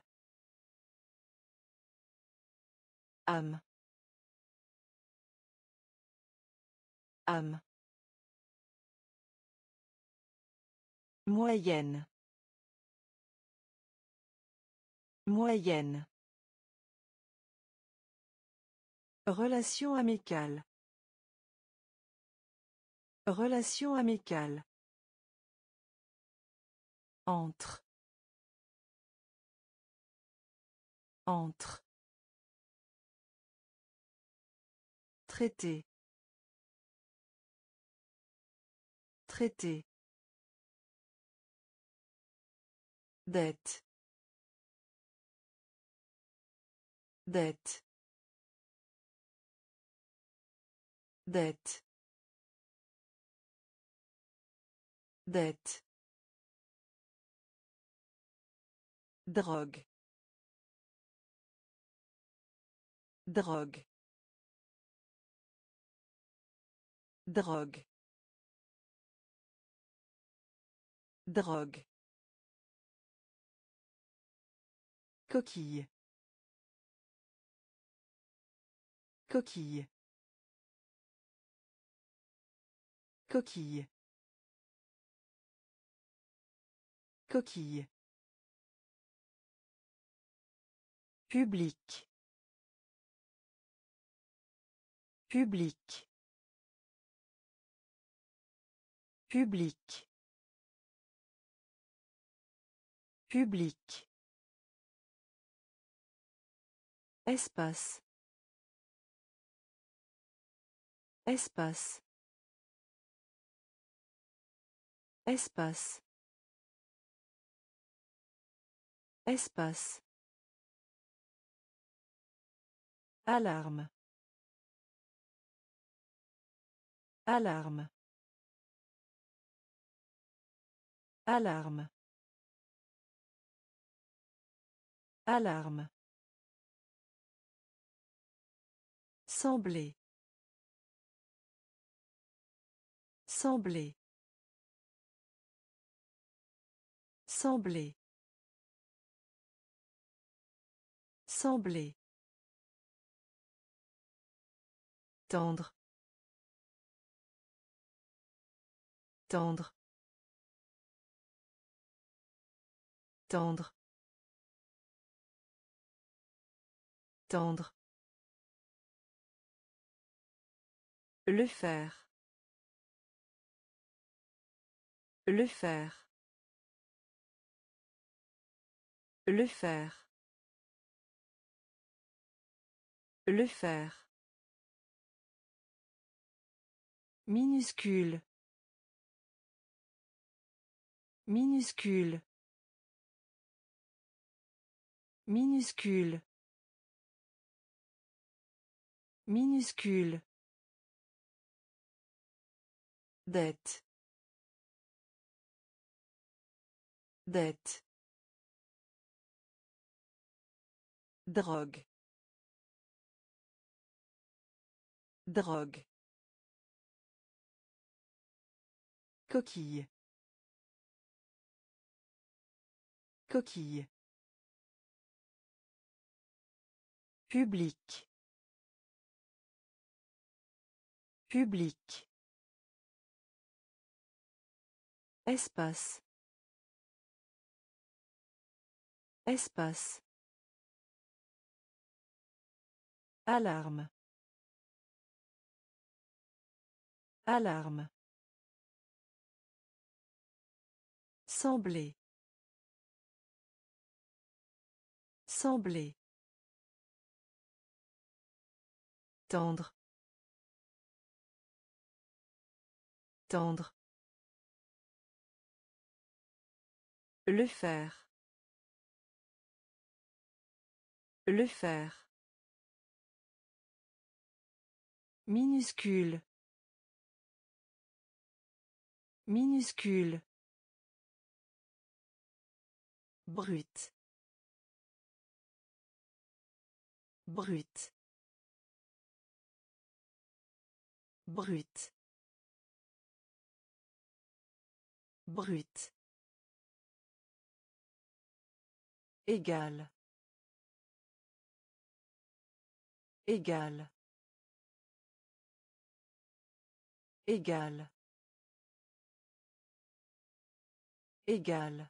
Âme. Âme. Moyenne. Moyenne. Relation amicale. Relation amicale. Entre. Entre. Traité. Traité. Dette. Dette. Dette. Dette. Drogue. Drogue. Drogue. Drogue. Coquille. Coquille. Coquille. Coquille. Public. Public. Public. Public. Espace. Espace. Espace. Espace. Alarme. Alarme. Alarme. Alarme. Sembler. Sembler. Sembler. Sembler. Tendre. Tendre. Tendre. Tendre. Le faire. Le faire. Le faire. Le faire. Minuscule. Minuscule. Minuscule. Minuscule. Dette. Dette. Drogue. Drogue. Coquille. Coquille. Public. Public. Espace. Espace. Alarme. Alarme. Sembler. Sembler. Tendre. Tendre. Le faire. Le faire. Minuscule. Minuscule. Brut. Brut. Brut. Brut. Égal. Égal. Égal. Égal.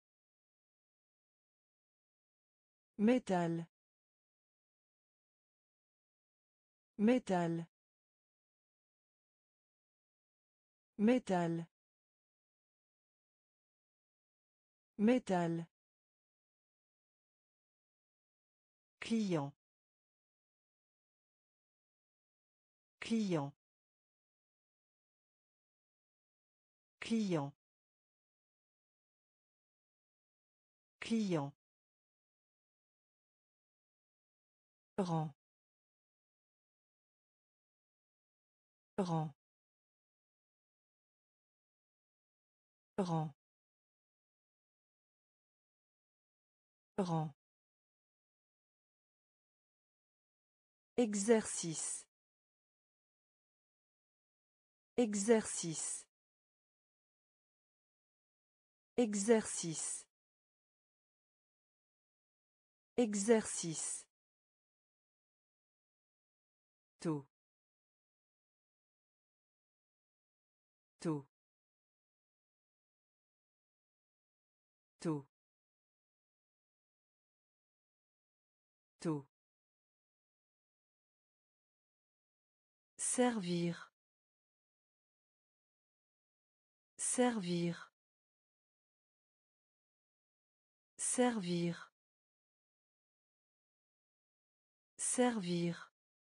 Métal. Métal. Métal. Métal. Client. Client. Client. Client. Rang. Rang. Rang. Rang. Exercice. Exercice. Exercice. Exercice. Taux. Taux. Taux. Taux. Servir. Servir. Servir. Servir.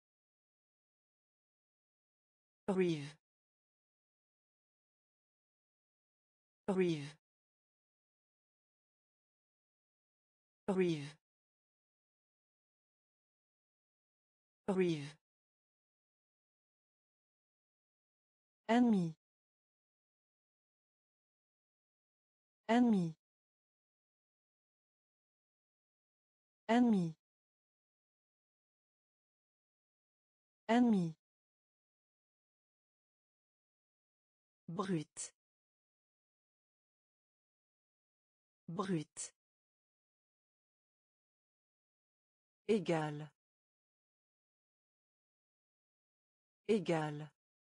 Rive. Rive. Rive. Rive. Ennemi. Ennemi. Ennemi. Ennemi. Brut. Brut. Égal. Égal.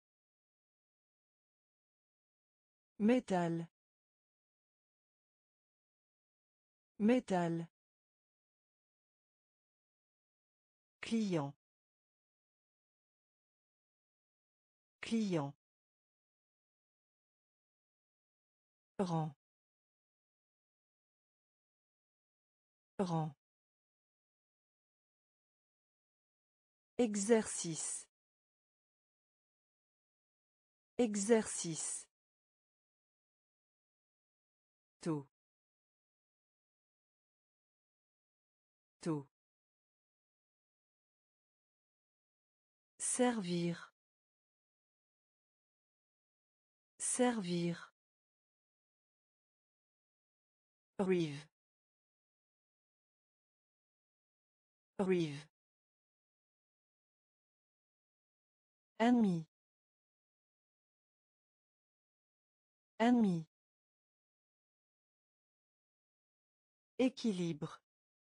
Métal. Métal. Client. Client. Rang. Rang. Exercice. Exercice. Taux. Taux. Servir. Servir. Rive. Rive. Ennemi. Ennemi. Équilibre.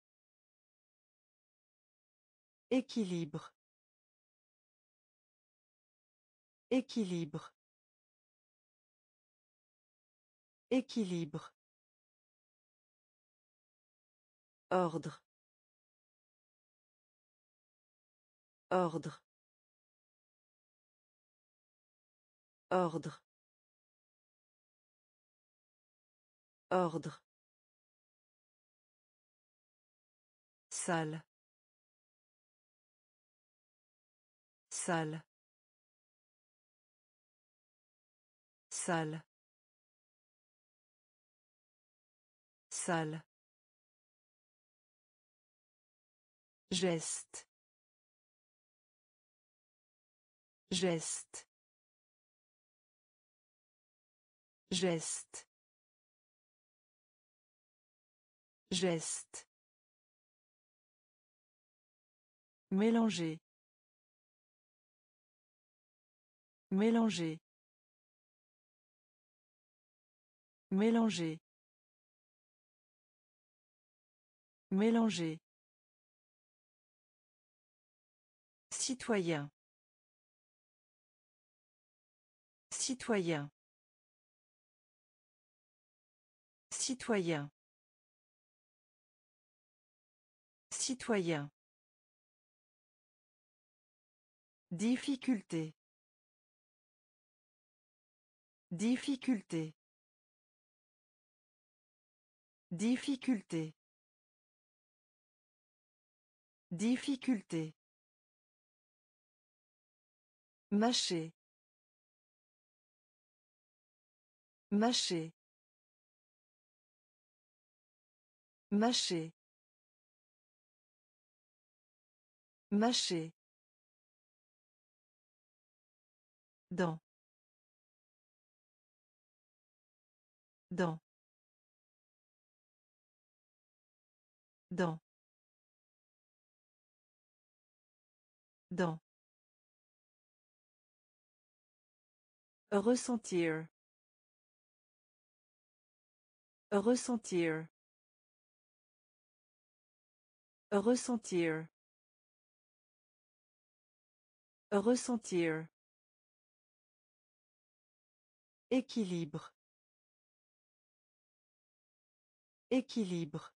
Équilibre. Équilibre. Équilibre. Ordre. Ordre. Ordre. Ordre. Salle. Salle. Salle. Salle. Geste. Geste. Geste. Geste. Mélanger. Mélanger. Mélanger. Mélanger. Citoyen. Citoyen. Citoyen. Citoyen. Difficulté. Difficulté. Difficulté. Difficulté. Mâcher. Mâcher. Mâcher. Mâcher. Dans. Dans. Dans. Dans. Ressentir. Ressentir. Ressentir. Ressentir. Équilibre. Équilibre.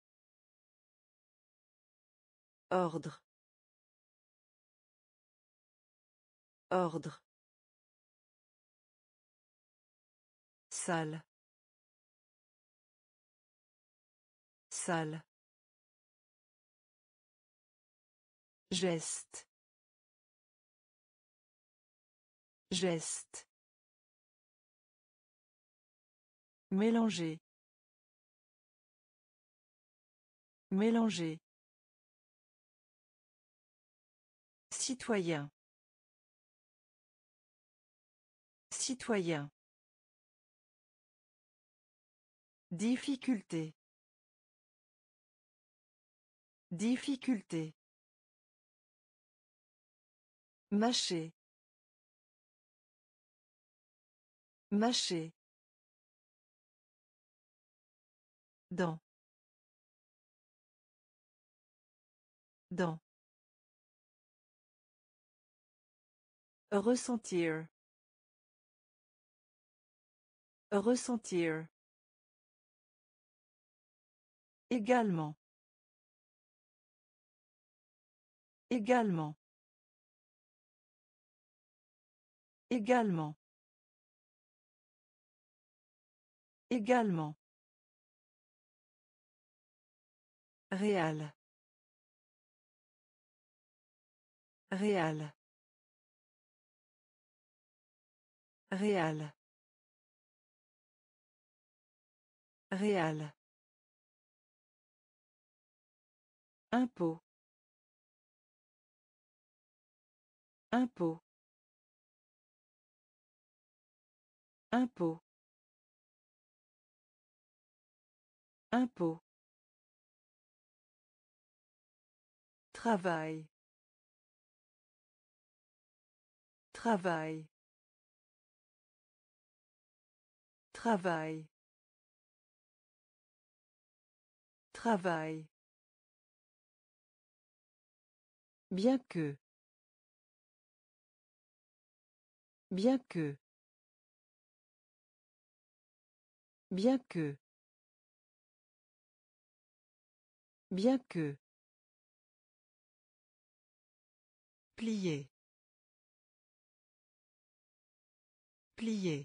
Ordre. Ordre. Salle. Salle. Geste. Geste. Mélanger. Mélanger. Citoyen. Citoyen. Difficulté. Difficulté. Mâcher. Mâcher. Dans. Dans. Ressentir. Ressentir. Également. Également. Également. Également. Réal. Réal. Réal. Réal. Impôt. Impôt. Impôt. Impôt. Travail. Travail. Travail. Travail. Bien que. Bien que. Bien que. Bien que. Plier. Plier.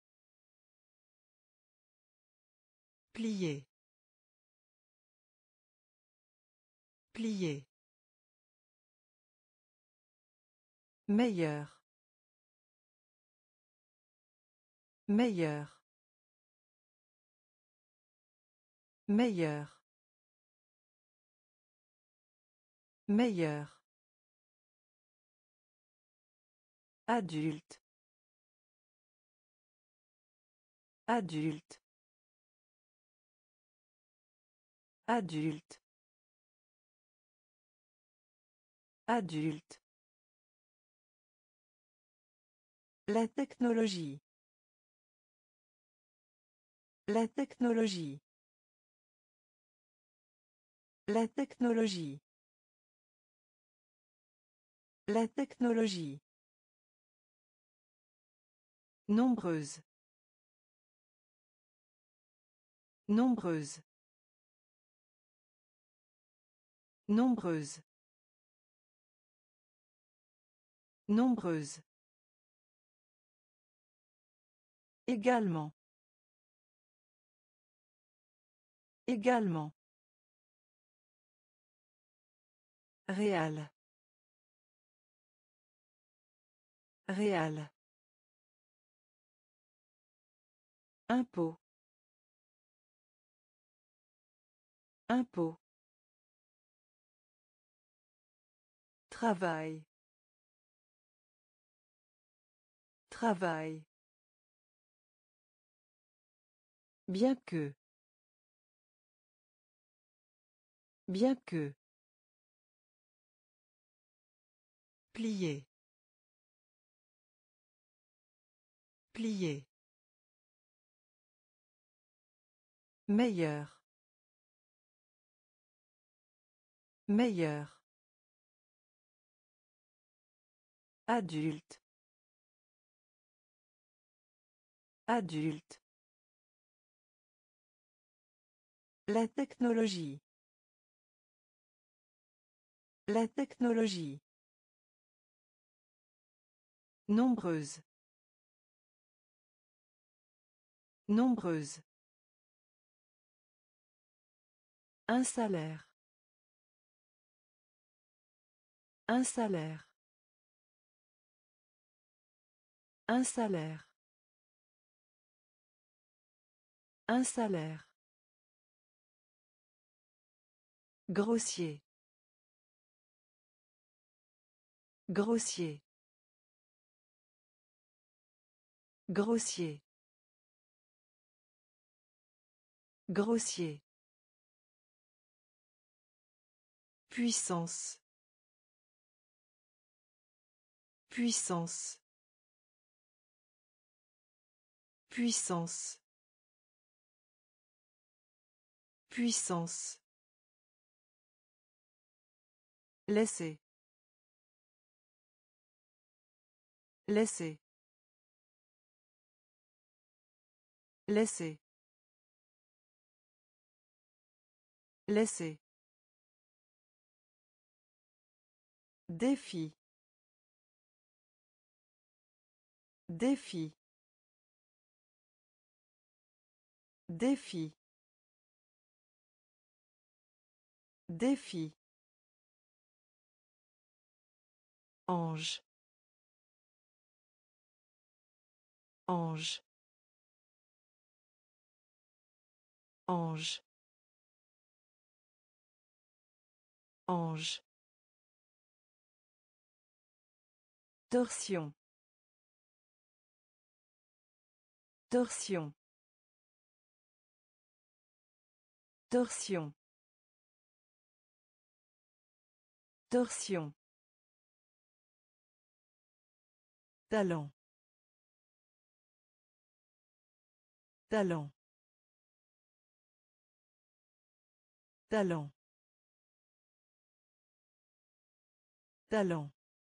Plier. Plier. Meilleur. Meilleur. Meilleur. Meilleur. Adulte. Adulte. Adulte. Adulte. La technologie. La technologie. La technologie. La technologie. Nombreuse. Nombreuse. Nombreuse. Nombreuse. Également. Également. Réal. Réal. Impôt. Impôt. Travail. Travail. Bien que. Bien que. Plier. Plier. Meilleur. Meilleur. Adulte. Adulte. La technologie. La technologie. Nombreuse. Nombreuse. Un salaire. Un salaire. Un salaire. Un salaire. Grossier. Grossier. Grossier. Grossier. Puissance. Puissance. Puissance. Puissance. Laisser. Laisser. Laisser. Laisser. Défi. Défi. Défi. Défi. Ange. Ange. Ange. Ange. Torsion. Torsion. Torsion. Torsion. Talent. Talent. Talent. Talent.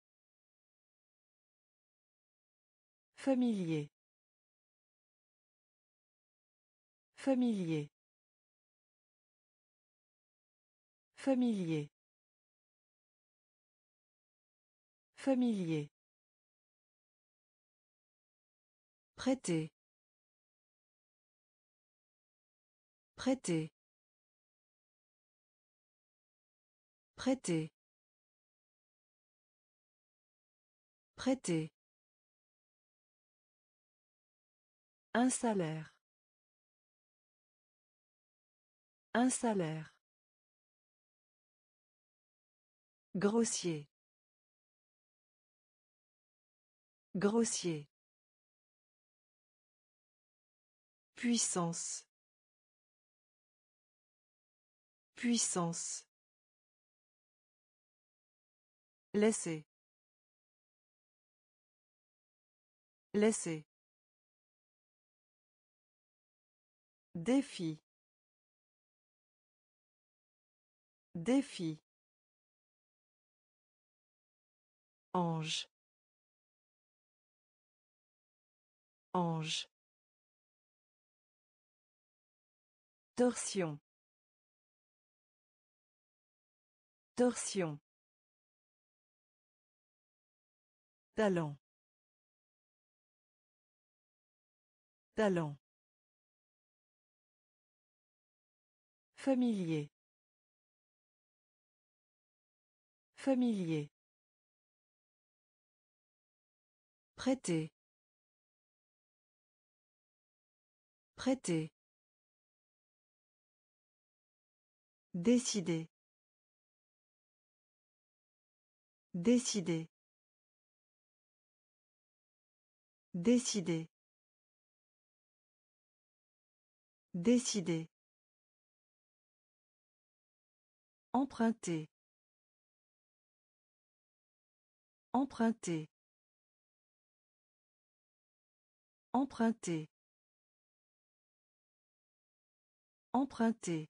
Familier. Familier. Familier. Familier. Prêter. Prêter. Prêter. Prêter. Un salaire. Un salaire. Grossier. Grossier. Puissance. Puissance. Laisser. Laisser. Défi. Défi. Ange. Ange. Torsion. Torsion. Talent. Talent. Familier. Familier. Prêter. Prêter. Décider. Décider. Décider. Décider. Emprunter. Emprunter. Emprunter. Emprunter.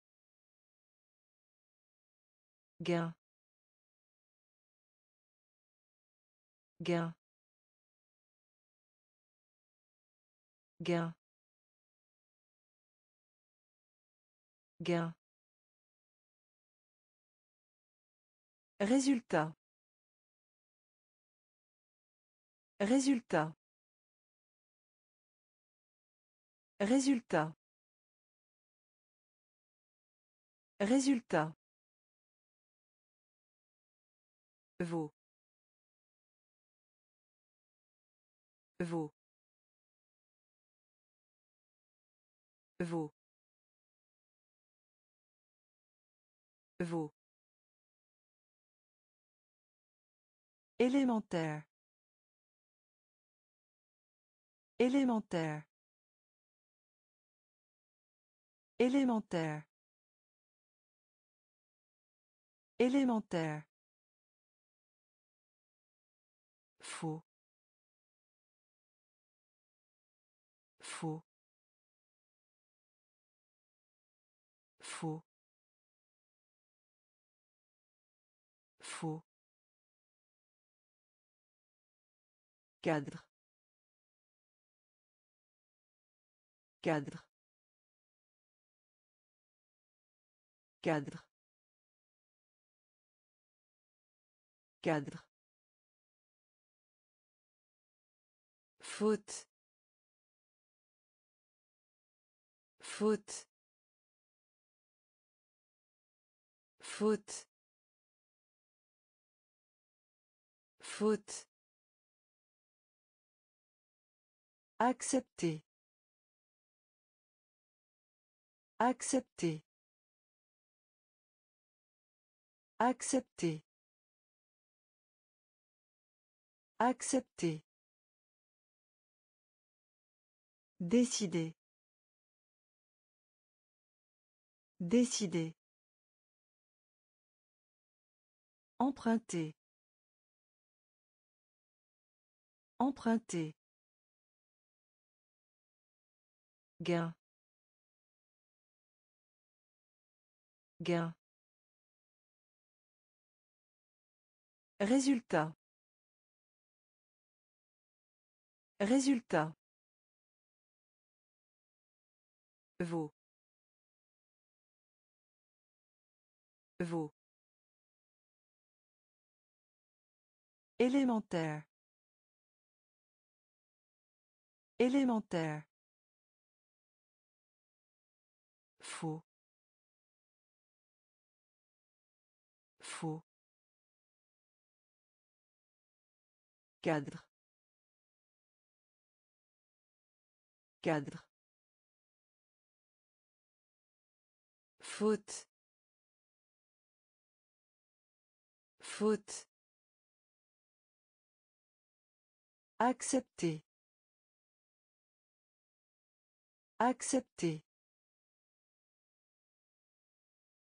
Gain. Gain. Gain. Gain. Résultat. Résultat. Résultat. Résultat. Vaut. Vaut. Vaut. Vaut. Élémentaire. Élémentaire. Élémentaire. Élémentaire. Faux. Faux. Faux. Faux. Cadre. Cadre. Cadre. Cadre. Faute. Faute. Faute. Faute. Accepter. Accepter. Accepter. Accepter. Décider. Décider. Emprunter. Emprunter. Gain. Gain. Résultat. Résultat. Vaut. Vaut. Élémentaire. Élémentaire. Faux. Faux. Cadre. Cadre. Faute. Faute. Accepter. Accepter.